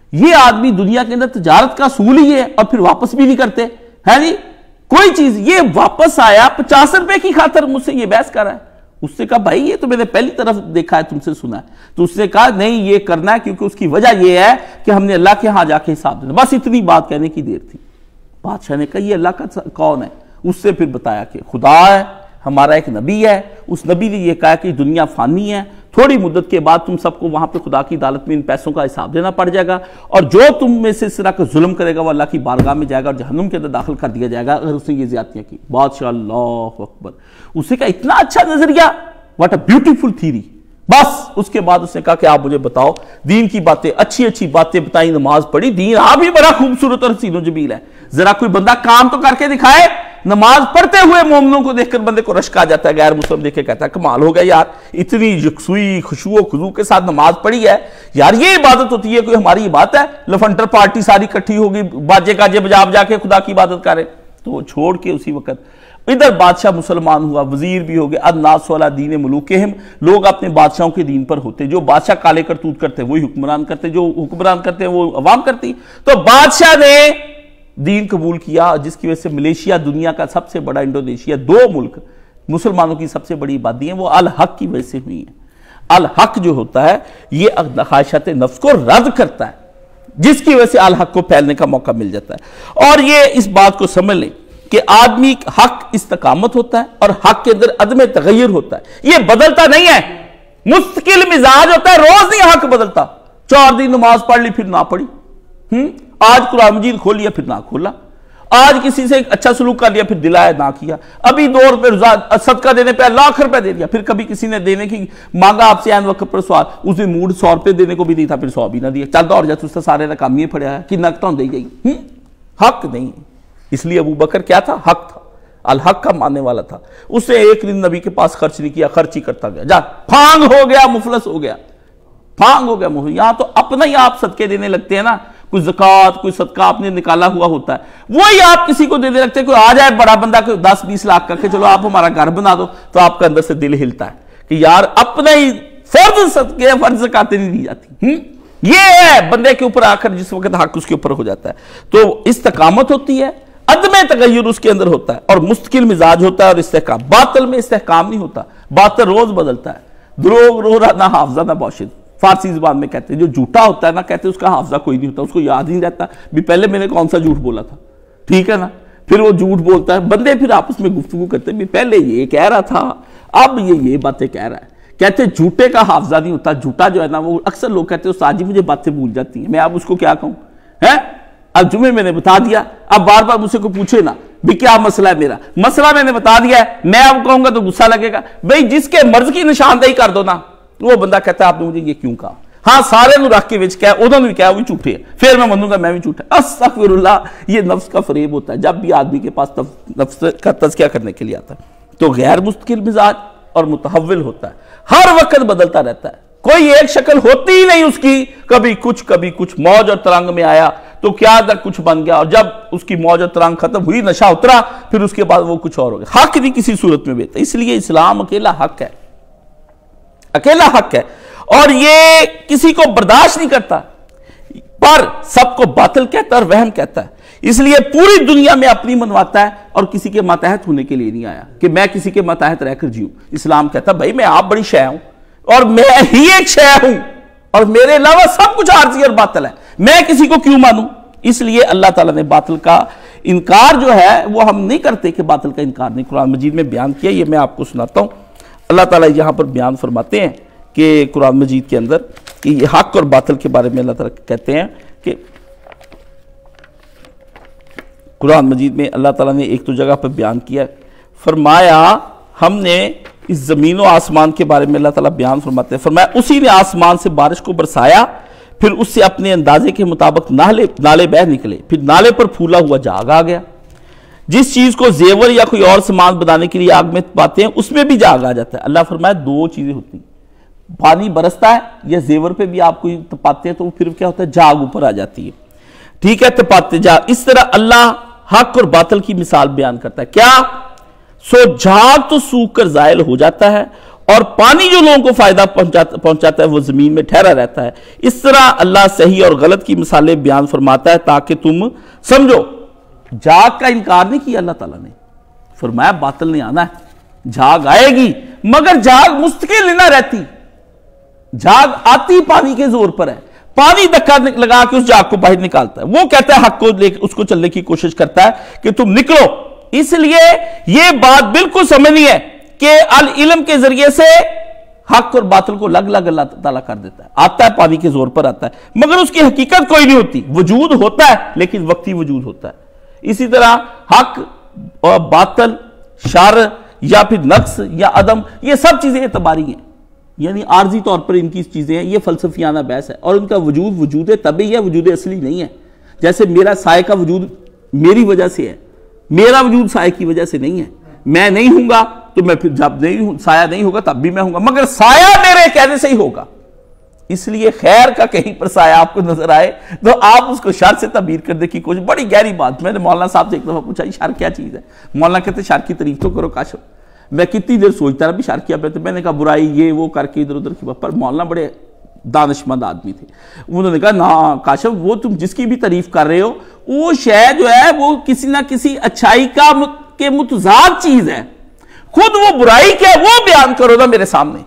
یہ آدمی دنیا کے اندر تجارت کا اصول ہی ہے اور پھر واپس بھی نہیں کرتے ہے جی کوئی چیز. یہ واپس آیا 50 روپے کی خاطر مجھ سے یہ بحث کر رہا ہے. اس سے کہا بھائی یہ تو میں نے پہلی طرف دیکھا ہے تم سے سنا ہے. تو اس نے کہا نہیں یہ کرنا ہے کیونکہ اس کی وجہ یہ ہے کہ ہم نے اللہ کے ہاں جا کے حساب دینا. بس اتنی بات کہنے کی دیر تھی. بادشاہ نے کہا یہ اللہ کا کون ہے؟ اس سے پھر بتایا کہ خدا ہے, ہمارا ایک نبی ہے, اس نبی نے یہ کہا کہ دنیا فانی ہے, تھوڑی مدت کے بعد تم سب کو وہاں پہ خدا کی عدالت میں ان پیسوں کا حساب دینا پڑ جائے گا, اور جو تم میں سے اس طرح کا ظلم کرے گا وہ اللہ کی بارگاہ میں جائے گا اور جہنم کے اندر داخل کر دیا جائے گا اگر اس نے یہ زیادتیاں کی. بادشاہ اللہ اکبر, اسے کہا اتنا اچھا نظریہ, واٹ اے بیوٹیفل تھیری. بس اس کے بعد اس نے کہا کہ آپ مجھے بتاؤ دین کی باتیں, اچھی اچھی باتیں بتائیں, نماز پڑھی, دین آپ ہی بڑا خوبصورت اور حسین و جمیل ہے, ذرا کوئی بندہ کام تو کر کے دکھائے. نماز پڑھتے ہوئے مومنوں کو دیکھ کر بندے کو رشک آ جاتا ہے, غیر مسلم دیکھ کے کہتا ہے کمال ہو گیا یار, اتنی یکسوئی خشوع و خضوع کے ساتھ نماز پڑھی ہے یار, یہ عبادت ہوتی ہے, کوئی ہماری عبادت ہے لفنٹر پارٹی ساری کٹھی ہوگی باجے کاجے بجا بجا کے خدا کی عبادت کرے. تو چھوڑ کے اسی وقت ادھر بادشاہ مسلمان ہوا, وزیر بھی ہو گئے. الناس علی دین ملوکہم, لوگ اپنے بادشاہوں کے دین پر ہوتے, جو بادشاہ کالے کرتوت کرتے وہی حکمران کرتے, جو حکمران کرتے ہیں وہ عوام کرتی. تو بادشاہ نے دین قبول کیا جس کی وجہ سے ملیشیا دنیا کا سب سے بڑا, انڈونیشیا, 2 ملک مسلمانوں کی سب سے بڑی آبادی ہیں, وہ الحق کی وجہ سے ہوئی ہیں. الحق جو ہوتا ہے یہ خواہشات نفس کو رد کرتا ہے جس کی وجہ سے الحق کو پھیلنے کا موقع مل جاتا ہے. اور یہ اس بات کو سمجھ لیں کہ آدمی حق استقامت ہوتا ہے اور حق کے اندر عدم تغیر ہوتا ہے, یہ بدلتا نہیں ہے, مستقل مزاج ہوتا ہے, روز نہیں حق بدلتا. 4 دن نماز پڑھ لی پھر نہ پڑھی, آج قرآن مجید کھول لیا پھر نہ کھولا, آج کسی سے اچھا سلوک کر لیا پھر دلایا نہ کیا, ابھی 2 روپے صدقہ دینے پہ لاکھ روپے دے دیا, پھر کبھی کسی نے دینے کی مانگا آپ سے عین وقت پر سوال, اس نے موڈ 100 روپے دینے کو بھی نہیں تھا پھر 100 بھی نہ دیا, چلتا اور جاتا اس سے سارے کامیے پڑیا ہے کہ نقطہ دے گئی. حق نہیں, اس لیے ابو بکر کیا تھا؟ حق تھا, الحق کا ماننے والا تھا. اس نے ایک دن نبی کے پاس خرچ نہیں کیا, خرچ ہی کرتا گیا, جا پھانگ ہو گیا, مفلس ہو گیا, پھانگ ہو گیا. یہاں تو اپنا ہی آپ صدقے دینے لگتے ہیں نا, کوئی زکوٰۃ کوئی صدقہ آپ نے نکالا ہوا ہوتا ہے وہی آپ کسی کو دینے لگتے ہیں. کوئی آ جائے بڑا بندہ کوئی 10-20 لاکھ کا کہ چلو آپ ہمارا گھر بنا دو, تو آپ کا اندر سے دل ہلتا ہے کہ یار اپنا ہی فرض صدقے فرض زکاتیں نہیں دی جاتی. یہ ہے بندے کے اوپر آ کر جس وقت حق اس کے اوپر ہو جاتا ہے. تو استقامت ہوتی ہے, عدم تغیر اس کے اندر ہوتا ہے, اور مستقل مزاج ہوتا ہے, اور استحکام. باطل میں استحکام نہیں ہوتا, باطل روز بدلتا ہے. دروغ رو رہا نہ حافظہ نہ باشد, فارسی زبان میں کہتے ہیں. جو جھوٹا ہوتا ہے نا کہتے ہیں اس کا حافظہ کوئی نہیں ہوتا, اس کو یاد نہیں رہتا بھی پہلے میں نے کون سا جھوٹ بولا تھا, ٹھیک ہے نا. پھر وہ جھوٹ بولتا ہے, بندے پھر آپس میں گفتگو کرتے ہیں بھی پہلے یہ کہہ رہا تھا اب یہ باتیں کہہ رہا ہے. کہتے ہیں جھوٹے کا حافظہ نہیں ہوتا, جھوٹا جو ہے نا وہ اکثر لوگ کہتے ہیں استاد جی مجھے باتیں بھول جاتی ہیں, میں اب اس کو کیا کہوں ہے, اب جمعے میں نے بتا دیا, اب بار بار مجھ سے کوئی پوچھے نا بھی کیا مسئلہ ہے, میرا مسئلہ میں نے بتا دیا ہے, میں اب کہوں گا تو غصہ لگے گا. بھئی جس کے مرض کی نشاندہی کر دو نا, وہ بندہ کہتا ہے آپ نے مجھے یہ کیوں کہا, ہاں سارے نو رکھ کے وچ کہا انہوں نے بھی کہا وہ جھوٹے ہیں, پھر میں منوں گا میں بھی جھوٹا. استغفر اللہ, یہ نفس کا فریب ہوتا ہے جب بھی آدمی کے پاس نفس کا تزکیہ کرنے کے لیے آتا ہے. تو غیر مستقل مزاج اور متحول ہوتا ہے, ہر وقت بدلتا رہتا ہے, کوئی ایک شکل ہوتی ہی نہیں اس کی, کبھی کچھ موج اور ترنگ میں آیا تو کیا تک کچھ بن گیا, اور جب اس کی موج اور ترنگ ختم ہوئی نشہ اترا پھر اس کے بعد وہ کچھ اور ہو گیا. حق نہیں کسی صورت میں بیتا, اس لیے اسلام اکیلا حق ہے, اکیلا حق ہے, اور یہ کسی کو برداشت نہیں کرتا, پر سب کو باطل کہتا ہے اور وہم کہتا ہے. اس لیے پوری دنیا میں اپنی منواتا ہے اور کسی کے ماتحت ہونے کے لیے نہیں آیا کہ میں کسی کے ماتحت رہ کر جیوں. اسلام کہتا ہے بھائی میں آپ بڑی شے ہوں اور میں ہی ایک شے ہوں, اور میرے علاوہ سب کچھ عارضی اور باطل ہے, میں کسی کو کیوں مانوں. اس لیے اللہ تعالیٰ نے باطل کا انکار جو ہے وہ ہم نہیں کرتے کہ باطل کا انکار نہیں, قرآن مجید میں بیان کیا. یہ میں آپ کو سناتا ہوں. اللہ تعالیٰ یہاں پر بیان فرماتے ہیں کہ قرآن مجید کے اندر کہ یہ حق اور باطل کے بارے میں اللہ تعالیٰ کہتے ہیں کہ قرآن مجید میں اللہ تعالیٰ نے ایک تو جگہ پر بیان کیا, فرمایا ہم نے اس زمین و آسمان کے بارے میں اللہ تعالیٰ بیان فرماتے ہیں, فرمایا اسی نے آسمان سے بارش کو برسایا, پھر اس سے اپنے اندازے کے مطابق نالے بہہ نکلے, پھر نالے پر پھولا ہوا جاگ آ گیا. جس چیز کو زیور یا کوئی اور سامان بنانے کے لیے آگ میں پاتے ہیں اس میں بھی جاگ آ جاتا ہے. اللہ فرمایا 2 چیزیں ہوتی ہیں, پانی برستا ہے یا زیور پہ بھی آپ کوئی تپاتے ہیں تو پھر کیا ہوتا ہے جاگ اوپر آ جاتی ہے, ٹھیک ہے, تپاتے جاگ. اس طرح اللہ حق اور باطل کی مثال بیان کرتا ہے. کیا سو جھاگ تو سوکھ کر زائل ہو جاتا ہے اور پانی جو لوگوں کو فائدہ پہنچاتا ہے وہ زمین میں ٹھہرا رہتا ہے۔ اس طرح اللہ صحیح اور غلط کی مثالیں بیان فرماتا ہے تاکہ تم سمجھو۔ جاگ کا انکار نہیں کیا اللہ تعالیٰ نے، فرمایا باطل نہیں آنا ہے، جاگ آئے گی مگر جاگ مستقل نہ رہتی، جاگ آتی پانی کے زور پر ہے، پانی دھکا لگا کے اس جاگ کو باہر نکالتا ہے، وہ کہتا ہے حق کو لے اس کو چلنے کی کوشش کرتا ہے کہ تم نکلو۔ اس لیے یہ بات بالکل سمجھنی ہے کہ العلم کے ذریعے سے حق اور باطل کو لگ اللہ تعالیٰ کر دیتا ہے، آتا ہے پانی کے زور پر آتا ہے مگر اس کی حقیقت کوئی نہیں ہوتی، وجود ہوتا ہے لیکن وقتی وجود ہوتا ہے۔ اسی طرح حق اور باطل، شر یا پھر نقص یا عدم، یہ سب چیزیں اعتباری ہیں، یعنی عارضی طور پر ان کی چیزیں ہیں، یہ فلسفیانہ بحث ہے، اور ان کا وجود طبعی ہے، وجود اصلی نہیں ہے۔ جیسے میرا سائے کا وجود میری وجہ سے ہے، میرا وجود سائے کی وجہ سے نہیں ہے، میں نہیں ہوں گا تو میں پھر جب سایہ نہیں ہوگا تب بھی میں ہوں گا، مگر سایہ میرے کہنے سے ہی ہوگا۔ اس لیے خیر کا کہیں پر سایہ آپ کو نظر آئے تو آپ اس کو شر سے تعبیر کرنے کی کوشش، بڑی گہری بات۔ میں نے مولانا صاحب سے ایک دفعہ پوچھا شر کیا چیز ہے؟ مولانا کہتے شر کی تعریف تو کرو کاشف۔ میں کتنی دیر سوچتا رہا بھی شر کیا بہتر، میں نے کہا برائی یہ وہ کر کے ادھر ادھر کی بات، پر مولانا بڑے دانشمند آدمی تھے، انہوں نے کہا نا کاشف وہ تم جس کی بھی تعریف کر رہے ہو وہ شے جو ہے وہ کسی نہ کسی اچھائی کے متضاد چیز ہے، خود وہ برائی کیا وہ بیان کرو نا میرے سامنے،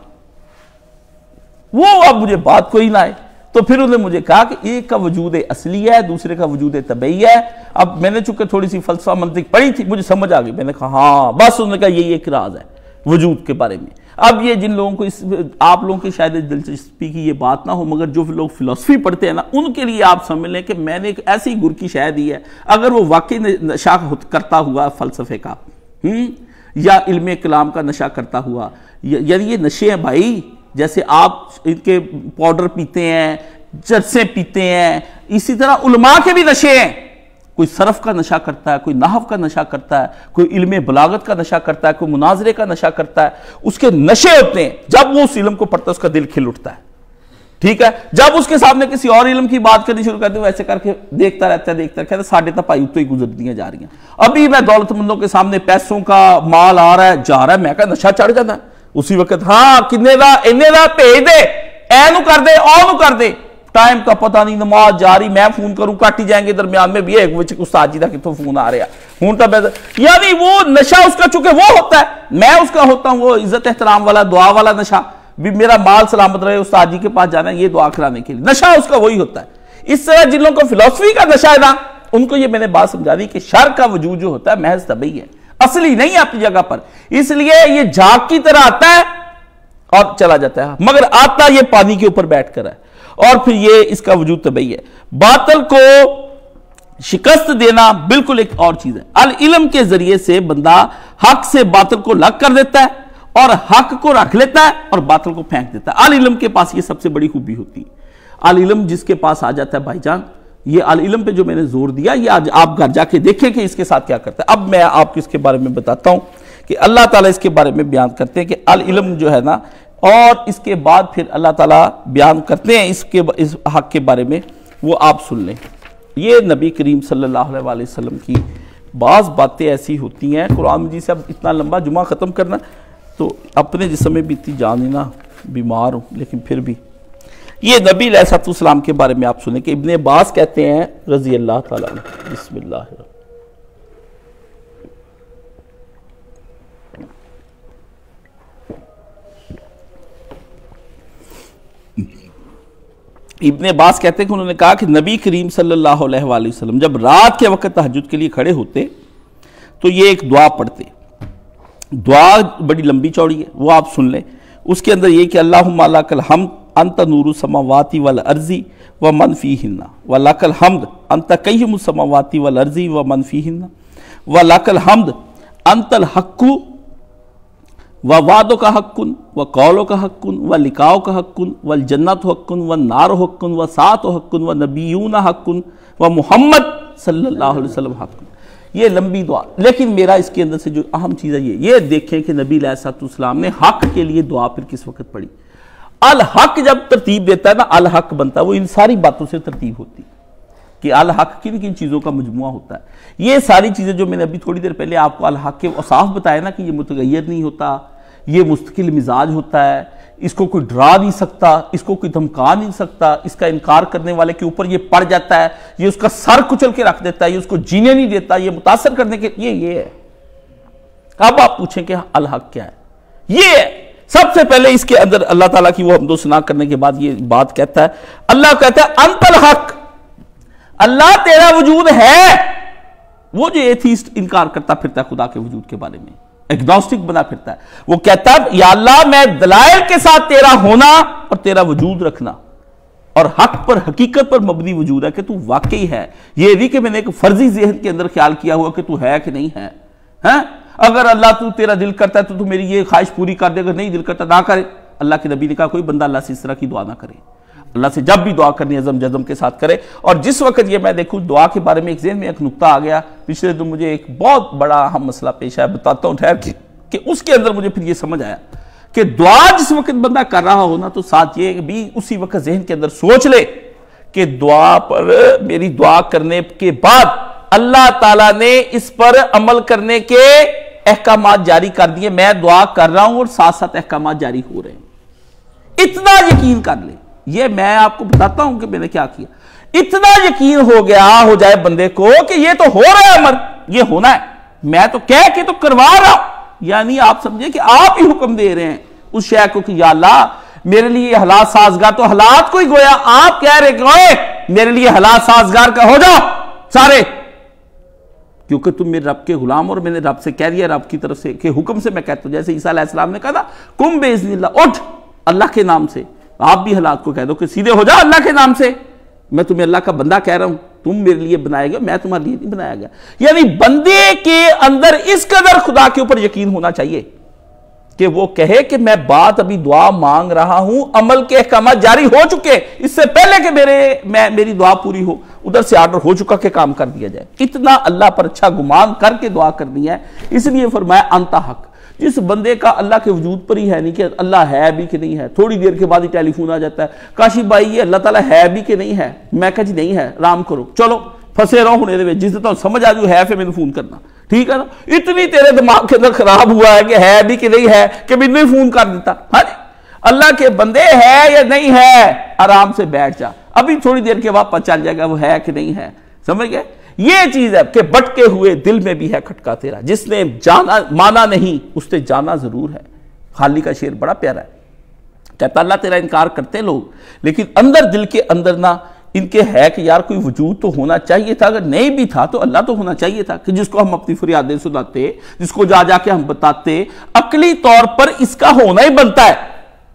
وہ اب مجھے بات کوئی نہ آئے۔ تو پھر انہوں نے مجھے کہا کہ ایک کا وجود اصلی ہے، دوسرے کا وجود طبعی ہے۔ اب میں نے چونکہ تھوڑی سی فلسفہ منطق پڑھی تھی، مجھے سمجھ آ گئی، میں نے کہا ہاں بس، انہوں نے کہا یہی ایک راز ہے وجود کے بارے میں۔ اب یہ جن لوگوں کو آپ لوگوں کی شاید دلچسپی کی یہ بات نہ ہو، مگر جو لوگ فلسفی پڑھتے ہیں نا ان کے لیے آپ سمجھ لیں کہ میں نے ایک ایسی گر کی شے دی ہے، اگر وہ واقعی نشہ کرتا ہوا فلسفے کا یا علم کلام کا نشہ کرتا ہوا، یعنی یہ نشے ہیں بھائی، جیسے آپ ان کے پاؤڈر پیتے ہیں، جرسیں پیتے ہیں، اسی طرح علماء کے بھی نشے ہیں، کوئی صرف کا نشہ کرتا ہے، کوئی نحو کا نشہ کرتا ہے، کوئی علم بلاغت کا نشہ کرتا ہے، کوئی مناظرے کا نشہ کرتا ہے، اس کے نشے ہوتے ہیں، جب وہ اس علم کو پڑھتا ہے اس کا دل کھل اٹھتا ہے، ٹھیک ہے، جب اس کے سامنے کسی اور علم کی بات کرنی شروع کرتے ہیں ویسے کر کے دیکھتا رہتا ہے، کہتا ہے ساڑھے تک پائی تو ہی گزرتیاں جا رہی ہیں، ابھی میں دولت مندوں کے سامنے پیسوں کا مال آ رہا ہے جا رہا ہے، میں کہا نشہ چڑھ جاتا ہے اسی وقت، ہاں کنے دا انے دا بھیج دے، اے نو کر دے او نو کر دے، ٹائم کا پتہ نہیں، نماز جاری، میں فون کروں کاٹ ہی جائیں گے، درمیان میں بھی ایک وچ استاد جی دا کتوں فون آ رہا ہوں تا یعنی وہ نشہ اس کا چونکہ وہ ہوتا ہے، میں اس کا ہوتا ہوں وہ عزت احترام والا دعا والا نشہ، بھی میرا مال سلامت رہے، استاد جی کے پاس جانا ہے یہ دعا کرانے کے لیے، نشہ اس کا وہی ہوتا ہے۔ اس طرح جن لوگوں کو فلسفی کا نشہ ہے نا ان کو یہ میں نے بات سمجھا دی کہ شر کا وجود جو ہوتا ہے محض طبعی ہے، اصلی نہیں ہے اپنی جگہ پر، اس لیے یہ جاگ کی طرح آتا ہے اور چلا جاتا ہے، مگر آتا یہ پانی کے اوپر بیٹھ کر ہے، اور پھر یہ اس کا وجود طبعی ہے۔ باطل کو شکست دینا بالکل ایک اور چیز ہے۔ العلم کے ذریعے سے بندہ حق سے باطل کو لگ کر دیتا ہے اور حق کو رکھ لیتا ہے اور باطل کو پھینک دیتا ہے۔ العلم کے پاس یہ سب سے بڑی خوبی ہوتی ہے۔ العلم جس کے پاس آ جاتا ہے بھائی جان، یہ العلم پہ جو میں نے زور دیا یہ آج آپ گھر جا کے دیکھیں کہ اس کے ساتھ کیا کرتا ہے۔ اب میں آپ کو اس کے بارے میں بتاتا ہوں کہ اللہ تعالیٰ اس کے بارے میں بیان کرتے ہیں کہ العلم جو ہے نا، اور اس کے بعد پھر اللہ تعالیٰ بیان کرتے ہیں اس حق کے بارے میں، وہ آپ سن لیں۔ یہ نبی کریم صلی اللہ علیہ وسلم کی بعض باتیں ایسی ہوتی ہیں، قرآن مجید سے اب اتنا لمبا جمعہ ختم کرنا تو اپنے جسم میں بھی اتنی جان لینا، بیمار ہوں لیکن پھر بھی یہ نبی علیہ السلام کے بارے میں آپ سنیں کہ ابن عباس کہتے ہیں رضی اللہ تعالیٰ عنہ، بسم اللہ الرحمن ابن عباس کہتے ہیں کہ انہوں نے کہا کہ نبی کریم صلی اللہ علیہ وآلہ وسلم جب رات کے وقت تہجد کے لیے کھڑے ہوتے تو یہ ایک دعا پڑھتے، دعا بڑی لمبی چوڑی ہے، وہ آپ سن لیں۔ اس کے اندر یہ کہ اللہم لک الحمد انت نور السماوات والارض ومن فیہن ولک الحمد انت قیوم السماوات والارض ومن فیہن ولک الحمد انت الحق ووعدک حق وقولک حق ولقاؤک حق والجنت حق والنار حق وساعۃ حق ونبیون حق ومحمد صلی اللہ علیہ وسلم حق۔ یہ لمبی دعا، لیکن میرا اس کے اندر سے جو اہم چیز ہے یہ دیکھیں کہ نبی علیہ السلام نے حق کے لیے دعا پھر کس وقت پڑھی۔ الحق جب ترتیب دیتا ہے نا، الحق بنتا ہے، وہ ان ساری باتوں سے ترتیب ہوتی ہے کہ الحق کن کن چیزوں کا مجموعہ ہوتا ہے۔ یہ ساری چیزیں جو میں نے ابھی تھوڑی دیر پہلے آپ کو الحق کے اوصاف بتائے نا کہ یہ متغیر نہیں ہوتا، یہ مستقل مزاج ہوتا ہے، اس کو کوئی ڈرا نہیں سکتا، اس کو کوئی دھمکا نہیں سکتا، اس کا انکار کرنے والے کے اوپر یہ پڑ جاتا ہے، یہ اس کا سر کچل کے رکھ دیتا ہے، یہ اس کو جینے نہیں دیتا، یہ متاثر کرنے کے یہ ہے۔ اب آپ پوچھیں کہ الحق کیا ہے؟ یہ ہے سب سے پہلے اس کے اندر اللہ تعالیٰ کی وہ حمد و ثنا کرنے کے بعد یہ بات کہتا ہے، اللہ کہتا ہے انت الحق، اللہ تیرا وجود ہے۔ وہ جو ایتھیسٹ انکار کرتا پھرتا ہے خدا کے وجود کے بارے میں، ایگنوسٹک بنا پھرتا ہے، وہ کہتا ہے یا اللہ میں دلائل کے ساتھ تیرا ہونا اور تیرا وجود رکھنا اور حق پر حقیقت پر مبنی وجود ہے کہ تو واقعی ہے، یہ نہیں کہ میں نے ایک فرضی ذہن کے اندر خیال کیا ہوا کہ تو ہے کہ نہیں ہے۔ اگر اللہ تو تیرا دل کرتا ہے تو میری یہ خواہش پوری کر دے، اگر نہیں دل کرتا نہ کرے۔ اللہ کے نبی نے کہا کوئی بندہ اللہ سے اس طرح کی دعا نہ کرے، اللہ سے جب بھی دعا کرنی عزم جزم کے ساتھ کرے۔ اور جس وقت یہ میں دیکھوں دعا کے بارے میں ایک ذہن میں ایک نقطہ آ گیا، پچھلے دن مجھے ایک بہت بڑا اہم مسئلہ پیش آیا، بتاتا ہوں ٹھہر کے، کہ اس کے اندر مجھے پھر یہ سمجھ آیا کہ دعا جس وقت بندہ کر رہا ہو نا، تو ساتھ یہ بھی اسی وقت ذہن کے اندر سوچ لے کہ دعا پر میری دعا کرنے کے بعد اللہ تعالیٰ نے اس پر عمل کرنے کے احکامات جاری کر دیے، میں دعا کر رہا ہوں اور ساتھ ساتھ احکامات جاری ہو رہے ہیں۔ اتنا یقین کر لے، یہ میں آپ کو بتاتا ہوں کہ میں نے کیا کیا، اتنا یقین ہو جائے بندے کو کہ یہ تو ہو رہا ہے عمر، یہ ہونا ہے، میں تو کہہ کے تو کروا رہا ہوں، یعنی آپ سمجھیں کہ آپ ہی حکم دے رہے ہیں اس شے کو کہ یا اللہ میرے لیے یہ حالات سازگار، تو حالات کو ہی گویا آپ کہہ رہے کہ اوئے میرے لیے حالات سازگار کا ہو جاؤ سارے، کیونکہ تم میرے رب کے غلام، اور میں نے رب سے کہہ دیا، رب کی طرف سے کہ حکم سے میں کہتا ہوں، جیسے عیسیٰ علیہ السلام نے کہا تھا کم باذن اللہ، اٹھ اللہ کے نام سے، آپ بھی حالات کو کہہ دو کہ سیدھے ہو جاؤ اللہ کے نام سے، میں تمہیں اللہ کا بندہ کہہ رہا ہوں، تم میرے لیے بنایا گیا، میں تمہارے لیے نہیں بنایا گیا۔ یعنی بندے کے اندر اس قدر خدا کے اوپر یقین ہونا چاہیے کہ وہ کہے کہ میں بات ابھی دعا مانگ رہا ہوں، عمل کے احکامات جاری ہو چکے، اس سے پہلے کہ میری دعا پوری ہو ادھر سے آرڈر ہو چکا کہ کام کر دیا جائے۔ اتنا اللہ پر اچھا گمان کر کے دعا کرنی ہے، اس لیے فرمایا انت حق۔ جس بندے کا اللہ کے وجود پر ہی ہے نہیں کہ اللہ ہے بھی کہ نہیں ہے، تھوڑی دیر کے بعد ہی ٹیلی فون آ جاتا ہے، کاشی بھائی یہ اللہ تعالیٰ ہے بھی کہ نہیں ہے، میں کہا جی نہیں ہے، آرام کرو، چلو پھنسے رہو ہونے دے، جس طرح سمجھ آ جو ہے پھر میں نے فون کرنا، ٹھیک ہے نا؟ اتنی تیرے دماغ کے اندر خراب ہوا ہے کہ ہے بھی کہ نہیں ہے کہ میں نے فون کر دیتا۔ ہاں جی، اللہ کے بندے ہے یا نہیں ہے، آرام سے بیٹھ جا، ابھی تھوڑی دیر کے بعد پتہ چل جائے گا وہ ہے کہ نہیں ہے، سمجھ گئے؟ یہ چیز ہے کہ بٹکے ہوئے دل میں بھی ہے کھٹکا تیرا، جس نے جانا مانا نہیں اس نے جانا ضرور ہے۔ خالی کا شعر بڑا پیارا ہے، کہتا اللہ تیرا انکار کرتے لوگ، لیکن اندر دل کے اندر نہ ان کے ہے کہ یار کوئی وجود تو ہونا چاہیے تھا، اگر نہیں بھی تھا تو اللہ تو ہونا چاہیے تھا کہ جس کو ہم اپنی فریادیں سناتے، جس کو جا کے ہم بتاتے، عقلی طور پر اس کا ہونا ہی بنتا ہے۔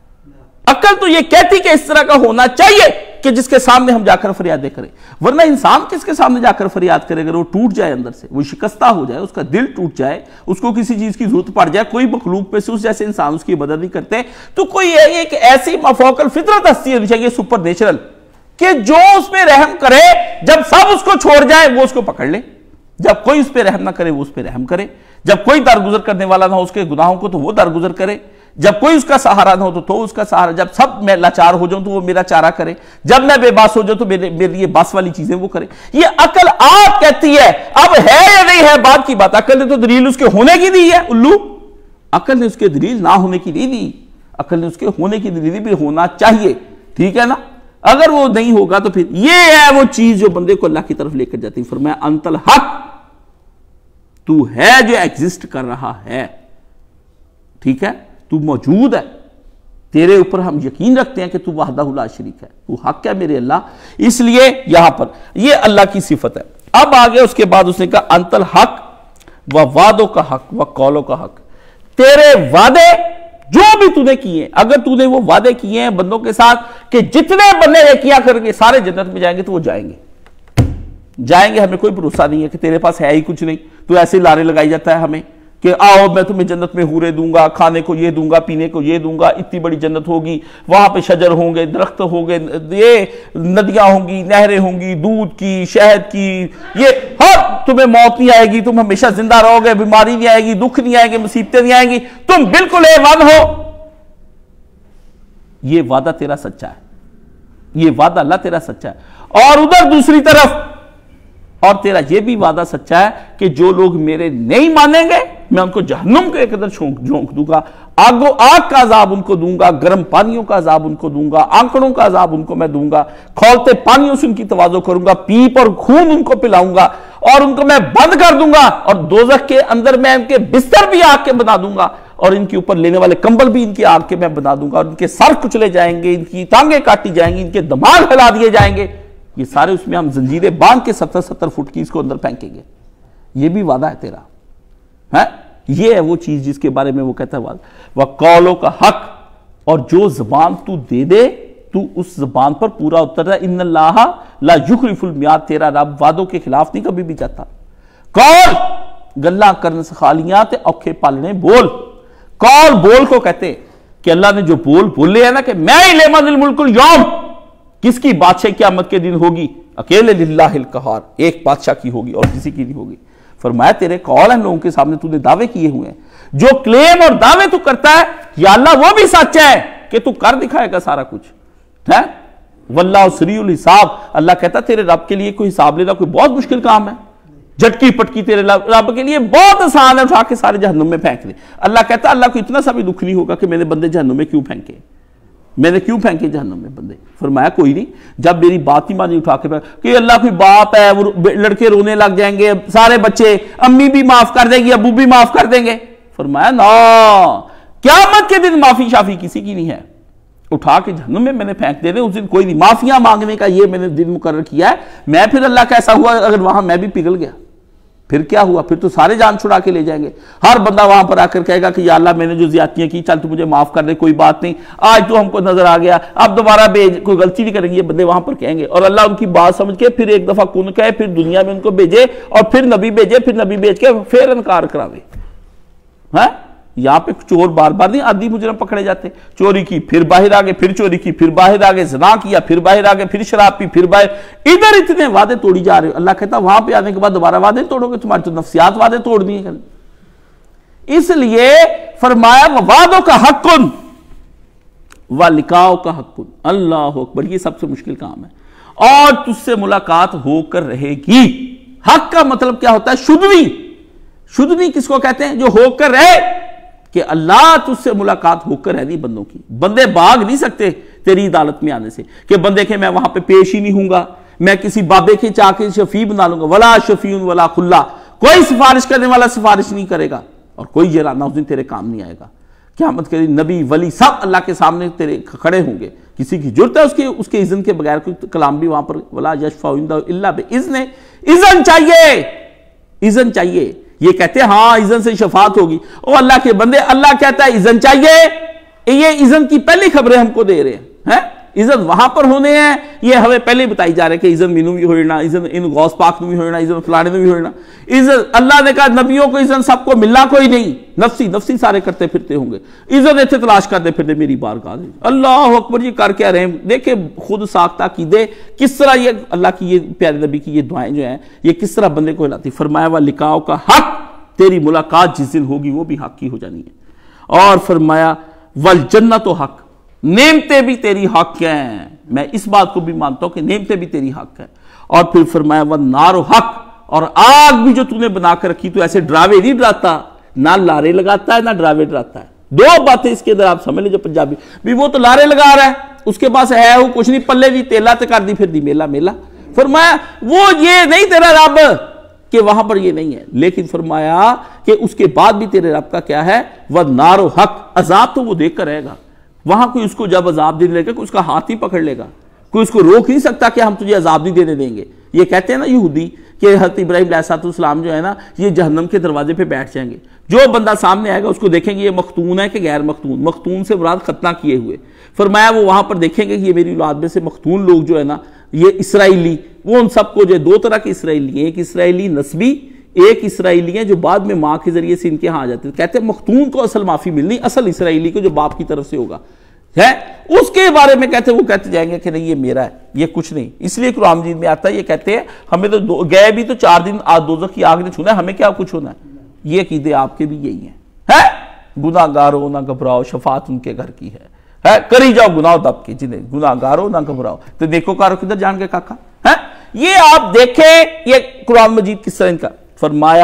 عقل تو یہ کہتی کہ اس طرح کا ہونا چاہیے کہ جس کے سامنے ہم جا کر فریادیں کریں، ورنہ انسان کس کے سامنے جا کر فریاد کرے؟ اگر وہ ٹوٹ جائے اندر سے، وہ شکستہ ہو جائے، اس کا دل ٹوٹ جائے، اس کو کسی چیز کی ضرورت پڑ جائے، کوئی مخلوق پہ سے اس جیسے انسان اس کی مدد نہیں کرتے، تو کوئی ایک ایسی مفوق الفطرت ہستی ہونی چاہیے سپر نیچرل کہ جو اس پہ رحم کرے، جب سب اس کو چھوڑ جائے وہ اس کو پکڑ لے، جب کوئی اس پہ رحم نہ کرے وہ اس پہ رحم کرے، جب کوئی درگزر کرنے والا نہ ہو اس کے گناہوں کو تو وہ درگزر کرے، جب کوئی اس کا سہارا نہ ہو تو اس کا سہارا، جب سب میں لاچار ہو جاؤں تو وہ میرا چارہ کرے، جب میں بے باس ہو جاؤں تو میرے لیے باس والی چیزیں وہ کرے۔ یہ عقل آپ کہتی ہے، اب ہے یا نہیں ہے بات کی بات، عقل نے تو دلیل اس کے ہونے کی دی ہے، الو، عقل نے اس کے دلیل نہ ہونے کی نہیں دی، عقل نے اس کے ہونے کی دلیل بھی ہونا چاہیے، ٹھیک ہے نا؟ اگر وہ نہیں ہوگا تو پھر یہ ہے وہ چیز جو بندے کو اللہ کی طرف لے کر جاتی۔ فرمایا انت الحق، تو ہے جو ایگزسٹ کر رہا ہے، ٹھیک ہے، تو موجود ہے، تیرے اوپر ہم یقین رکھتے ہیں کہ تو وحدہ لا شریک ہے، تو حق ہے میرے اللہ۔ اس لیے یہاں پر یہ اللہ کی صفت ہے۔ اب آگے اس کے بعد اس نے کہا انت الحق و وعدوں کا حق و قولوں کا حق، تیرے وعدے جو بھی تو نے کیے ہیں، اگر تو نے وہ وعدے کیے ہیں بندوں کے ساتھ کہ جتنے بندے یہ کیا کر کے سارے جنت میں جائیں گے تو وہ جائیں گے، ہمیں کوئی بھروسہ نہیں ہے کہ تیرے پاس ہے ہی کچھ نہیں، تو ایسے لارے لگائی جاتا ہے ہمیں کہ آؤ میں تمہیں جنت میں حوریں دوں گا، کھانے کو یہ دوں گا، پینے کو یہ دوں گا، اتنی بڑی جنت ہوگی، وہاں پہ شجر ہوں گے، درخت ہوں گے، یہ ندیاں ہوں گی، نہریں ہوں گی، دودھ کی، شہد کی، یہ ہر تمہیں موت نہیں آئے گی، تم ہمیشہ زندہ رہو گے، بیماری نہیں آئے گی، دکھ نہیں آئے گی، مصیبتیں نہیں آئیں گی، تم بالکل A1 ہو۔ یہ وعدہ تیرا سچا ہے، یہ وعدہ اللہ تیرا سچا ہے۔ اور ادھر دوسری طرف اور تیرا یہ بھی وعدہ سچا ہے کہ جو لوگ میرے نہیں مانیں گے میں ان کو جہنم کے قدر جھونک دوں گا، آگ کا عذاب ان کو دوں گا، گرم پانیوں کا عذاب ان کو دوں گا، آنکڑوں کا عذاب ان کو میں دوں گا، کھولتے پانیوں سے ان کی تواضع کروں گا، پیپ اور خون ان کو پلاؤں گا، اور ان کو میں بند کر دوں گا، اور دوزخ کے اندر میں ان کے بستر بھی آگ کے بنا دوں گا، اور ان کے اوپر لینے والے کمبل بھی ان کی آگ کے میں بنا دوں گا، اور ان کے سر کچلے جائیں گے، ان کی ٹانگیں کاٹی جائیں گی، ان کے دماغ ہلا دیے جائیں گے، یہ سارے اس میں ہم زنجیریں باندھ کے 70 فٹ کی اس کو اندر پھینکیں گے۔ یہ بھی وعدہ ہے تیرا، یہ ہے وہ چیز جس کے بارے میں وہ کہتا ہے وعدہ وَقَوْلُ کا حق، اور جو زبان تو دے دے تو اس زبان پر پورا اتر رہا ہے۔ ان اللہ لا یخلف المیعاد، تیرا رب وعدوں کے خلاف نہیں کبھی بھی جاتا۔ قول گلا کرنے سے خالیاں تے اوکھے پالنے بول، قول بول کو کہتے ہیں کہ اللہ نے جو بول بولے ہیں نا کہ میں لمن الملک اليوم، کس کی بادشاہ قیامت کے دن ہوگی؟ اکیلے للہ القہار، ایک بادشاہ کی ہوگی اور کسی کی نہیں ہوگی۔ فرمایا تیرے قول ہیں لوگوں کے سامنے تو نے دعوے کیے ہوئے ہیں، جو کلیم اور دعوے تو کرتا ہے یا اللہ وہ بھی سچ ہے کہ تو کر دکھائے گا سارا کچھ ہے۔ واللہ سریع الحساب، اللہ کہتا تیرے رب کے لیے کوئی حساب لینا کوئی بہت مشکل کام ہے، جھٹکی پٹکی تیرے رب کے لیے بہت آسان ہے، اٹھا کے سارے جہنم میں پھینک دے۔ اللہ کہتا اللہ کو اتنا سا بھی دکھ نہیں ہوگا کہ میں نے بندے جہنم میں کیوں پھینکے، میں نے کیوں پھینکے جہنم میں بندے۔ فرمایا کوئی نہیں، جب میری بات ہی مانی اٹھا کے کہ اللہ کوئی باپ ہے، وہ لڑکے رونے لگ جائیں گے، سارے بچے، امی بھی معاف کر دیں گی، ابو بھی معاف کر دیں گے۔ فرمایا نا، قیامت کے دن معافی شافی کسی کی نہیں ہے، اٹھا کے جہنم میں نے پھینک دے دے، اس دن کوئی نہیں معافیاں مانگنے کا، یہ میں نے دن مقرر کیا ہے۔ میں پھر اللہ کا ایسا ہوا اگر وہاں میں بھی پگھل گیا پھر کیا ہوا؟ پھر تو سارے جان چھڑا کے لے جائیں گے، ہر بندہ وہاں پر آ کر کہے گا کہ یا اللہ میں نے جو زیادتیاں کی چل تو مجھے معاف کر دے، کوئی بات نہیں، آج تو ہم کو نظر آ گیا، اب دوبارہ کوئی غلطی نہیں کریں گے، یہ بندے وہاں پر کہیں گے، اور اللہ ان کی بات سمجھ کے پھر ایک دفعہ کن کہے، پھر دنیا میں ان کو بھیجے، اور پھر نبی بھیجے، پھر نبی بھیج کے پھر انکار کراوے۔ یہاں پہ چور بار بار نہیں آدھی مجرم پکڑے جاتے، چوری کی پھر باہر آگے، پھر چوری کی پھر باہر آگے، زنا کیا پھر باہر آگے، پھر شراب پی پھر باہر، ادھر اتنے وعدے توڑی جا رہے ہو۔ اللہ کہتا وہاں پہ آنے کے بعد دوبارہ وعدے توڑو گے، تمہاری تو نفسیات وعدے توڑ دیے گا۔ اس لیے فرمایا وعدوں کا حق کن ولقاء کا حق کن، اللہ اکبر، یہ سب سے مشکل کام ہے، اور تجھ سے ملاقات ہو کر رہے گی۔ حق کا مطلب کیا ہوتا ہے؟ شدنی، شدنی کس کو کہتے ہیں؟ جو ہو کر رہے، کہ اللہ تجھ سے ملاقات ہو کر رہنی بندوں کی، بندے بھاگ نہیں سکتے تیری عدالت میں آنے سے، کہ بندے کہ میں وہاں پہ پیش ہی نہیں ہوں گا، میں کسی بابے کے چاہ کے شفیع بنا لوں گا، ولا شفیع ولا خلا، کوئی سفارش کرنے والا سفارش نہیں کرے گا، اور کوئی جرانہ اس دن تیرے کام نہیں آئے گا۔ قیامت کے دن نبی ولی سب اللہ کے سامنے تیرے کھڑے ہوں گے، کسی کی جرت ہے اس کے اذن کے بغیر کوئی کلام بھی وہاں پر، ولا یشفع عنده الا باذن، اذن چاہیے، اذن چاہیے۔ یہ کہتے ہیں ہاں اذن سے شفاعت ہوگی، او اللہ کے بندے، اللہ کہتا ہے اذن چاہیے، یہ اذن کی پہلی خبریں ہم کو دے رہے ہیں، اذن وہاں پر ہونے ہیں، یہ ہمیں پہلے بتائی جا رہے کہ اذن مینوں بھی ہونا، اذن ان غوث پاک میں بھی ہونا، اذن فلانے میں بھی ہونا، اذن اللہ نے کہا نبیوں کو اذن سب کو ملنا کوئی نہیں، نفسی نفسی سارے کرتے پھرتے ہوں گے، اذن ایتھے تلاش کرتے پھرتے میری بارگاہ دے۔ اللہ اکبر، یہ کر کیا رہے ہیں؟ دیکھیں خود ساختہ عقیدے کس طرح یہ اللہ کی یہ پیارے نبی کی یہ دعائیں جو ہیں یہ کس طرح بندے کو ہلاتی۔ فرمایا وَلِقَاءُ کا حق، تیری ملاقات جس دن ہوگی وہ بھی حق کی ہو جانی ہے، اور فرمایا وَالْجَنَّةُ حق، نعمتیں بھی تیری حق ہیں، میں اس بات کو بھی مانتا ہوں کہ نعمتیں بھی تیری حق ہیں، اور پھر فرمایا وَالنَّارُ حق، اور آگ بھی جو تو نے بنا کر رکھی تو ایسے ڈراوے نہیں ڈراتا، نہ لارے لگاتا ہے نہ ڈراوے ڈراتا ہے۔ دو باتیں اس کے اندر آپ سمجھ لیں جو پنجابی بھی، وہ تو لارے لگا رہا ہے، اس کے پاس ہے وہ کچھ نہیں، پلے دی تیلا تے کر دی پھر دی میلا میلا۔ فرمایا وہ یہ نہیں تیرا رب کہ وہاں پر یہ نہیں ہے، لیکن فرمایا کہ اس کے بعد بھی تیرے رب کا کیا ہے؟ وَالنَّارُ حق، عذاب تو وہ دیکھ کر رہے گا، وہاں کوئی اس کو جب عذاب دینے لگے کوئی اس کا ہاتھ ہی پکڑ لے گا، کوئی اس کو روک نہیں سکتا کہ ہم تجھے عذاب نہیں دینے دیں گے۔ یہ کہتے ہیں نا یہودی کہ حضرت ابراہیم علیہ السلام جو ہے نا یہ جہنم کے دروازے پہ بیٹھ جائیں گے، جو بندہ سامنے آئے گا اس کو دیکھیں گے یہ مختون ہے کہ غیر مختون، مختون سے مراد ختنہ کیے ہوئے۔ فرمایا وہ وہاں پر دیکھیں گے کہ یہ میری اولاد میں سے مختون لوگ جو ہے نا یہ اسرائیلی، وہ ان سب کو جو دو طرح کے اسرائیلی ہیں، ایک اسرائیلی نسبی، ایک اسرائیلی ہیں جو بعد میں ماں کے ذریعے سے ان کے ہاں آ جاتے ہیں۔ کہتے ہیں مختون کو اصل معافی ملنی، اصل اسرائیلی کو جو باپ کی طرف سے ہوگا ہے اس کے بارے میں کہتے ہیں، وہ کہتے جائیں گے کہ نہیں یہ میرا ہے، یہ کچھ نہیں۔ اس لیے قرآن مجید میں آتا ہے، یہ کہتے ہیں ہمیں تو گئے بھی تو 4 دن دوزخ کی آگ نے چھونا ہے، ہمیں کیا کچھ ہونا ہے۔ یہ عقیدے آپ کے بھی یہی ہیں، گناہ گارو نہ گھبراؤ، شفاعت ان کے گھر کی ہے، کری جاؤ گناہ دب کے، جنہیں گناہ گارو نہ گھبراؤ، تو نیکو کارو کدھر جان کے کاکا۔ یہ آپ دیکھیں یہ قرآن مجید کس طرح ان کا۔ فرمایا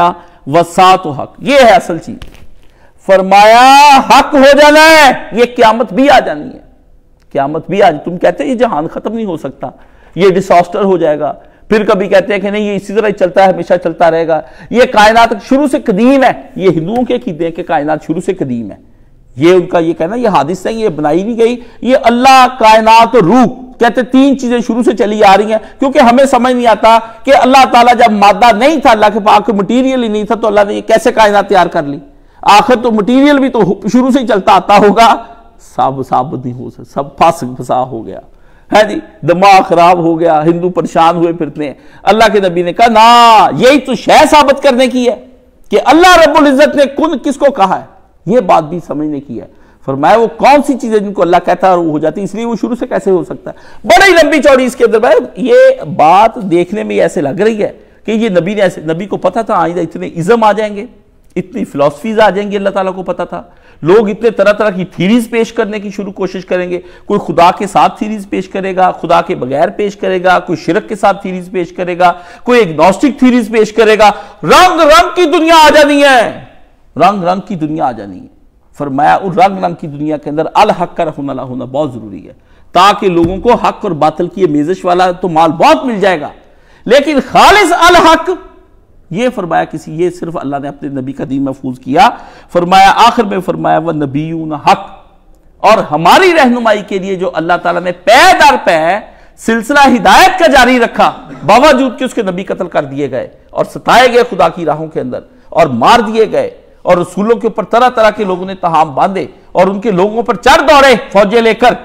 والساعۃ حق، یہ ہے اصل چیز۔ فرمایا حق ہو جانا ہے، یہ قیامت بھی آ جانی ہے، قیامت بھی آ جانی۔ تم کہتے ہیں یہ جہان ختم نہیں ہو سکتا، یہ ڈیساسٹر ہو جائے گا، پھر کبھی کہتے ہیں کہ نہیں یہ اسی طرح چلتا ہے، ہمیشہ چلتا رہے گا، یہ کائنات شروع سے قدیم ہے۔ یہ ہندوؤں کے عقیدے ہیں کہ کائنات شروع سے قدیم ہے، یہ ان کا یہ کہنا، یہ حادث نہیں، یہ بنائی نہیں گئی، یہ اللہ، کائنات اور روح، کہتے تین چیزیں شروع سے چلی آ رہی ہیں۔ کیونکہ ہمیں سمجھ نہیں آتا کہ اللہ تعالیٰ جب مادہ نہیں تھا، اللہ کے پاس کوئی مٹیریل ہی نہیں تھا، تو اللہ نے یہ کیسے کائنات تیار کر لی؟ آخر تو مٹیریل بھی تو شروع سے ہی چلتا آتا ہوگا، ثابت نہیں ہو سکتا، سب فاسق فسا ہو گیا ہے جی، دماغ خراب ہو گیا، ہندو پریشان ہوئے پھرتے ہیں۔ اللہ کے نبی نے کہا نا، یہی تو شے ثابت کرنے کی ہے کہ اللہ رب العزت نے کن کس کو کہا ہے، یہ بات بھی سمجھنے کی ہے۔ فرمایا وہ کون سی چیزیں جن کو اللہ کہتا ہے اور وہ ہو جاتی، اس لیے وہ شروع سے کیسے ہو سکتا ہے؟ بڑی لمبی چوڑی اس کے اندر بھائی، یہ بات دیکھنے میں ایسے لگ رہی ہے کہ یہ نبی نے ایسے، نبی کو پتا تھا آئندہ اتنے ازم آ جائیں گے، اتنی فلسفیز آ جائیں گی، اللہ تعالیٰ کو پتا تھا، لوگ اتنے طرح طرح کی تھیریز پیش کرنے کی کوشش کریں گے، کوئی خدا کے ساتھ تھیریز پیش کرے گا، خدا کے بغیر پیش کرے گا، کوئی شرک کے ساتھ تھیریز پیش کرے گا، کوئی ایگنوسٹک تھیریز پیش کرے گا، رنگ رنگ کی دنیا آ جانی ہے، رنگ رنگ کی دنیا آ جانی ہے۔ فرمایا ان رنگ رنگ کی دنیا کے اندر الحق کا رہنا ہونا بہت ضروری ہے، تاکہ لوگوں کو حق اور باطل کی میزش والا تو مال بہت مل جائے گا، لیکن خالص الحق، یہ فرمایا یہ صرف اللہ نے اپنے نبی کا دین محفوظ کیا۔ فرمایا آخر میں فرمایا وَالنَّبِيُّونَ حق، اور ہماری رہنمائی کے لیے جو اللہ تعالیٰ نے پے در پے سلسلہ ہدایت کا جاری رکھا، باوجود کہ اس کے نبی قتل کر دیے گئے اور ستائے گئے خدا کی راہوں کے اندر اور مار دیے گئے، اور رسولوں کے اوپر طرح طرح کے لوگوں نے تہام باندھے اور ان کے لوگوں پر چڑھ دوڑے فوجیں لے کر،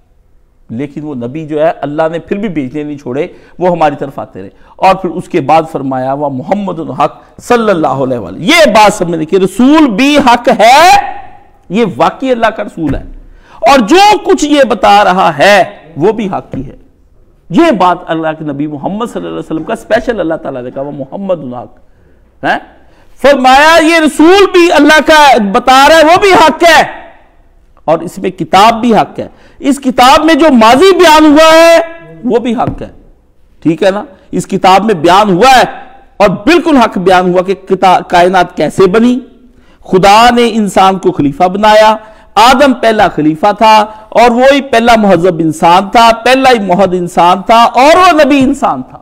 لیکن وہ نبی جو ہے اللہ نے پھر بھی بھیجنے نہیں چھوڑے، وہ ہماری طرف آتے رہے۔ اور پھر اس کے بعد فرمایا وہ محمد الحق صلی اللہ علیہ وسلم، یہ بات سمجھنے کہ رسول بھی حق ہے، یہ واقعی اللہ کا رسول ہے، اور جو کچھ یہ بتا رہا ہے وہ بھی حق ہی ہے۔ یہ بات اللہ کے نبی محمد صلی اللہ علیہ وسلم کا اسپیشل اللہ تعالیٰ نے کہا وہ محمد الحق ہے۔ فرمایا یہ رسول بھی اللہ کا بتا رہا ہے وہ بھی حق ہے، اور اس میں کتاب بھی حق ہے، اس کتاب میں جو ماضی بیان ہوا ہے وہ بھی حق ہے، ٹھیک ہے نا؟ اس کتاب میں بیان ہوا ہے اور بالکل حق بیان ہوا کہ کائنات کیسے بنی، خدا نے انسان کو خلیفہ بنایا، آدم پہلا خلیفہ تھا اور وہی پہلا مہذب انسان تھا، پہلا ہی موحد انسان تھا، اور وہ نبی انسان تھا،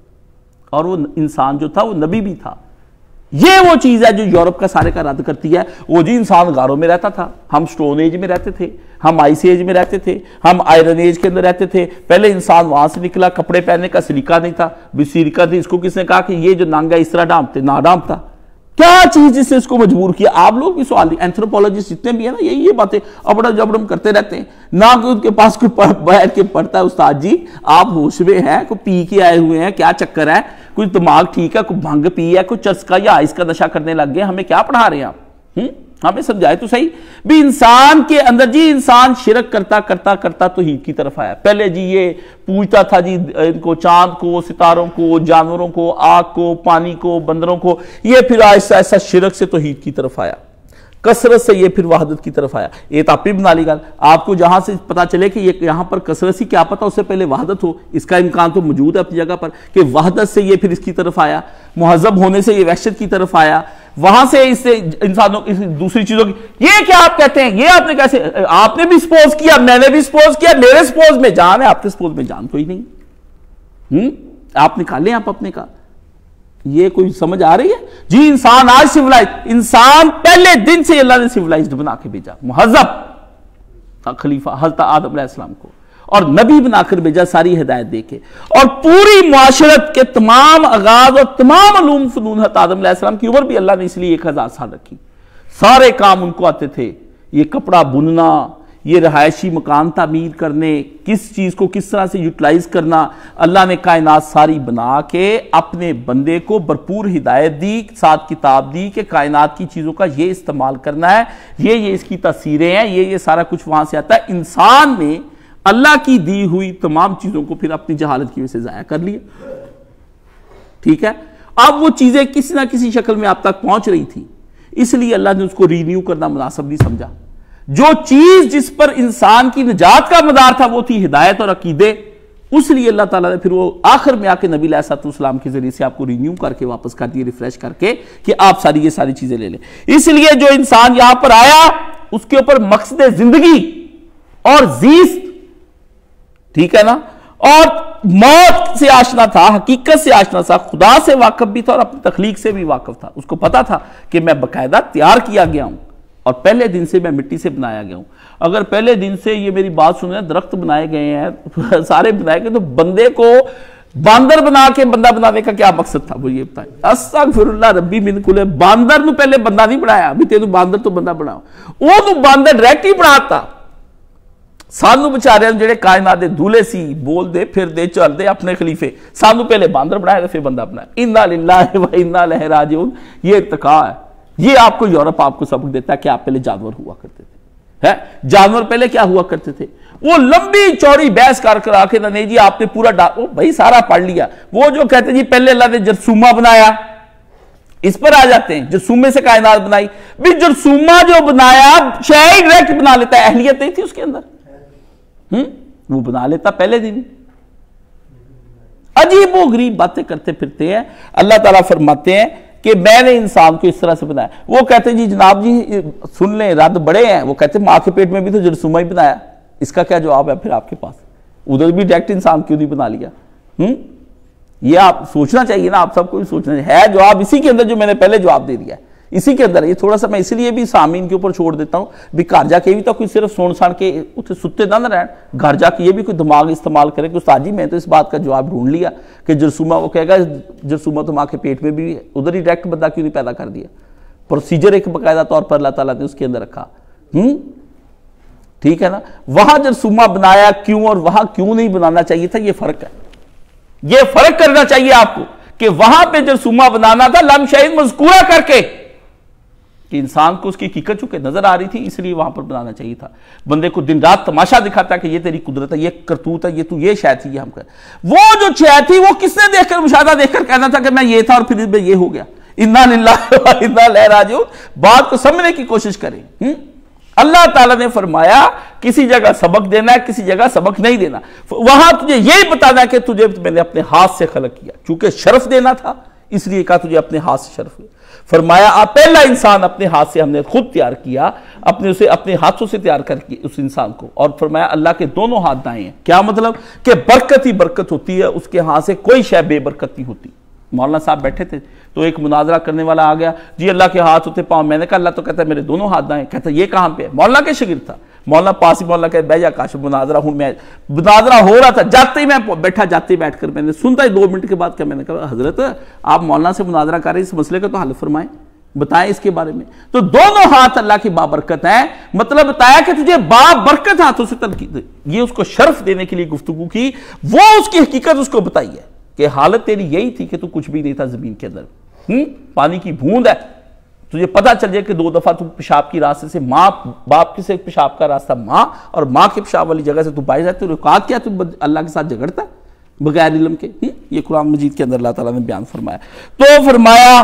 اور وہ انسان جو تھا وہ نبی بھی تھا۔ یہ وہ چیز ہے جو یورپ کا سارے کا رد کرتی ہے۔ وہ جی انسان غاروں میں رہتا تھا، ہم سٹون ایج میں رہتے تھے، ہم آئس ایج میں رہتے تھے، ہم آئرن ایج کے اندر رہتے تھے، پہلے انسان وہاں سے نکلا، کپڑے پہننے کا سلیقہ نہیں تھا، سلیقہ تھی، اس کو کس نے کہا کہ یہ جو نانگا اس طرح ڈامتے نہ ڈامتا، کیا چیز جس سے اس کو مجبور کیا؟ آپ لوگ بھی سوال، اینتھروپولوجسٹ جتنے بھی ہیں نا یہ باتیں ابڑا جبڑم کرتے رہتے ہیں، نہ کوئی ان کے پاس کوئی بیٹھ کے پڑھتا ہے استاد جی آپ ہوش میں ہیں، کوئی پی کے آئے ہوئے ہیں، کیا چکر ہے، کوئی دماغ ٹھیک ہے، کوئی بھنگ پی ہے، کوئی چرس کا یا آئس کا نشہ کرنے لگ گئے، ہمیں کیا پڑھا رہے ہیں آپ؟ ہمیں سمجھائے تو صحیح بھی۔ انسان کے اندر جی انسان شرک کرتا کرتا کرتا توحید کی طرف آیا۔ پہلے جی یہ پوچھتا تھا جی ان کو، چاند کو، ستاروں کو، جانوروں کو، آگ کو، پانی کو، بندروں کو، یہ پھر ایسا ایسا شرک سے توحید کی طرف آیا، کثرت سے یہ پھر وحدت کی طرف آیا۔ یہ تو آپ بھی بنا لی گل، آپ کو جہاں سے پتا چلے کہ یہ یہاں پر کثرت سی، کیا پتا اس سے پہلے وحدت ہو، اس کا امکان تو موجود ہے اپنی جگہ پر کہ وحدت سے یہ پھر اس کی طرف آیا، مہذب ہونے سے یہ وحشت کی طرف آیا، وہاں سے اس سے انسانوں دوسری چیزوں کی۔ یہ کیا آپ کہتے ہیں، یہ آپ نے کیسے، آپ نے بھی سپوز کیا، میں نے بھی سپوز کیا، میرے سپوز میں جان ہے، آپ کے سپوز میں جان کوئی نہیں، آپ نکالیں آپ اپنے کا۔ یہ کوئی سمجھ آ رہی ہے جی؟ انسان آج سیولائز، انسان پہلے دن سے اللہ نے سیولائزڈ بنا کے بھیجا، مہذب خلیفہ حضرت آدم علیہ السلام کو، اور نبی بنا کر بھیجا ساری ہدایت دے کے، اور پوری معاشرت کے تمام آغاز اور تمام علوم فنون حضرت آدم علیہ السلام کی عمر بھی اللہ نے اس لیے 1000 سال رکھی، سارے کام ان کو آتے تھے، یہ کپڑا بننا، یہ رہائشی مکان تعمیر کرنے، کس چیز کو کس طرح سے یوٹیلائز کرنا، اللہ نے کائنات ساری بنا کے اپنے بندے کو بھرپور ہدایت دی، ساتھ کتاب دی کہ کائنات کی چیزوں کا یہ استعمال کرنا ہے، یہ اس کی تاثیریں ہیں، یہ سارا کچھ وہاں سے آتا ہے۔ انسان نے اللہ کی دی ہوئی تمام چیزوں کو پھر اپنی جہالت کی وجہ سے ضائع کر لیا، ٹھیک ہے؟ اب وہ چیزیں کسی نہ کسی شکل میں آپ تک پہنچ رہی تھی، اس لیے اللہ نے اس کو رینیو کرنا مناسب نہیں سمجھا۔ جو چیز جس پر انسان کی نجات کا مدار تھا وہ تھی ہدایت اور عقیدے، اس لیے اللہ تعالیٰ نے پھر وہ آخر میں آ کے نبی علیہ السلام کے ذریعے سے آپ کو رینیو کر کے واپس کر دیے، ریفریش کر کے، کہ آپ یہ ساری چیزیں لے لیں۔ اس لیے جو انسان یہاں پر آیا اس کے اوپر مقصد زندگی اور زیست، ٹھیک ہے نا، اور موت سے آشنا تھا، حقیقت سے آشنا تھا، خدا سے واقف بھی تھا اور اپنی تخلیق سے بھی واقف تھا۔ اس کو پتا تھا کہ میں باقاعدہ تیار کیا گیا ہوں اور پہلے دن سے میں مٹی سے بنایا گیا ہوں۔ اگر پہلے دن سے یہ میری بات سنیں، درخت بنائے گئے ہیں، سارے بنائے گئے، تو بندے کو باندر بنا کے بندہ بنانے کا کیا مقصد تھا؟ وہ یہ بتائیں۔ استغفر اللہ ربی من کل، باندر نو پہلے بندہ نہیں بنایا، ابھی تینوں باندر تو بندہ بناؤ، وہ تو باندر ڈائریکٹ ہی بناتا۔ سانو بچارے جڑے کائنات دے دولے سی، بول دے پھر دے چل دے اپنے خلیفے، سانو پہلے باندر بنایا پھر بندہ بنایا۔ انا للہ و انا الیہ راجعون، یہ ارتقاء ہے۔ یہ آپ کو یورپ آپ کو سبق دیتا ہے کہ آپ پہلے جانور ہوا کرتے تھے، جانور پہلے کیا ہوا کرتے تھے؟ وہ لمبی چوڑی بحث کر آ کے نہیں جی آپ نے پورا بھائی سارا پڑھ لیا۔ وہ جو کہتے جی پہلے اللہ نے جرثومہ بنایا، اس پر آ جاتے ہیں، جرثومے سے کائنات بنائی۔ بھی جرثومہ جو بنایا شے ڈائریکٹ بنا لیتا ہے، اہلیت نہیں تھی اس کے اندر، وہ بنا لیتا پہلے دن۔ عجیب و غریب باتیں کرتے پھرتے ہیں۔ اللہ تعالیٰ فرماتے ہیں کہ میں نے انسان کو اس طرح سے بنایا۔ وہ کہتے ہیں جی جناب جی سن لیں، رد بڑے ہیں، وہ کہتے ہیں ماں کے پیٹ میں بھی تو جرثومہ ہی بنایا، اس کا کیا جواب ہے پھر آپ کے پاس؟ ادھر بھی ڈائریکٹ انسان کیوں نہیں بنا لیا؟ یہ آپ سوچنا چاہیے نا، آپ سب کو بھی سوچنا چاہیے۔ ہے جواب اسی کے اندر جو میں نے پہلے جواب دے دیا ہے، اسی کے اندر۔ یہ تھوڑا سا میں اس لیے بھی سامعین کے اوپر چھوڑ دیتا ہوں بھی گھر جا کے بھی تو کوئی صرف سون سان کے اتنے ستے نہ رہن، گھر جا کے یہ بھی کوئی دماغ استعمال کرے کہ استاد جی میں تو اس بات کا جواب ڈھونڈ لیا کہ جرثومہ، وہ کہے گا جرثومہ تو ماں کے پیٹ میں بھی ادھر ہی ڈائریکٹ بندہ کیوں نہیں پیدا کر دیا؟ پروسیجر ایک باقاعدہ طور پر اللہ تعالیٰ نے اس کے اندر رکھا، ٹھیک ہے نا۔ وہاں جرثومہ بنایا کیوں اور وہاں کیوں نہیں بنانا چاہیے تھا، یہ فرق ہے۔ یہ فرق کرنا چاہیے آپ کو کہ وہاں پہ جرثومہ بنانا تھا لم شہید مذکورہ کر کے، کہ انسان کو اس کی حقیقت چونکہ نظر آ رہی تھی، اس لیے وہاں پر بنانا چاہیے تھا۔ بندے کو دن رات تماشا دکھاتا ہے کہ یہ تیری قدرت ہے، یہ کرتوت ہے، یہ تو یہ شے تھی، یہ ہم کر۔ وہ جو شے تھی وہ کس نے دیکھ کر مشاہدہ دیکھ کر کہنا تھا کہ میں یہ تھا اور پھر میں یہ ہو گیا؟ انا للہ و انا الیہ راجعون۔ بات کو سمجھنے کی کوشش کریں۔ اللہ تعالیٰ نے فرمایا کسی جگہ سبق دینا ہے، کسی جگہ سبق نہیں دینا۔ وہاں تجھے یہی بتانا ہے کہ تجھے میں نے اپنے ہاتھ سے خلق کیا، چونکہ شرف دینا تھا اس لیے کہا تجھے اپنے ہاتھ سے شرف دے۔ فرمایا آپ پہلا انسان اپنے ہاتھ سے ہم نے خود تیار کیا، اسے اپنے ہاتھوں سے تیار کر کے اس انسان کو، اور فرمایا اللہ کے دونوں ہاتھ دائیں ہیں۔ کیا مطلب؟ کہ برکت ہی برکت ہوتی ہے، اس کے ہاتھ سے کوئی شے بے برکت نہیں ہوتی۔ مولانا صاحب بیٹھے تھے تو ایک مناظرہ کرنے والا آ گیا، جی اللہ کے ہاتھ ہوتے پاؤں، میں نے کہا اللہ تو کہتا ہے میرے دونوں ہاتھ دائیں، کہتا ہے یہ کہاں پہ ہے؟ مولانا کے شاگرد تھا، مولانا پاس ہی، مولانا کہتا بیجا کاش مناظرہ ہوں، میں مناظرہ ہو رہا تھا، جاتے ہی میں بیٹھا، جاتے ہی بیٹھ کر میں نے سنتا ہی 2 منٹ کے بعد کہ میں نے کہا حضرت آپ مولانا سے مناظرہ کر رہے ہیں، اس مسئلے کا تو حل فرمائیں، بتائیں اس کے بارے میں۔ تو دونوں ہاتھ اللہ کی بابرکت ہیں، مطلب بتایا کہ تجھے بابرکت ہاتھوں سے تنقید، یہ اس کو شرف دینے کے لیے گفتگو کی، وہ اس کی حقیقت اس کو بتائی ہے کہ حالت تیری یہی تھی کہ تو کچھ بھی نہیں تھا زمین کے اندر، پانی کی بوند ہے، تجھے پتا چل جائے کہ 2 دفعہ تو پیشاب کی راستے سے، ماں باپ کے سے پیشاب کا راستہ ماں، اور ماں کے پیشاب والی جگہ سے تو باہر جاتے، رکاوٹ کیا تو اللہ کے ساتھ جھگڑتا ہے بغیر علم کے؟ یہ قرآن مجید کے اندر اللہ تعالیٰ نے بیان فرمایا۔ تو فرمایا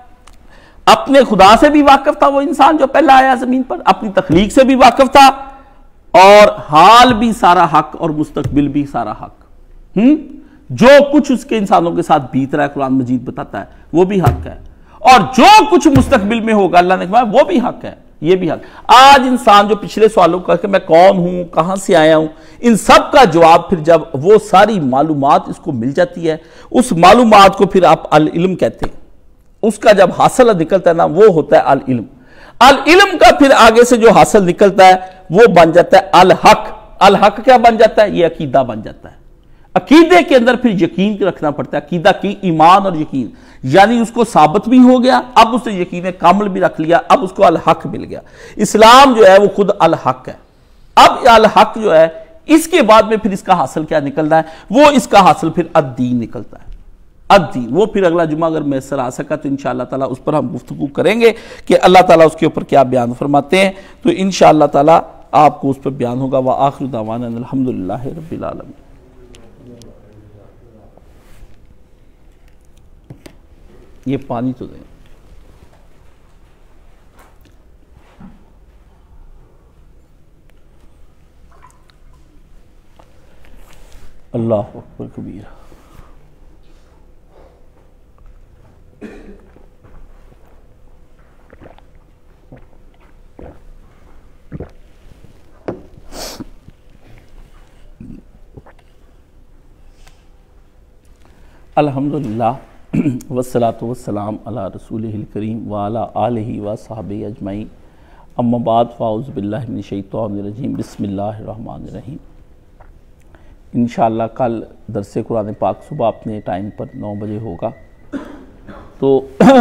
اپنے خدا سے بھی واقف تھا وہ انسان جو پہلا آیا زمین پر، اپنی تخلیق سے بھی واقف تھا، اور حال بھی سارا حق اور مستقبل بھی سارا حق۔ جو کچھ اس کے انسانوں کے ساتھ بیت رہا ہے قرآن مجید بتاتا ہے وہ بھی حق ہے، اور جو کچھ مستقبل میں ہوگا اللہ نے کہا وہ بھی حق ہے، یہ بھی حق۔ آج انسان جو پچھلے سوالوں کا کہ میں کون ہوں، کہاں سے آیا ہوں، ان سب کا جواب پھر جب وہ ساری معلومات اس کو مل جاتی ہے، اس معلومات کو پھر آپ العلم کہتے ہیں، اس کا جب حاصل نکلتا ہے نا وہ ہوتا ہے العلم۔ العلم کا پھر آگے سے جو حاصل نکلتا ہے وہ بن جاتا ہے الحق۔ الحق کیا بن جاتا ہے؟ یہ عقیدہ بن جاتا ہے۔ عقیدے کے اندر پھر یقین رکھنا پڑتا ہے، عقیدہ کی ایمان اور یقین، یعنی اس کو ثابت بھی ہو گیا، اب اس نے یقین کامل بھی رکھ لیا، اب اس کو الحق مل گیا۔ اسلام جو ہے وہ خود الحق ہے۔ اب الحق جو ہے اس کے بعد میں پھر اس کا حاصل کیا نکلتا ہے؟ وہ اس کا حاصل پھر الدین نکلتا ہے۔ الدین وہ پھر اگلا جمعہ اگر میسر آ سکا تو انشاءاللہ تعالیٰ اس پر ہم گفتگو کریں گے کہ اللہ تعالیٰ اس کے اوپر کیا بیان فرماتے ہیں، تو انشاءاللہ تعالیٰ آپ کو اس پر بیان ہوگا۔ وآخر دعوانا الحمدللہ رب العالمین۔ یہ پانی تو دیں۔ اللہ اکبر کبیر۔ الحمدللہ والصلاۃ والسلام علی رسولہ الکریم وعلی آلہ وصحبہ اجمعین، اما بعد فاعوذ باللہ من الشیطان الرجیم، بسم اللہ الرحمن الرحیم۔ انشاءاللہ کل درس قرآن پاک صبح اپنے ٹائم پر 9 بجے ہوگا۔ تو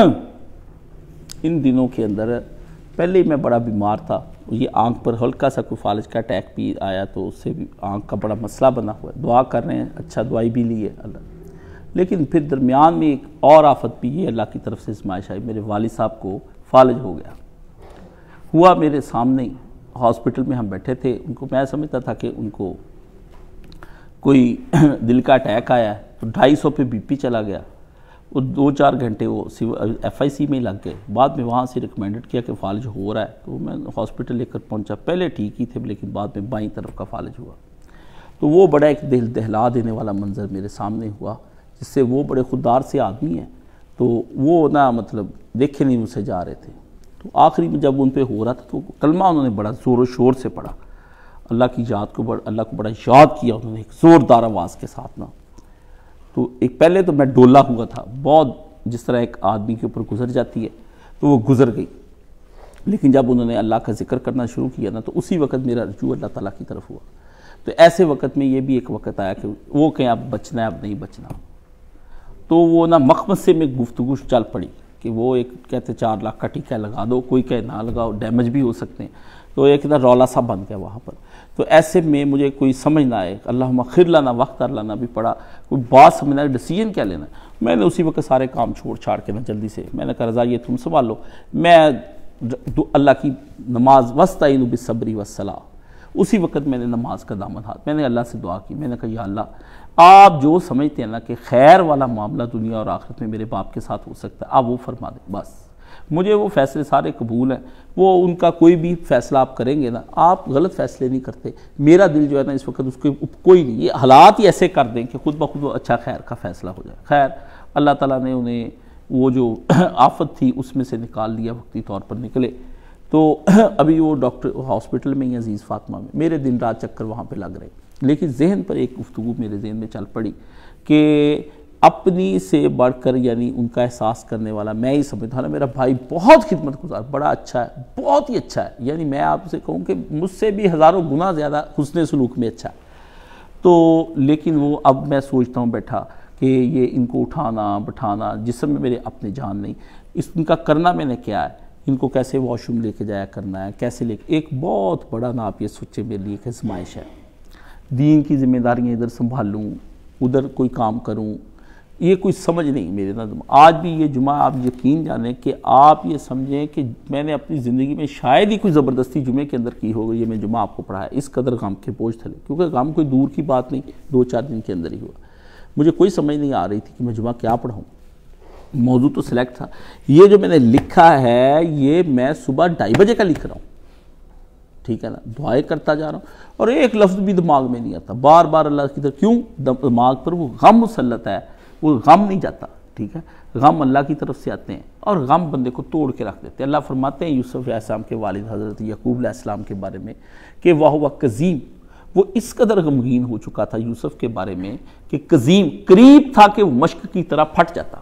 ان دنوں کے اندر پہلے میں بڑا بیمار تھا، یہ آنکھ پر ہلکا سا کوئی فالج کا اٹیک بھی آیا، تو اس سے بھی آنکھ کا بڑا مسئلہ بنا ہوا ہے۔ دعا کر رہے ہیں، اچھا دعائی بھی لی ہے اللہ، لیکن پھر درمیان میں ایک اور آفت بھی، یہ اللہ کی طرف سے آزمائش آئی۔ میرے والد صاحب کو فالج ہو گیا، ہوا میرے سامنے، ہاسپٹل میں ہم بیٹھے تھے، ان کو میں سمجھتا تھا کہ ان کو کوئی دل کا اٹیک آیا ہے، تو 250 پہ بی پی چلا گیا، وہ 2-4 گھنٹے وہ ایف آئی سی میں لگ گئے۔ بعد میں وہاں سے ریکمینڈڈ کیا کہ فالج ہو رہا ہے، تو میں ہاسپٹل لے کر پہنچا، پہلے ٹھیک ہی تھے لیکن بعد میں بائیں طرف کا فالج ہوا۔ تو وہ بڑا ایک دل دہلا دینے والا منظر میرے سامنے ہوا، جس سے وہ بڑے خوددار سے آدمی ہیں، تو وہ نا مطلب دیکھے نہیں مجھ سے جا رہے تھے۔ تو آخری میں جب ان پہ ہو رہا تھا تو کلمہ انہوں نے بڑا زور و شور سے پڑھا، اللہ کی یاد کو اللہ کو بڑا یاد کیا انہوں نے ایک زوردار آواز کے ساتھ نا۔ تو ایک پہلے تو میں ڈولا ہوا تھا بہت، جس طرح ایک آدمی کے اوپر گزر جاتی ہے، تو وہ گزر گئی، لیکن جب انہوں نے اللہ کا ذکر کرنا شروع کیا نا، تو اسی وقت میرا رجوع اللہ تعالیٰ کی طرف ہوا۔ تو ایسے وقت میں یہ بھی ایک وقت آیا کہ وہ کہیں اب بچنا ہے، اب نہیں بچنا۔ تو وہ نا مخمص سے میں گفتگو چل پڑی کہ وہ ایک کہتے 4 لاکھ کا ٹیکہ لگا دو، کوئی کہے نہ لگاؤ، ڈیمیج بھی ہو سکتے ہیں۔ تو ایک نا رولا سا بن گیا وہاں پر۔ تو ایسے میں مجھے کوئی سمجھ نہ آئے، اللہم خیر لنا واختر لنا بھی پڑا، کوئی بات سمجھنا ہے، ڈیسیجن کیا لینا ہے۔ میں نے اسی وقت سارے کام چھاڑ کے نا جلدی سے میں نے کہا رضا یہ تم سنبھال لو، میں اللہ کی نماز وستعینوا بالصبر والصلاۃ، اسی وقت میں نے نماز کا دامن ہاتھ، میں نے اللہ سے دعا کی، میں نے کہا یا اللہ آپ جو سمجھتے ہیں نا کہ خیر والا معاملہ دنیا اور آخرت میں میرے باپ کے ساتھ ہو سکتا ہے، آپ وہ فرما دیں۔ بس مجھے وہ فیصلے سارے قبول ہیں، وہ ان کا کوئی بھی فیصلہ آپ کریں گے نا، آپ غلط فیصلے نہیں کرتے۔ میرا دل جو ہے نا اس وقت اس کو کوئی نہیں، یہ حالات ہی ایسے کر دیں کہ خود بخود وہ اچھا خیر کا فیصلہ ہو جائے۔ خیر اللہ تعالیٰ نے انہیں وہ جو آفت تھی اس میں سے نکال لیا، وقتی طور پر نکلے۔ تو ابھی وہ ڈاکٹر ہاسپٹل میں ہی عزیز فاطمہ میں، میرے دن رات چکر وہاں پہ لگ رہے، لیکن ذہن پر ایک گفتگو میرے ذہن میں چل پڑی کہ اپنی سے بڑھ کر یعنی ان کا احساس کرنے والا میں ہی سمجھتا ہوں، میرا بھائی بہت خدمت گزار، بڑا اچھا ہے، بہت ہی اچھا ہے، یعنی میں آپ سے کہوں کہ مجھ سے بھی ہزاروں گنا زیادہ حسن سلوک میں اچھا ہے۔ تو لیکن وہ اب میں سوچتا ہوں بیٹھا کہ یہ ان کو اٹھانا بٹھانا، جسم میں میرے اپنے جان نہیں، ان کا کرنا میں نے کیا ہے، ان کو کیسے واش روم لے کے جایا کرنا ہے، کیسے ایک بہت بڑا نا آپ یہ سوچے میرے لیے کہ آزمائش ہے۔ دین کی ذمہ داریاں ادھر سنبھال لوں، ادھر کوئی کام کروں، یہ کوئی سمجھ نہیں میرے نا۔ آج بھی یہ جمعہ آپ یقین جانیں کہ آپ یہ سمجھیں کہ میں نے اپنی زندگی میں شاید ہی کوئی زبردستی جمعے کے اندر کی ہوگی، یہ میں جمعہ آپ کو پڑھایا اس قدر غم کے بوجھ تھے، کیونکہ غم کوئی دور کی بات نہیں، 2-4 دن کے اندر ہی ہوا۔ مجھے کوئی سمجھ نہیں آ رہی تھی کہ میں جمعہ کیا پڑھاؤں، موضوع تو سلیکٹ تھا۔ یہ جو میں نے لکھا ہے یہ میں صبح 2:30 بجے کا لکھ رہا ہوں، ٹھیک ہے نا، دعائیں کرتا جا رہا ہوں، اور ایک لفظ بھی دماغ میں نہیں آتا، بار بار اللہ کی طرف، کیوں دماغ پر وہ غم مسلط ہے، وہ غم نہیں جاتا، ٹھیک ہے، غم اللہ کی طرف سے آتے ہیں اور غم بندے کو توڑ کے رکھ دیتے ہیں۔ اللہ فرماتے ہیں یوسف علیہ السلام کے والد حضرت یعقوب علیہ السلام کے بارے میں کہ وَهُوَ کظیم، وہ اس قدر غمگین ہو چکا تھا یوسف کے بارے میں کہ کظیم، قریب تھا کہ وہ مشک کی طرح پھٹ جاتا،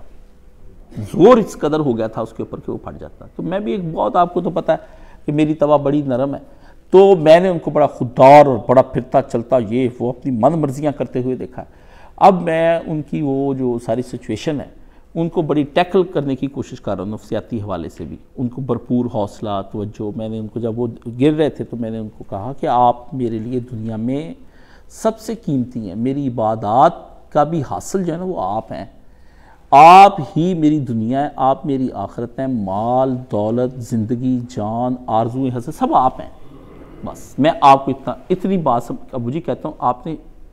زور اس قدر ہو گیا تھا اس کے اوپر کہ وہ پھٹ جاتا۔ تو میں بھی ایک بہت، آپ کو تو پتہ ہے کہ میری طبع بڑی نرم ہے، تو میں نے ان کو بڑا خوددار اور بڑا پھرتا چلتا یہ وہ اپنی من مرضیاں کرتے ہوئے دیکھا ہے۔ اب میں ان کی وہ جو ساری سچویشن ہے ان کو بڑی ٹیکل کرنے کی کوشش کر رہا ہوں نفسیاتی حوالے سے بھی، ان کو بھرپور حوصلہ توجہ۔ میں نے ان کو جب وہ گر رہے تھے تو میں نے ان کو کہا کہ آپ میرے لیے دنیا میں سب سے قیمتی ہیں، میری عبادات کا بھی حاصل جو ہے نا وہ آپ ہیں، آپ ہی میری دنیا ہے، آپ میری آخرت ہیں، مال دولت زندگی جان آرزویں حسد سب آپ ہیں۔ بس میں آپ کو اتنی بات ابو جی کہتا ہوں، آپ نے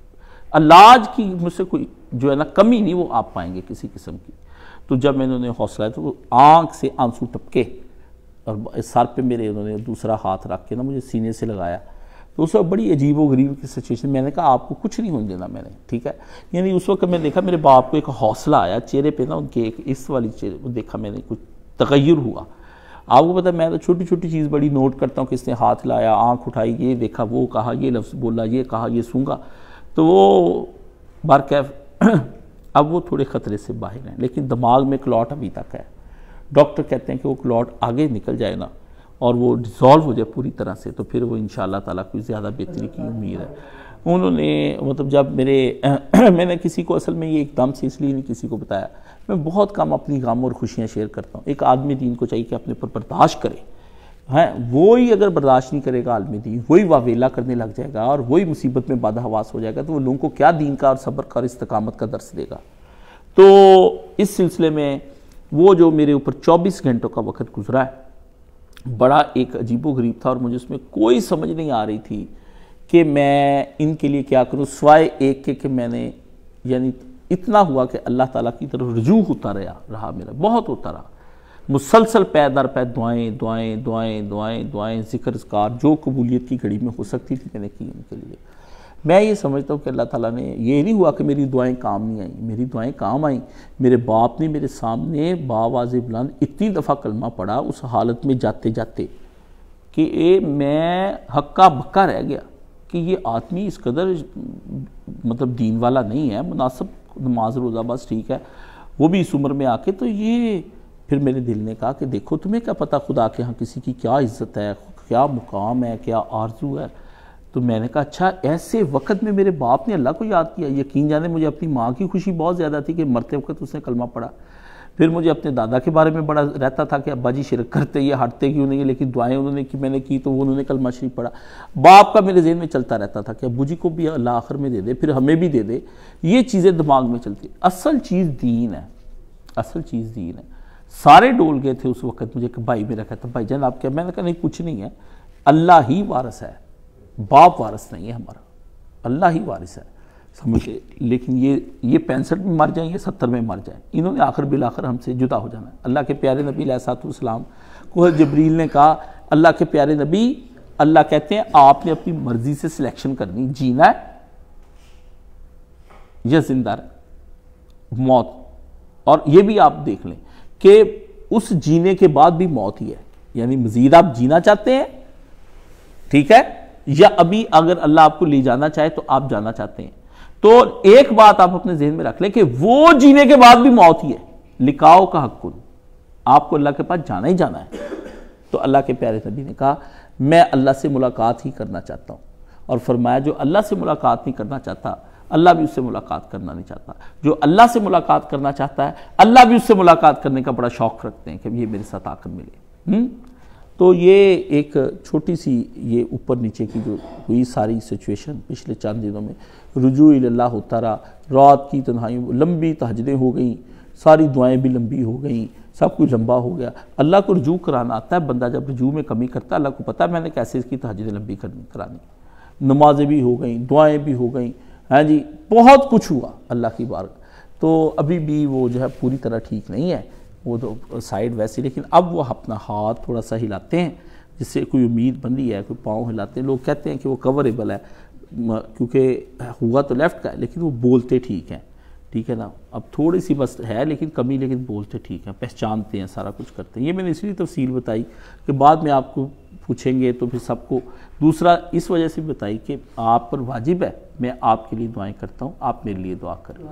علاج کی مجھ سے کوئی جو ہے نا کمی نہیں وہ آپ پائیں گے کسی قسم کی۔ تو جب میں انہوں نے حوصلہ تو وہ آنکھ سے آنسو ٹپکے اور سر پہ میرے انہوں نے دوسرا ہاتھ رکھ کے نا مجھے سینے سے لگایا، تو اس وقت بڑی عجیب و غریب کی سچویشن، میں نے کہا آپ کو کچھ نہیں ہونے دینا میں نے، ٹھیک ہے. یعنی اس وقت میں نے دیکھا میرے باپ کو ایک حوصلہ آیا چہرے پہ نا، ان کے ایک اس والی چہرے کو دیکھا میں نے، کچھ تغیر ہوا. آپ کو پتہ ہے میں تو چھوٹی چھوٹی چیز بڑی نوٹ کرتا ہوں، کس نے ہاتھ لایا، آنکھ اٹھائی، یہ دیکھا، وہ کہا، یہ لفظ بولا، یہ کہا، یہ سونگا. تو وہ بارکیف اب وہ تھوڑے خطرے سے باہر ہیں، لیکن دماغ میں کلاٹ ابھی تک ہے. ڈاکٹر کہتے ہیں کہ وہ کلاٹ آگے نکل جائے نا اور وہ ڈیزالو ہو جائے پوری طرح سے، تو پھر وہ انشاءاللہ تعالیٰ کوئی زیادہ بہتری کی امید ہے. انہوں نے مطلب جب میں نے کسی کو اصل میں یہ ایک دم سے اس لیے نہیں کسی کو بتایا، میں بہت کم اپنی غم اور خوشیاں شیئر کرتا ہوں. ایک عالم دین کو چاہیے کہ اپنے پر برداشت کرے، ہیں وہی اگر برداشت نہیں کرے گا عالم دین، وہی واویلا کرنے لگ جائے گا اور وہی مصیبت میں باد حواس ہو جائے گا، تو وہ لوگوں کو کیا دین کا اور صبر کا اور استقامت کا درس دے گا. تو اس سلسلے میں وہ جو میرے اوپر 24 گھنٹوں کا وقت گزرا ہے بڑا ایک عجیب و غریب تھا، اور مجھے اس میں کوئی سمجھ نہیں آ رہی تھی کہ میں ان کے لیے کیا کروں، سوائے ایک کہ میں نے یعنی اتنا ہوا کہ اللہ تعالیٰ کی طرف رجوع ہوتا رہا میرا، بہت ہوتا رہا، مسلسل پے در پے دعائیں دعائیں دعائیں دعائیں دعائیں، ذکر اذکار جو قبولیت کی گھڑی میں ہو سکتی تھی میں نے کی ان کے لیے. میں یہ سمجھتا ہوں کہ اللہ تعالیٰ نے، یہ نہیں ہوا کہ میری دعائیں کام نہیں آئیں، میری دعائیں کام آئیں. میرے باپ نے میرے سامنے باواز بلند اتنی دفعہ کلمہ پڑھا اس حالت میں جاتے جاتے کہ میں ہکا بکا رہ گیا کہ یہ آدمی اس قدر مطلب دین والا نہیں ہے، مناسب نماز روزہ بس ٹھیک ہے، وہ بھی اس عمر میں آ کے. تو یہ پھر میرے دل نے کہا کہ دیکھو تمہیں کیا پتہ خدا کے ہاں کسی کی کیا عزت ہے، کیا مقام ہے، کیا آرزو ہے. تو میں نے کہا اچھا ایسے وقت میں میرے باپ نے اللہ کو یاد کیا. یقین جانے مجھے اپنی ماں کی خوشی بہت زیادہ تھی کہ مرتے وقت اس نے کلمہ پڑھا. پھر مجھے اپنے دادا کے بارے میں بڑا رہتا تھا کہ ابا جی شرک کرتے، یہ ہٹتے کیوں نہیں، لیکن دعائیں انہوں نے کی، میں نے کی تو انہوں نے کلمہ شریف پڑھا. باپ کا میرے ذہن میں چلتا رہتا تھا کہ ابو جی کو بھی اللہ آخر میں دے دے، پھر ہمیں بھی دے دے. یہ چیزیں دماغ میں چلتی. اصل چیز دین ہے، اصل چیز دین ہے. سارے ڈول گئے تھے اس وقت مجھے کہ بھائی میرا کہتا بھائی جان آپ کیا، میں نے کہا نہیں کچھ نہیں ہے، اللہ ہی وارث ہے، باپ وارث نہیں ہے ہمارا، اللہ ہی وارث ہے سمجھے. لیکن یہ 65 میں مر جائیں، یہ 70 میں مر جائیں، انہوں نے آخر بالآخر ہم سے جدا ہو جانا ہے. اللہ کے پیارے نبی علیہ السلام کو جبریل نے کہا اللہ کے پیارے نبی، اللہ کہتے ہیں آپ نے اپنی مرضی سے سلیکشن کرنی، جینا ہے یا زندہ ہے، موت. اور یہ بھی آپ دیکھ لیں کہ اس جینے کے بعد بھی موت ہی ہے. یعنی مزید آپ جینا چاہتے ہیں ٹھیک ہے، یا ابھی اگر اللہ آپ کو لے جانا چاہے تو آپ جانا چاہتے ہیں. تو ایک بات آپ اپنے ذہن میں رکھ لیں کہ وہ جینے کے بعد بھی موت ہی ہے. لکاؤ کا حق کن، آپ کو اللہ کے پاس جانا ہی جانا ہے. تو اللہ کے پیارے نبی نے کہا میں اللہ سے ملاقات ہی کرنا چاہتا ہوں، اور فرمایا جو اللہ سے ملاقات نہیں کرنا چاہتا اللہ بھی اس سے ملاقات کرنا نہیں چاہتا. جو اللہ سے ملاقات کرنا چاہتا ہے اللہ بھی اس سے ملاقات کرنے کا بڑا شوق رکھتے ہیں کہ یہ میرے ساتھ آ کر ملے. تو یہ ایک چھوٹی سی یہ اوپر نیچے کی جو ہوئی ساری سچویشن پچھلے چند دنوں میں، رجوع اللہ ہوتا رہا. رات کی تنہائیوں لمبی تہجدیں ہو گئیں، ساری دعائیں بھی لمبی ہو گئیں، سب کچھ لمبا ہو گیا. اللہ کو رجوع کرانا آتا ہے. بندہ جب رجوع میں کمی کرتا ہے اللہ کو پتہ ہے میں نے کیسے اس کی تہجدیں لمبی کرانی. نمازیں بھی ہو گئیں، دعائیں بھی ہو گئیں، ہاں جی بہت کچھ ہوا اللہ کی بارگاہ. تو ابھی بھی وہ جو ہے پوری طرح ٹھیک نہیں ہے وہ تو سائیڈ ویسی، لیکن اب وہ اپنا ہاتھ تھوڑا سا ہلاتے ہیں جس سے کوئی امید بندی ہے، کوئی پاؤں ہلاتے ہیں. لوگ کہتے ہیں کہ وہ کوریبل ہے کیونکہ ہوا تو لیفٹ کا ہے لیکن وہ بولتے ٹھیک ہیں، ٹھیک ہے نا. اب تھوڑی سی بس ہے لیکن کمی، لیکن بولتے ٹھیک ہیں، پہچانتے ہیں، سارا کچھ کرتے ہیں. یہ میں نے اس لیے تفصیل بتائی کہ بعد میں آپ کو پوچھیں گے تو پھر سب کو. دوسرا اس وجہ سے بتائی کہ آپ پر واجب ہے، میں آپ کے لیے دعائیں کرتا ہوں، آپ میرے لیے دعا کریں،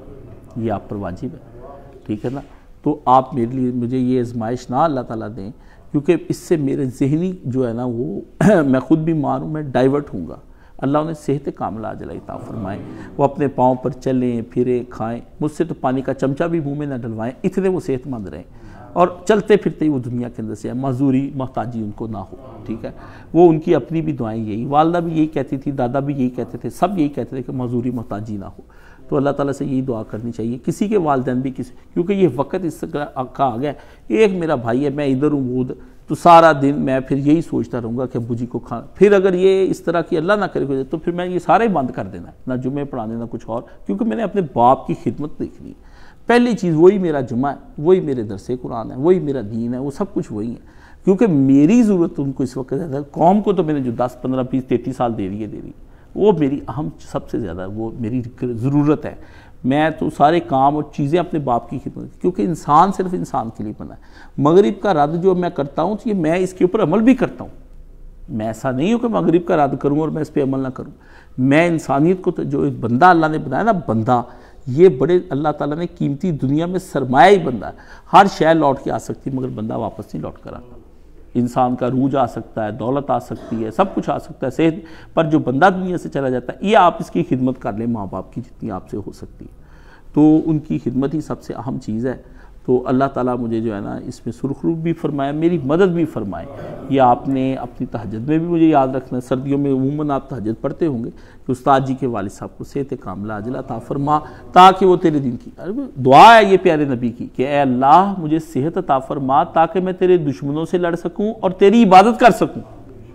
یہ آپ پر واجب ہے، ٹھیک ہے نا. تو آپ میرے لیے مجھے یہ آزمائش نہ اللہ تعالیٰ دیں کیونکہ اس سے میرے ذہنی جو ہے نا وہ میں خود بھی ماروں، میں ڈائیورٹ ہوں گا. اللہ انہیں صحت کاملہ عاجلہ عطا فرمائیں، وہ اپنے پاؤں پر چلیں پھریں کھائیں، مجھ سے تو پانی کا چمچہ بھی منہ میں نہ ڈلوائیں، اتنے وہ صحت مند رہیں اور چلتے پھرتے ہی وہ دنیا کے اندر سے ہے، معذوری محتاجی ان کو نہ ہو، ٹھیک ہے. وہ ان کی اپنی بھی دعائیں یہی، والدہ بھی یہی کہتی تھی، دادا بھی یہی کہتے تھے، سب یہی کہتے تھے کہ معذوری محتاجی نہ ہو. تو اللہ تعالیٰ سے یہی دعا کرنی چاہیے. کسی کے والدین بھی کیونکہ یہ وقت اس کا آ گیا. ایک میرا بھائی ہے، میں ادھر ہوں وہ ادھر، تو سارا دن میں پھر یہی سوچتا رہوں گا کہ ابو جی کو کھانا. پھر اگر یہ اس طرح کی اللہ نہ کرے تو پھر میں یہ سارے بند کر دینا ہے، نہ جمعے پڑھانے نہ کچھ اور، کیونکہ میں نے اپنے باپ کی خدمت دیکھنی ہے. پہلی چیز وہی میرا جمعہ ہے، وہی میرے درس قرآن ہے، وہی میرا دین ہے، وہ سب کچھ وہی ہے. کیونکہ میری ضرورت ان کو اس وقت زیادہ ہے. قوم کو تو میں نے جو 10 15 20 33 سال دے رہی ہے وہ میری اہم سب سے زیادہ وہ میری ضرورت ہے. میں تو سارے کام اور چیزیں اپنے باپ کی خدمت، کیونکہ انسان صرف انسان کے لیے بنا ہے. مغرب کا رد جو میں کرتا ہوں تو یہ میں اس کے اوپر عمل بھی کرتا ہوں. میں ایسا نہیں ہوں کہ مغرب کا رد کروں اور میں اس پہ عمل نہ کروں. میں انسانیت کو جو ایک بندہ اللہ نے بنایا نا، بندہ یہ بڑے اللہ تعالیٰ نے قیمتی دنیا میں سرمایہ ہی بندہ ہے. ہر شے لوٹ کے آ سکتی مگر بندہ واپس نہیں لوٹ کر آتا. انسان کا عروج آ سکتا ہے، دولت آ سکتی ہے، سب کچھ آ سکتا ہے، صحت پر جو بندہ دنیا سے چلا جاتا ہے، یہ آپ اس کی خدمت کر لیں ماں باپ کی جتنی آپ سے ہو سکتی ہے، تو ان کی خدمت ہی سب سے اہم چیز ہے. تو اللہ تعالیٰ مجھے جو ہے نا اس میں سرخرو بھی فرمائے، میری مدد بھی فرمائے. یہ آپ نے اپنی تہجد میں بھی مجھے یاد رکھنا ہے. سردیوں میں عموماً آپ تہجد پڑھتے ہوں گے کہ استاد جی کے والد صاحب کو صحت کاملہ عاجلہ عطا فرما تاکہ وہ تیرے دین کی دعا ہے یہ پیارے نبی کی کہ اے اللہ مجھے صحت عطا فرما تاکہ میں تیرے دشمنوں سے لڑ سکوں اور تیری عبادت کر سکوں.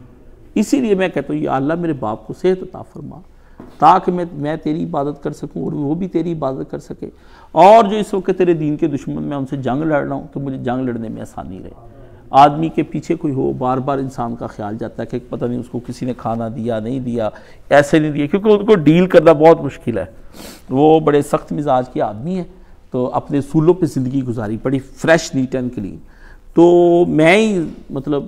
اسی لیے میں کہتا ہوں یا اللہ میرے باپ کو صحت عطا فرما تاکہ میں تیری عبادت کر سکوں اور وہ بھی تیری عبادت کر سکے. اور جو اس وقت تیرے دین کے دشمن میں ان سے جنگ لڑ رہا ہوں تو مجھے جنگ لڑنے میں آسانی رہے. آدمی کے پیچھے کوئی ہو، بار بار انسان کا خیال جاتا ہے کہ پتہ نہیں اس کو کسی نے کھانا دیا نہیں دیا، ایسے نہیں دیا، کیونکہ ان کو ڈیل کرنا بہت مشکل ہے. وہ بڑے سخت مزاج کے آدمی ہیں تو اپنے اصولوں پہ زندگی گزاری بڑی فریش نیٹ اینڈ کلین. تو میں ہی مطلب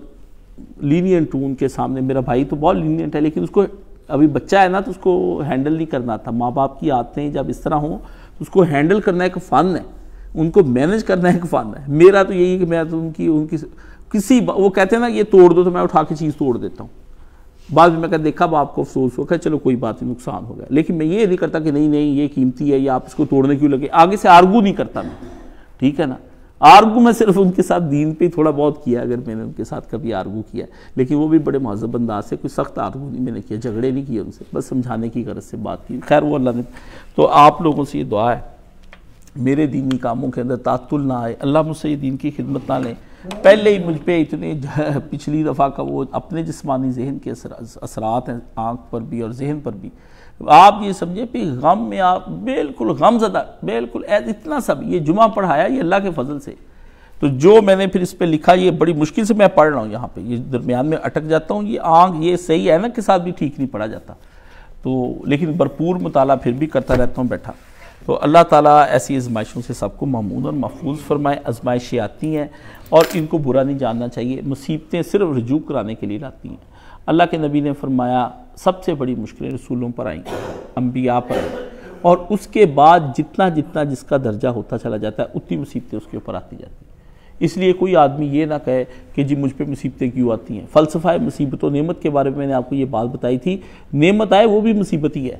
لینینٹ ہوں ان کے سامنے. میرا بھائی تو بہت لینینٹ ہے لیکن اس کو ابھی بچہ ہے نا تو اس کو ہینڈل نہیں کرنا تھا. ماں باپ کی عادتیں جب اس طرح ہوں تو اس کو ہینڈل کرنا ایک فن ہے، ان کو مینج کرنا ایک فن ہے. میرا تو یہی ہے کہ میں تو ان کی کسی وہ کہتے ہیں نا یہ توڑ دو تو میں اٹھا کے چیز توڑ دیتا ہوں. بعد میں کہا دیکھا باپ کو افسوس ہو کہ چلو کوئی بات نہیں نقصان ہو گیا، لیکن میں یہ نہیں کرتا کہ نہیں یہ قیمتی ہے یا آپ اس کو توڑنے کیوں لگے. آگے سے آرگو نہیں کرتا میں، ٹھیک ہے نا. آرگو میں صرف ان کے ساتھ دین پہ تھوڑا بہت کیا اگر میں نے ان کے ساتھ کبھی آرگو کیا، لیکن وہ بھی بڑے مہذب انداز سے، کوئی سخت آرگو نہیں میں نے کیا، جھگڑے نہیں کیے ان سے، بس سمجھانے کی غرض سے بات کی. خیر وہ اللہ نے. تو آپ لوگوں سے یہ دعا ہے میرے دینی کاموں کے اندر تعطل نہ آئے، اللہ مجھ سے یہ دین کی خدمت نہ لیں. پہلے ہی مجھ پہ اتنے پچھلی دفعہ کا وہ اپنے جسمانی ذہن کے اثرات ہیں آنکھ پر بھی اور ذہن پر بھی. آپ یہ سمجھے کہ غم میں آپ بالکل غم زدہ، بالکل اتنا سب یہ جمعہ پڑھایا یہ اللہ کے فضل سے. تو جو میں نے پھر اس پہ لکھا یہ بڑی مشکل سے میں پڑھ رہا ہوں یہاں پہ، یہ درمیان میں اٹک جاتا ہوں. یہ آنکھ یہ صحیح ہے نا کے ساتھ بھی ٹھیک نہیں پڑھا جاتا تو، لیکن بھرپور مطالعہ پھر بھی کرتا رہتا ہوں بیٹھا. تو اللہ تعالیٰ ایسی آزمائشوں سے سب کو معمون اور محفوظ فرمائے. آزمائشیں آتی ہیں اور ان کو برا نہیں جاننا چاہیے. مصیبتیں صرف رجوع کرانے کے لیے لاتی ہیں. اللہ کے نبی نے فرمایا سب سے بڑی مشکلیں رسولوں پر آئیں، انبیاء پر آئیں، اور اس کے بعد جتنا جتنا جس کا درجہ ہوتا چلا جاتا ہے اتنی مصیبتیں اس کے اوپر آتی جاتی ہیں. اس لیے کوئی آدمی یہ نہ کہے کہ جی مجھ پہ مصیبتیں کیوں آتی ہیں. فلسفہ نصیبت و نعمت کے بارے میں نے آپ کو یہ بات بتائی تھی. نعمت آئے وہ بھی مصیبت ہی ہے.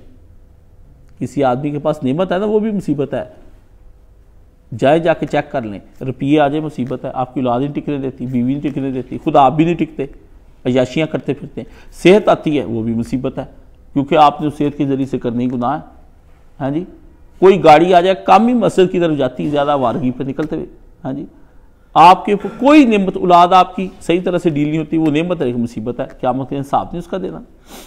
کسی آدمی کے پاس نعمت ہے نا وہ بھی مصیبت ہے. جا کے چیک کر لیں، روپیے آ جائے مصیبت ہے. آپ کی اولاد نہیں ٹکنے دیتی، بیوی نہیں ٹکنے دیتی، خود آپ بھی نہیں ٹکتے، عیاشیاں کرتے پھرتے ہیں. صحت آتی ہے وہ بھی مصیبت ہے کیونکہ آپ نے اس صحت کے ذریعے سے کرنی گناہ ہے. ہاں جی کوئی گاڑی آ جائے کام ہی مسجد کی طرف جاتی ہے زیادہ وارگی پہ نکلتے ہوئے. ہاں جی آپ کے کوئی نعمت اولاد آپ کی صحیح طرح سے ڈیل نہیں ہوتی، وہ نعمت ہے ایک مصیبت ہے. قیامت کے حساب نہیں اس کا دینا.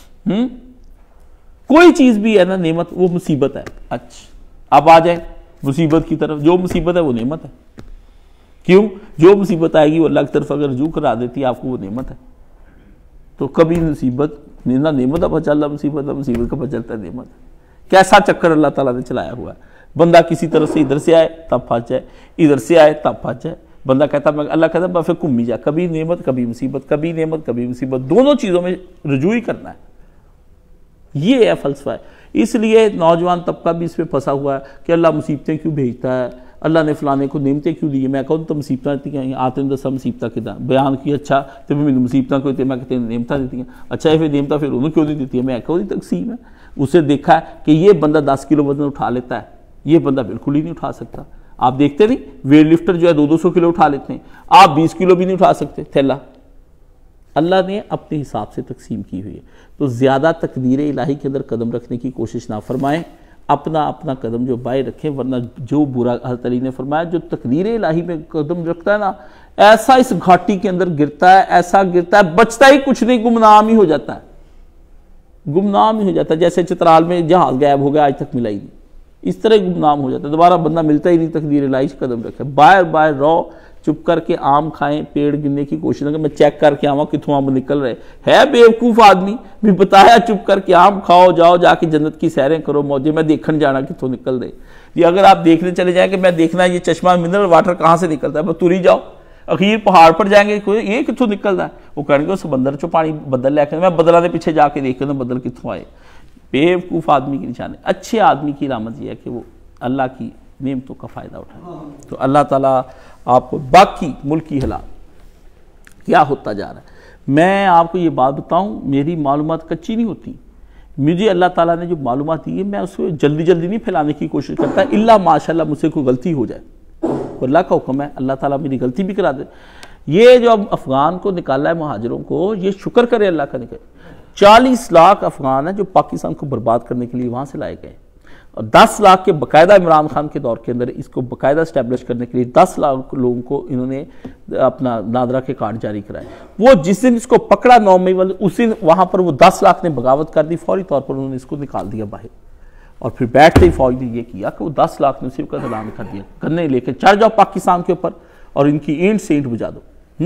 کوئی چیز بھی ہے نا نعمت وہ مصیبت ہے. اچھا اب آ جائیں مصیبت کی طرف. جو مصیبت ہے وہ نعمت ہے. کیوں؟ جو مصیبت آئے گی وہ اللہ کی طرف اگر رجوع کرا دیتی ہے آپ کو وہ نعمت ہے. تو کبھی مصیبت نہ نعمت کا پتہ چلتا مصیبت ہے، مصیبت کا پتہ چلتا ہے نعمت. کیسا چکر اللہ تعالیٰ نے چلایا ہوا ہے. بندہ کسی طرح سے ادھر سے آئے تب پھنس جائے، ادھر سے آئے تب پھنس جائے. بندہ کہتا ہے اللہ کہتا ہے پھر گھومی جا، کبھی نعمت کبھی مصیبت، کبھی نعمت کبھی مصیبت، دونوں چیزوں میں رجوع ہی کرنا ہے. یہ ہے فلسفہ ہے. اس لیے نوجوان طبقہ بھی اس پہ پھنسا ہوا ہے کہ اللہ مصیبتیں کیوں بھیجتا ہے، اللہ نے فلانے کو نعمتیں کیوں دی. میں کہوں تو مصیبتیں دیتی ہیں آتے ہیں دسا مصیبتیں کدھر بیان کی. اچھا تو میں مصیبتیں کوئی تھے میں کہتے ہیں نعمتیں دیتی ہیں. اچھا پھر نعمتیں پھر انہوں کیوں نہیں دیتی ہے. میں کہوں نہیں تقسیم ہے. اسے دیکھا ہے کہ یہ بندہ 10 کلو وزن اٹھا لیتا ہے، یہ بندہ بالکل ہی نہیں اٹھا سکتا. آپ دیکھتے نہیں ویٹ لفٹر جو ہے 200 کلو اٹھا لیتے ہیں، آپ 20 کلو بھی نہیں اٹھا سکتے تھیلا. اللہ نے اپنے حساب سے تقسیم کی ہوئی ہے. تو زیادہ تقدیر الہی کے اندر قدم رکھنے کی کوشش نہ فرمائیں. اپنا قدم جو بائیں رکھیں، ورنہ جو برا حضرت علی نے فرمایا جو تقدیر الہی میں قدم رکھتا ہے نا ایسا اس گھاٹی کے اندر گرتا ہے، ایسا گرتا ہے بچتا ہی کچھ نہیں، گمنام ہی ہو جاتا ہے. گمنام ہی ہو جاتا ہے. جیسے چترال میں جہاز غائب ہو گیا آج تک ملا ہی نہیں، اس طرح گمنام ہو جاتا ہے. دوبارہ بندہ ملتا ہی نہیں. تقدیر الہی سے قدم رکھے، باہر رہو چپ کر کے آم کھائیں, پیڑ گننے کی کوشش نہ کریں, میں چیک کر کے آواں کتوں آم نکل رہے. ہے بیوقوف آدمی بھی بتایا چپ کر کے آم کھاؤ, جاؤ جا کے جنت کی سیریں کرو, موجے میں دیکھن جانا کتوں نکل رہے. یہ اگر آپ دیکھنے چلے جائیں کہ میں دیکھنا یہ چشمہ منرل واٹر کہاں سے نکلتا ہے, بس تری جاؤ, اخیر پہاڑ پر جائیں گے یہ کتوں نکل رہا ہے, وہ کہیں گے اس بندر چو پانی بدل لے کے, میں بدلہ دے پیچھے جا کے دیکھ لوں بدل کتوں آئے. بیوقوف آدمی کی نشانی. اچھے آدمی کی علامت یہ ہے کہ وہ اللہ کی نعمتوں کا فائدہ اٹھائے. تو اللہ تعالیٰ آپ کو باقی ملکی حالات کیا ہوتا جا رہا ہے. میں آپ کو یہ بات بتاؤں, میری معلومات کچی نہیں ہوتی, مجھے اللہ تعالیٰ نے جو معلومات دی ہے میں اس کو جلدی جلدی نہیں پھیلانے کی کوشش کرتا, اللہ ماشاءاللہ مجھ سے کوئی غلطی ہو جائے, اللہ کا حکم ہے, اللہ تعالیٰ میری غلطی بھی کرا دے. یہ جو اب افغان کو نکالا ہے مہاجروں کو, یہ شکر کرے اللہ کا نکلے. 40 لاکھ افغان ہیں جو پاکستان کو برباد کرنے کے لیے وہاں سے لائے گئے, اور 10 لاکھ کے باقاعدہ عمران خان کے دور کے اندر اس کو باقاعدہ اسٹیبلش کرنے کے لیے 10 لاکھ لوگوں کو انہوں نے اپنا نادرا کے کارڈ جاری کرائے. وہ جس دن اس کو پکڑا 9 مئی والے, اس دن وہاں پر وہ 10 لاکھ نے بغاوت کر دی, فوری طور پر انہوں نے اس کو نکال دیا باہر, اور پھر بیٹھتے ہی فوج نے یہ کیا کہ وہ 10 لاکھ نے صرف کا اعلان کر دیا, گنے لے کے چڑھ جاؤ پاکستان کے اوپر اور ان کی اینٹ سے اینٹ بجا دو.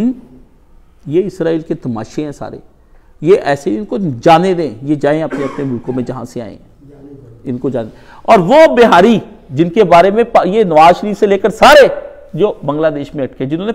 یہ اسرائیل کے تماشے ہیں سارے, یہ ایسے ان کو جانے دیں, یہ جائیں اپنے اپنے ملکوں میں جہاں سے آئے ہیں, ان کو جانے. اور وہ بہاری جن کے بارے میں یہ نواز شریف سے لے کر سارے جو بنگلہ دیش میں اٹکے, جنہوں نے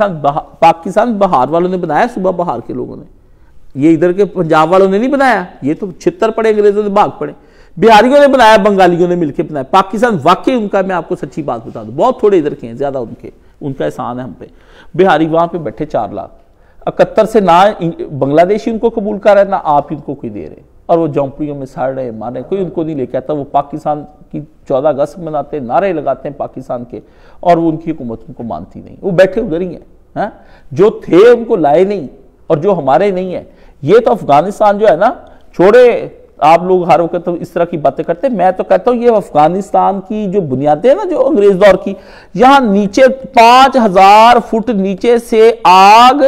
پاکستان بہار والوں نے بنایا, صوبہ بہار کے لوگوں نے, یہ ادھر کے پنجاب والوں نے نہیں بنایا, یہ تو چھتر پڑے انگریزوں نے بھاگ پڑے, بہاریوں نے بنایا, بنگالیوں نے مل کے بنایا. پاکستان واقعی ان کا, میں آپ کو سچی بات بتا دوں, بہت تھوڑے ادھر کے ہیں, زیادہ ان کا احسان ہے ہم پہ. بہاری وہاں پہ بیٹھے 4 لاکھ, 71 سے نہ بنگلہ دیشی ان کو قبول کر رہے, نہ آپ ان کو کوئی دے رہے, اور وہ جھونپڑیوں میں سڑ رہے, مار رہے, کوئی ان کو نہیں لے کے آتا. وہ پاکستان کی 14 اگست مناتے ہیں, نعرے لگاتے ہیں پاکستان کے, اور وہ ان کی حکومت ان کو مانتی نہیں, وہ بیٹھے ادھر ہی ہیں. جو تھے ان کو لائے نہیں, اور جو ہمارے نہیں ہیں. یہ تو افغانستان جو ہے نا, چھوڑے آپ لوگ ہر وقت اس طرح کی باتیں کرتے ہیں, میں تو کہتا ہوں یہ افغانستان کی جو بنیادیں ہیں نا جو انگریز دور کی, یہاں نیچے 5000 فٹ نیچے سے آگ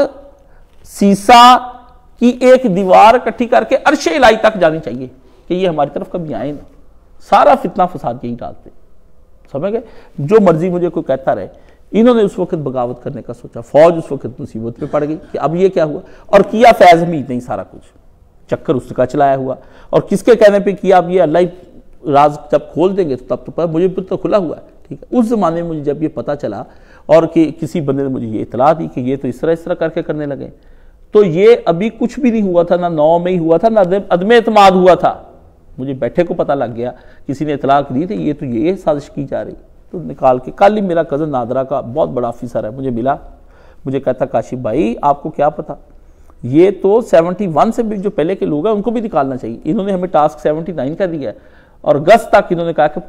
سیسا کی ایک دیوار اکٹھی کر کے عرش الہی تک جانی چاہیے کہ یہ ہماری طرف کبھی آئے نا. سارا فتنہ فساد یہی ڈالتے, سمجھ گئے. جو مرضی مجھے کوئی کہتا رہے, انہوں نے اس وقت بغاوت کرنے کا سوچا, فوج اس وقت مصیبت پہ پڑ گئی کہ اب یہ کیا ہوا, اور کیا فیض حمید نہیں سارا کچھ چکر اس کا چلایا ہوا, اور کس کے کہنے پہ کیا, اب یہ اللہ راز جب کھول دیں گے تو تب تو مجھے تو کھلا ہوا ہے, ٹھیک ہے. اس زمانے میں مجھے جب یہ پتہ چلا, اور کہ کسی بندے نے مجھے یہ اطلاع دی کہ یہ تو اس طرح کر کے کرنے لگے, تو یہ ابھی کچھ بھی نہیں ہوا تھا, نہ 9 مئی ہوا تھا, نہ عدم اعتماد ہوا تھا. مجھے بیٹھے کو پتہ لگ گیا, کسی نے اطلاع دی تھی یہ تو یہ سازش کی جا رہی, تو نکال کے. کل ہی میرا کزن نادرا کا بہت بڑا آفیسر ہے, مجھے ملا, مجھے کہتا کاشف بھائی آپ کو کیا پتا, یہ تو 71 سے بھی جو پہلے کے لوگ ہیں ان کو بھی نکالنا چاہیے. انہوں نے ہمیں ٹاسک 79 کا دیا ہے, اور اگست تک انہوں نے کہا کہ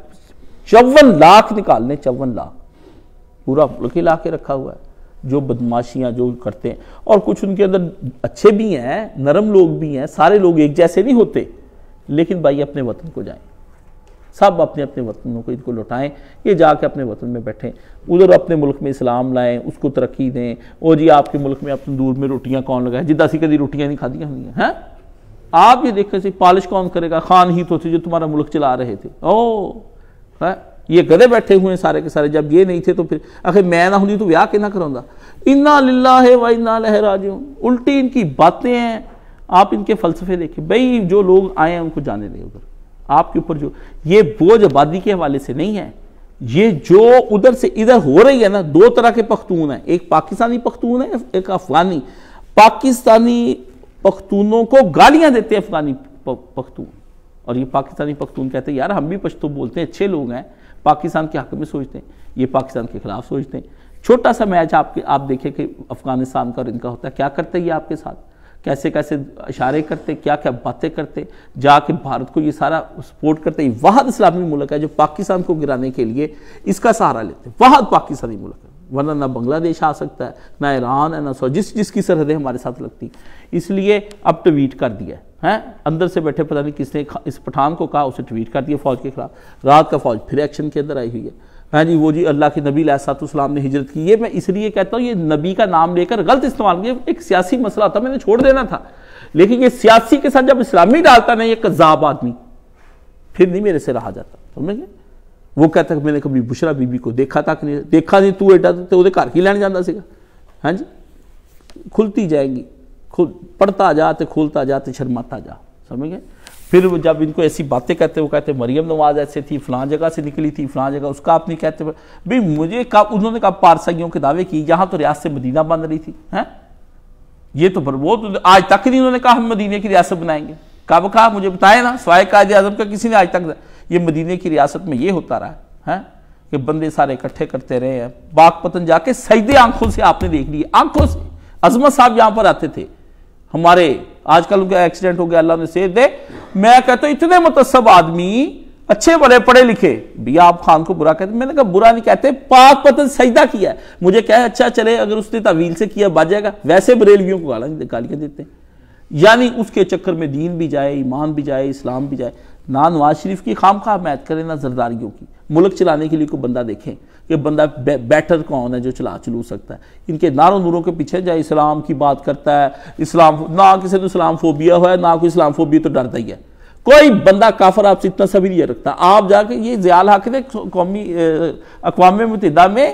54 لاکھ نکالنے, 54 لاکھ پورا ملک لا کے رکھا ہوا ہے. جو بدماشیاں جو کرتے ہیں, اور کچھ ان کے اندر اچھے بھی ہیں, نرم لوگ بھی ہیں, سارے لوگ ایک جیسے نہیں ہوتے, لیکن بھائی اپنے وطن کو جائیں, سب اپنے اپنے وطنوں کو ان کو لوٹائیں, یہ جا کے اپنے وطن میں بیٹھیں, ادھر اپنے ملک میں اسلام لائیں, اس کو ترقی دیں. اور جی آپ کے ملک میں اپنے دور میں روٹیاں کون لگائے, جدہ سی کدی روٹیاں نہیں کھادیاں ہوئی ہیں, آپ یہ دیکھیں سی پالش کون کرے گا, خان ہی تو تھے جو تمہارا ملک چلا رہے تھے. یہ گدے بیٹھے ہوئے ہیں سارے کے سارے, جب یہ نہیں تھے تو پھر آخر میں نہ ہوندی تو بیاہ کے نہ کراؤں گا. انا للہ و انا الیہ راجعون, الٹی ان کی باتیں ہیں. آپ ان کے فلسفے دیکھیں, بھئی جو لوگ آئے ہیں ان کو جانے دیں ادھر, آپ کے اوپر جو یہ بوجھ آبادی کے حوالے سے نہیں ہے, یہ جو ادھر سے ادھر ہو رہی ہے نا, 2 طرح کے پختون ہیں, ایک پاکستانی پختون ہے, ایک افغانی. پاکستانی پختونوں کو گالیاں دیتے ہیں افغانی پختون, اور یہ پاکستانی پختون کہتے ہیں یار ہم بھی پشتو بولتے ہیں, اچھے لوگ ہیں, پاکستان کے حق میں سوچتے ہیں, یہ پاکستان کے خلاف سوچتے ہیں. چھوٹا سا میچ آپ دیکھیں کہ افغانستان کا اور ان کا ہوتا ہے, کیا کرتے ہیں یہ آپ کے ساتھ, کیسے کیسے اشارے کرتے, کیا کیا باتیں کرتے, جا کے بھارت کو یہ سارا سپورٹ کرتے. یہ واحد اسلامی ملک ہے جو پاکستان کو گرانے کے لیے اس کا سہارا لیتے, واحد پاکستانی ملک ہے, ورنہ نہ بنگلہ دیش آ سکتا ہے, نہ ایران ہے, نہ جس کی سرحدیں ہمارے ساتھ لگتی. اس لیے اب ٹویٹ کر دیا ہے, اندر سے بیٹھے پتہ نہیں کس نے اس پٹھان کو کہا, اسے ٹویٹ کر دیا فوج کے خلاف. رات کا فوج پھر ایکشن کے اندر آئی ہوئی ہے. جی وہ جی اللہ کے نبی علیہ السلام نے ہجرت کی, یہ میں اس لیے کہتا ہوں یہ نبی کا نام لے کر غلط استعمال کیا, ایک سیاسی مسئلہ تھا, میں نے چھوڑ دینا تھا, لیکن یہ سیاسی کے ساتھ جب اسلامی ڈالتا نا یہ قذاب آدمی, پھر نہیں میرے سے رہا جاتا, سمجھ گئے. وہ کہتا ہے کہ میں نے کبھی بشرا بی بی کو دیکھا تک نہیں، دیکھا نہیں تو ایڈا تو وہ گھر کی لین جانا سا. ہاں جی، کھلتی جائیں گی، پڑھتا جاتے کھولتا جاتے شرماتا جا. سمجھ گئے؟ پھر وہ جب ان کو ایسی باتیں کہتے وہ کہتے مریم نواز ایسے تھی، فلاں جگہ سے نکلی تھی، فلاں جگہ، اس کا آپ نہیں کہتے. بھئی مجھے انہوں نے کہا پارسائیوں کے دعوے کی، یہاں تو ریاست مدینہ بن رہی تھی. یہ تو وہ آج تک نہیں انہوں نے کہا ہم مدینے کی ریاست بنائیں گے. کب کہا مجھے بتائیں نا، سوائے قائد اعظم کا کسی نے آج تک. یہ مدینے کی ریاست میں یہ ہوتا رہا ہے کہ بندے سارے اکٹھے کرتے رہے ہیں. باغ پتن جا کے سجدے آنکھوں سے آپ نے دیکھ لیے، آنکھوں سے. عظمت صاحب یہاں پر آتے تھے ہمارے، آج کل ان کا ایکسیڈنٹ ہو گیا، اللہ نے صحت دے. میں کہتا ہوں اتنے متصب آدمی، اچھے بڑے پڑھے لکھے، بھی آپ خان کو برا کہتے ہیں. میں نے کہا برا نہیں کہتے، پاک پتن سجدہ کیا ہے. مجھے کہا ہے اچھا چلے اگر اس نے تعویل سے کیا بچ جائے گا. ویسے بریلویوں کو گالیاں دیتے ہیں. یعنی اس کے چکر میں دین بھی جائے، ایمان بھی جائے، اسلام بھی جائے. نہ نواز شریف کی خام خواہ حمایت کریں، نہ زرداریوں کی. ملک چلانے کے لیے کوئی بندہ دیکھیں کہ بندہ بیٹر کون ہے جو چلو سکتا ہے. ان کے ناروں نوروں کے پیچھے جائے اسلام کی بات کرتا ہے. اسلام نہ کسی نے اسلام فوبیا ہوا ہے، نہ کوئی اسلام فوبیا تو ڈرتا ہی ہے. کوئی بندہ کافر آپ سے اتنا سا بھی نہیں رکھتا. آپ جا کے یہ ضیاء الحق نے قومی اقوام متحدہ میں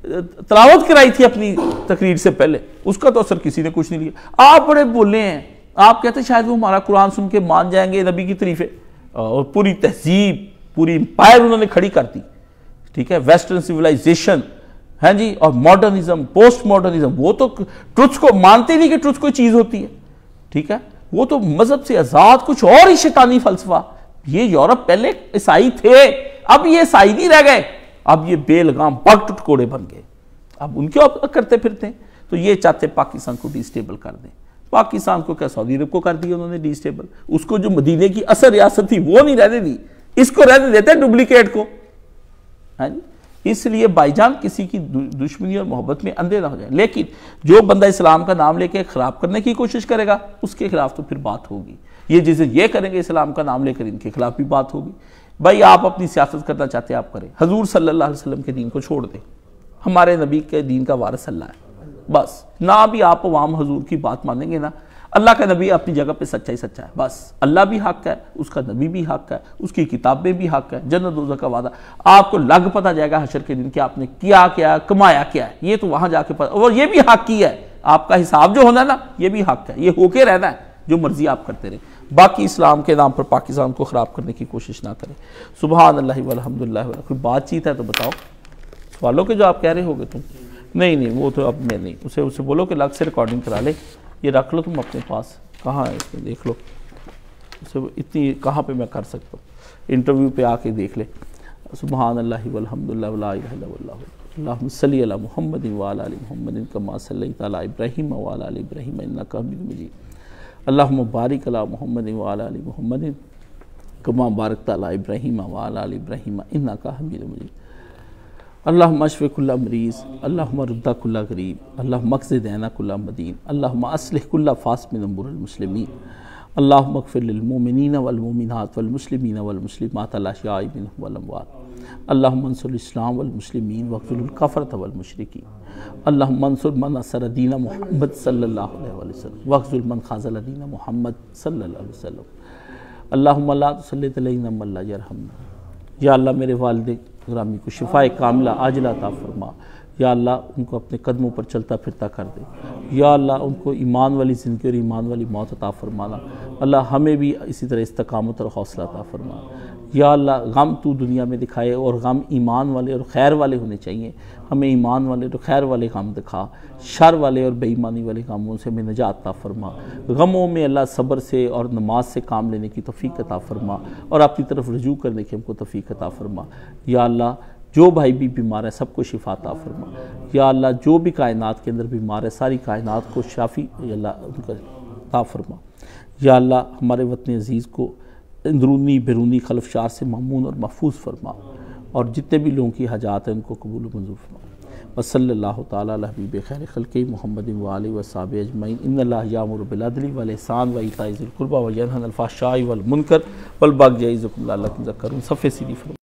تلاوت کرائی تھی اپنی تقریر سے پہلے، اس کا تو اثر کسی نے کچھ نہیں لیا. آپ بڑے بولے ہیں، آپ کہتے ہیں شاید وہ ہمارا قرآن سن کے مان جائیں گے نبی کی تعریفیں. اور پوری تہذیب، پوری امپائر انہوں نے کھڑی کر دی. ٹھیک ہے، ویسٹرن سیولائزیشن، ہاں جی، اور ماڈرنزم، پوسٹ ماڈرنزم. وہ تو ٹروتھ کو مانتے نہیں کہ ٹروتھ کوئی چیز ہوتی ہے. ٹھیک ہے، وہ تو مذہب سے آزاد کچھ اور ہی شیطانی فلسفہ. یہ یورپ پہلے عیسائی تھے، اب یہ عیسائی نہیں رہ گئے، اب یہ بے لگام بگ ٹکوڑے بن گئے. اب ان کے کرتے پھرتے ہیں. تو یہ چاہتے پاکستان کو ڈی اسٹیبل کر دیں. پاکستان کو کیا سعودی عرب کو کر دیا انہوں نے ڈی اسٹیبل. اس کو جو مدینے کی اصل ریاست تھی وہ نہیں رہنے دی، اس کو رہنے دیتے ڈپلیکیٹ کو. ہاں جی، اس لیے بھائی جان کسی کی دشمنی اور محبت میں اندھے نہ ہو جائیں. لیکن جو بندہ اسلام کا نام لے کے خراب کرنے کی کوشش کرے گا اس کے خلاف تو پھر بات ہوگی. یہ جسے یہ کریں گے اسلام کا نام لے کر، ان کے خلاف بھی بات ہوگی. بھائی آپ اپنی سیاست کرنا چاہتے ہیں آپ کریں، حضور صلی اللہ علیہ وسلم کے دین کو چھوڑ دیں. ہمارے نبی کے دین کا وارث اللہ ہے. بس نہ بھی آپ عوام حضور کی بات مانیں گے نا، اللہ کا نبی اپنی جگہ پہ سچا ہی سچا ہے. بس اللہ بھی حق ہے، اس کا نبی بھی حق ہے، اس کی کتابیں بھی حق ہے، جنت دوزخ کا وعدہ. آپ کو لگ پتہ جائے گا حشر کے دن کہ آپ نے کیا کیا، کمایا کیا ہے. یہ تو وہاں جا کے پتہ، اور یہ بھی حق ہی ہے. آپ کا حساب جو ہونا ہے نا، یہ بھی حق ہے. یہ ہو کے رہنا ہے، جو مرضی آپ کرتے رہیں. باقی اسلام کے نام پر پاکستان کو خراب کرنے کی کوشش نہ کریں. سبحان اللہ والحمدللہ. کوئی بات چیت ہے تو بتاؤ. سوالوں کے جو آپ کہہ رہے ہوگے تم نہیں وہ تو اب میں نہیں. اسے بولو کہ الگ سے ریکارڈنگ کرا لے. یہ رکھ لو تم اپنے پاس. کہاں ہے اس میں دیکھ لو. اسے اتنی کہاں پہ میں کر سکتا ہوں. انٹرویو پہ آ کے دیکھ لے. سبحان اللہ والحمدللہ ولا الہ الا اللہ. اللہم صلی علی محمد وعلی آل محمد کما صلیت علی ابراہیم وعلی آل ابراہیم انک حمید مجید. اللہم بارک علی محمد وعلی آل محمد کما بارکت علی ابراہیم وعلی آل ابراہیم انک حمید مجید. اللہم اشف کل مریض، اللہم رد کل غریب، اللہم اقض دین کل مدین، اللہم اصلح کل فاس من امور المسلمین، اللہم اغفر للمؤمنین والمؤمنات والمسلمین والمسلمات الاحیاء منهم والاموات، اللہم انصر الاسلام والمسلمین واقتل الکفرۃ والمشرکین، اللہم انصر من نصر دین محمد صلی اللہ علیہ وسلم واخذل من خاذل دین محمد صلی اللہ علیہ وسلم، اللہم لا تسلط علینا من لا یرحمنا. یا اللہ میرے والد گرامی کو شفاء کاملہ عاجلہ عطا فرما. یا اللہ ان کو اپنے قدموں پر چلتا پھرتا کر دے. یا اللہ ان کو ایمان والی زندگی اور ایمان والی موت عطا فرمانا. اللہ ہمیں بھی اسی طرح استقامت اور حوصلہ عطا فرما. یا اللہ غم تو دنیا میں دکھائے اور غم ایمان والے اور خیر والے ہونے چاہیے. ہمیں ایمان والے اور خیر والے غم دکھا، شر والے اور بے ایمانی والے غموں سے ہمیں نجات عطا فرما. غموں میں اللہ صبر سے اور نماز سے کام لینے کی توفیق عطا فرما اور اپنی طرف رجوع کرنے کی ہم کو توفیق عطا فرما. یا اللہ جو بھائی بھی بیمار ہے سب کو شفا عطا فرما. یا اللہ جو بھی کائنات کے اندر بیمار ہے ساری کائنات کو شافی اللہ ان کا عطا فرما. یا اللہ ہمارے وطن عزیز کو اندرونی بیرونی خلف شار سے مامون اور محفوظ فرما اور جتنے بھی لوگوں کی حاجات ہیں ان کو قبول و منظور فرما. وصلی اللہ تعالیٰ علی حبیب خیر خلقہ محمد وآلہ وصحبہ اجمعین. ان اللہ یامر بالعدل والاحسان وایتاء ذی القربی وینہی عن الفحشاء والمنکر والبغی یعظکم لعلکم تذکرون. صفحے سیدھی فرما.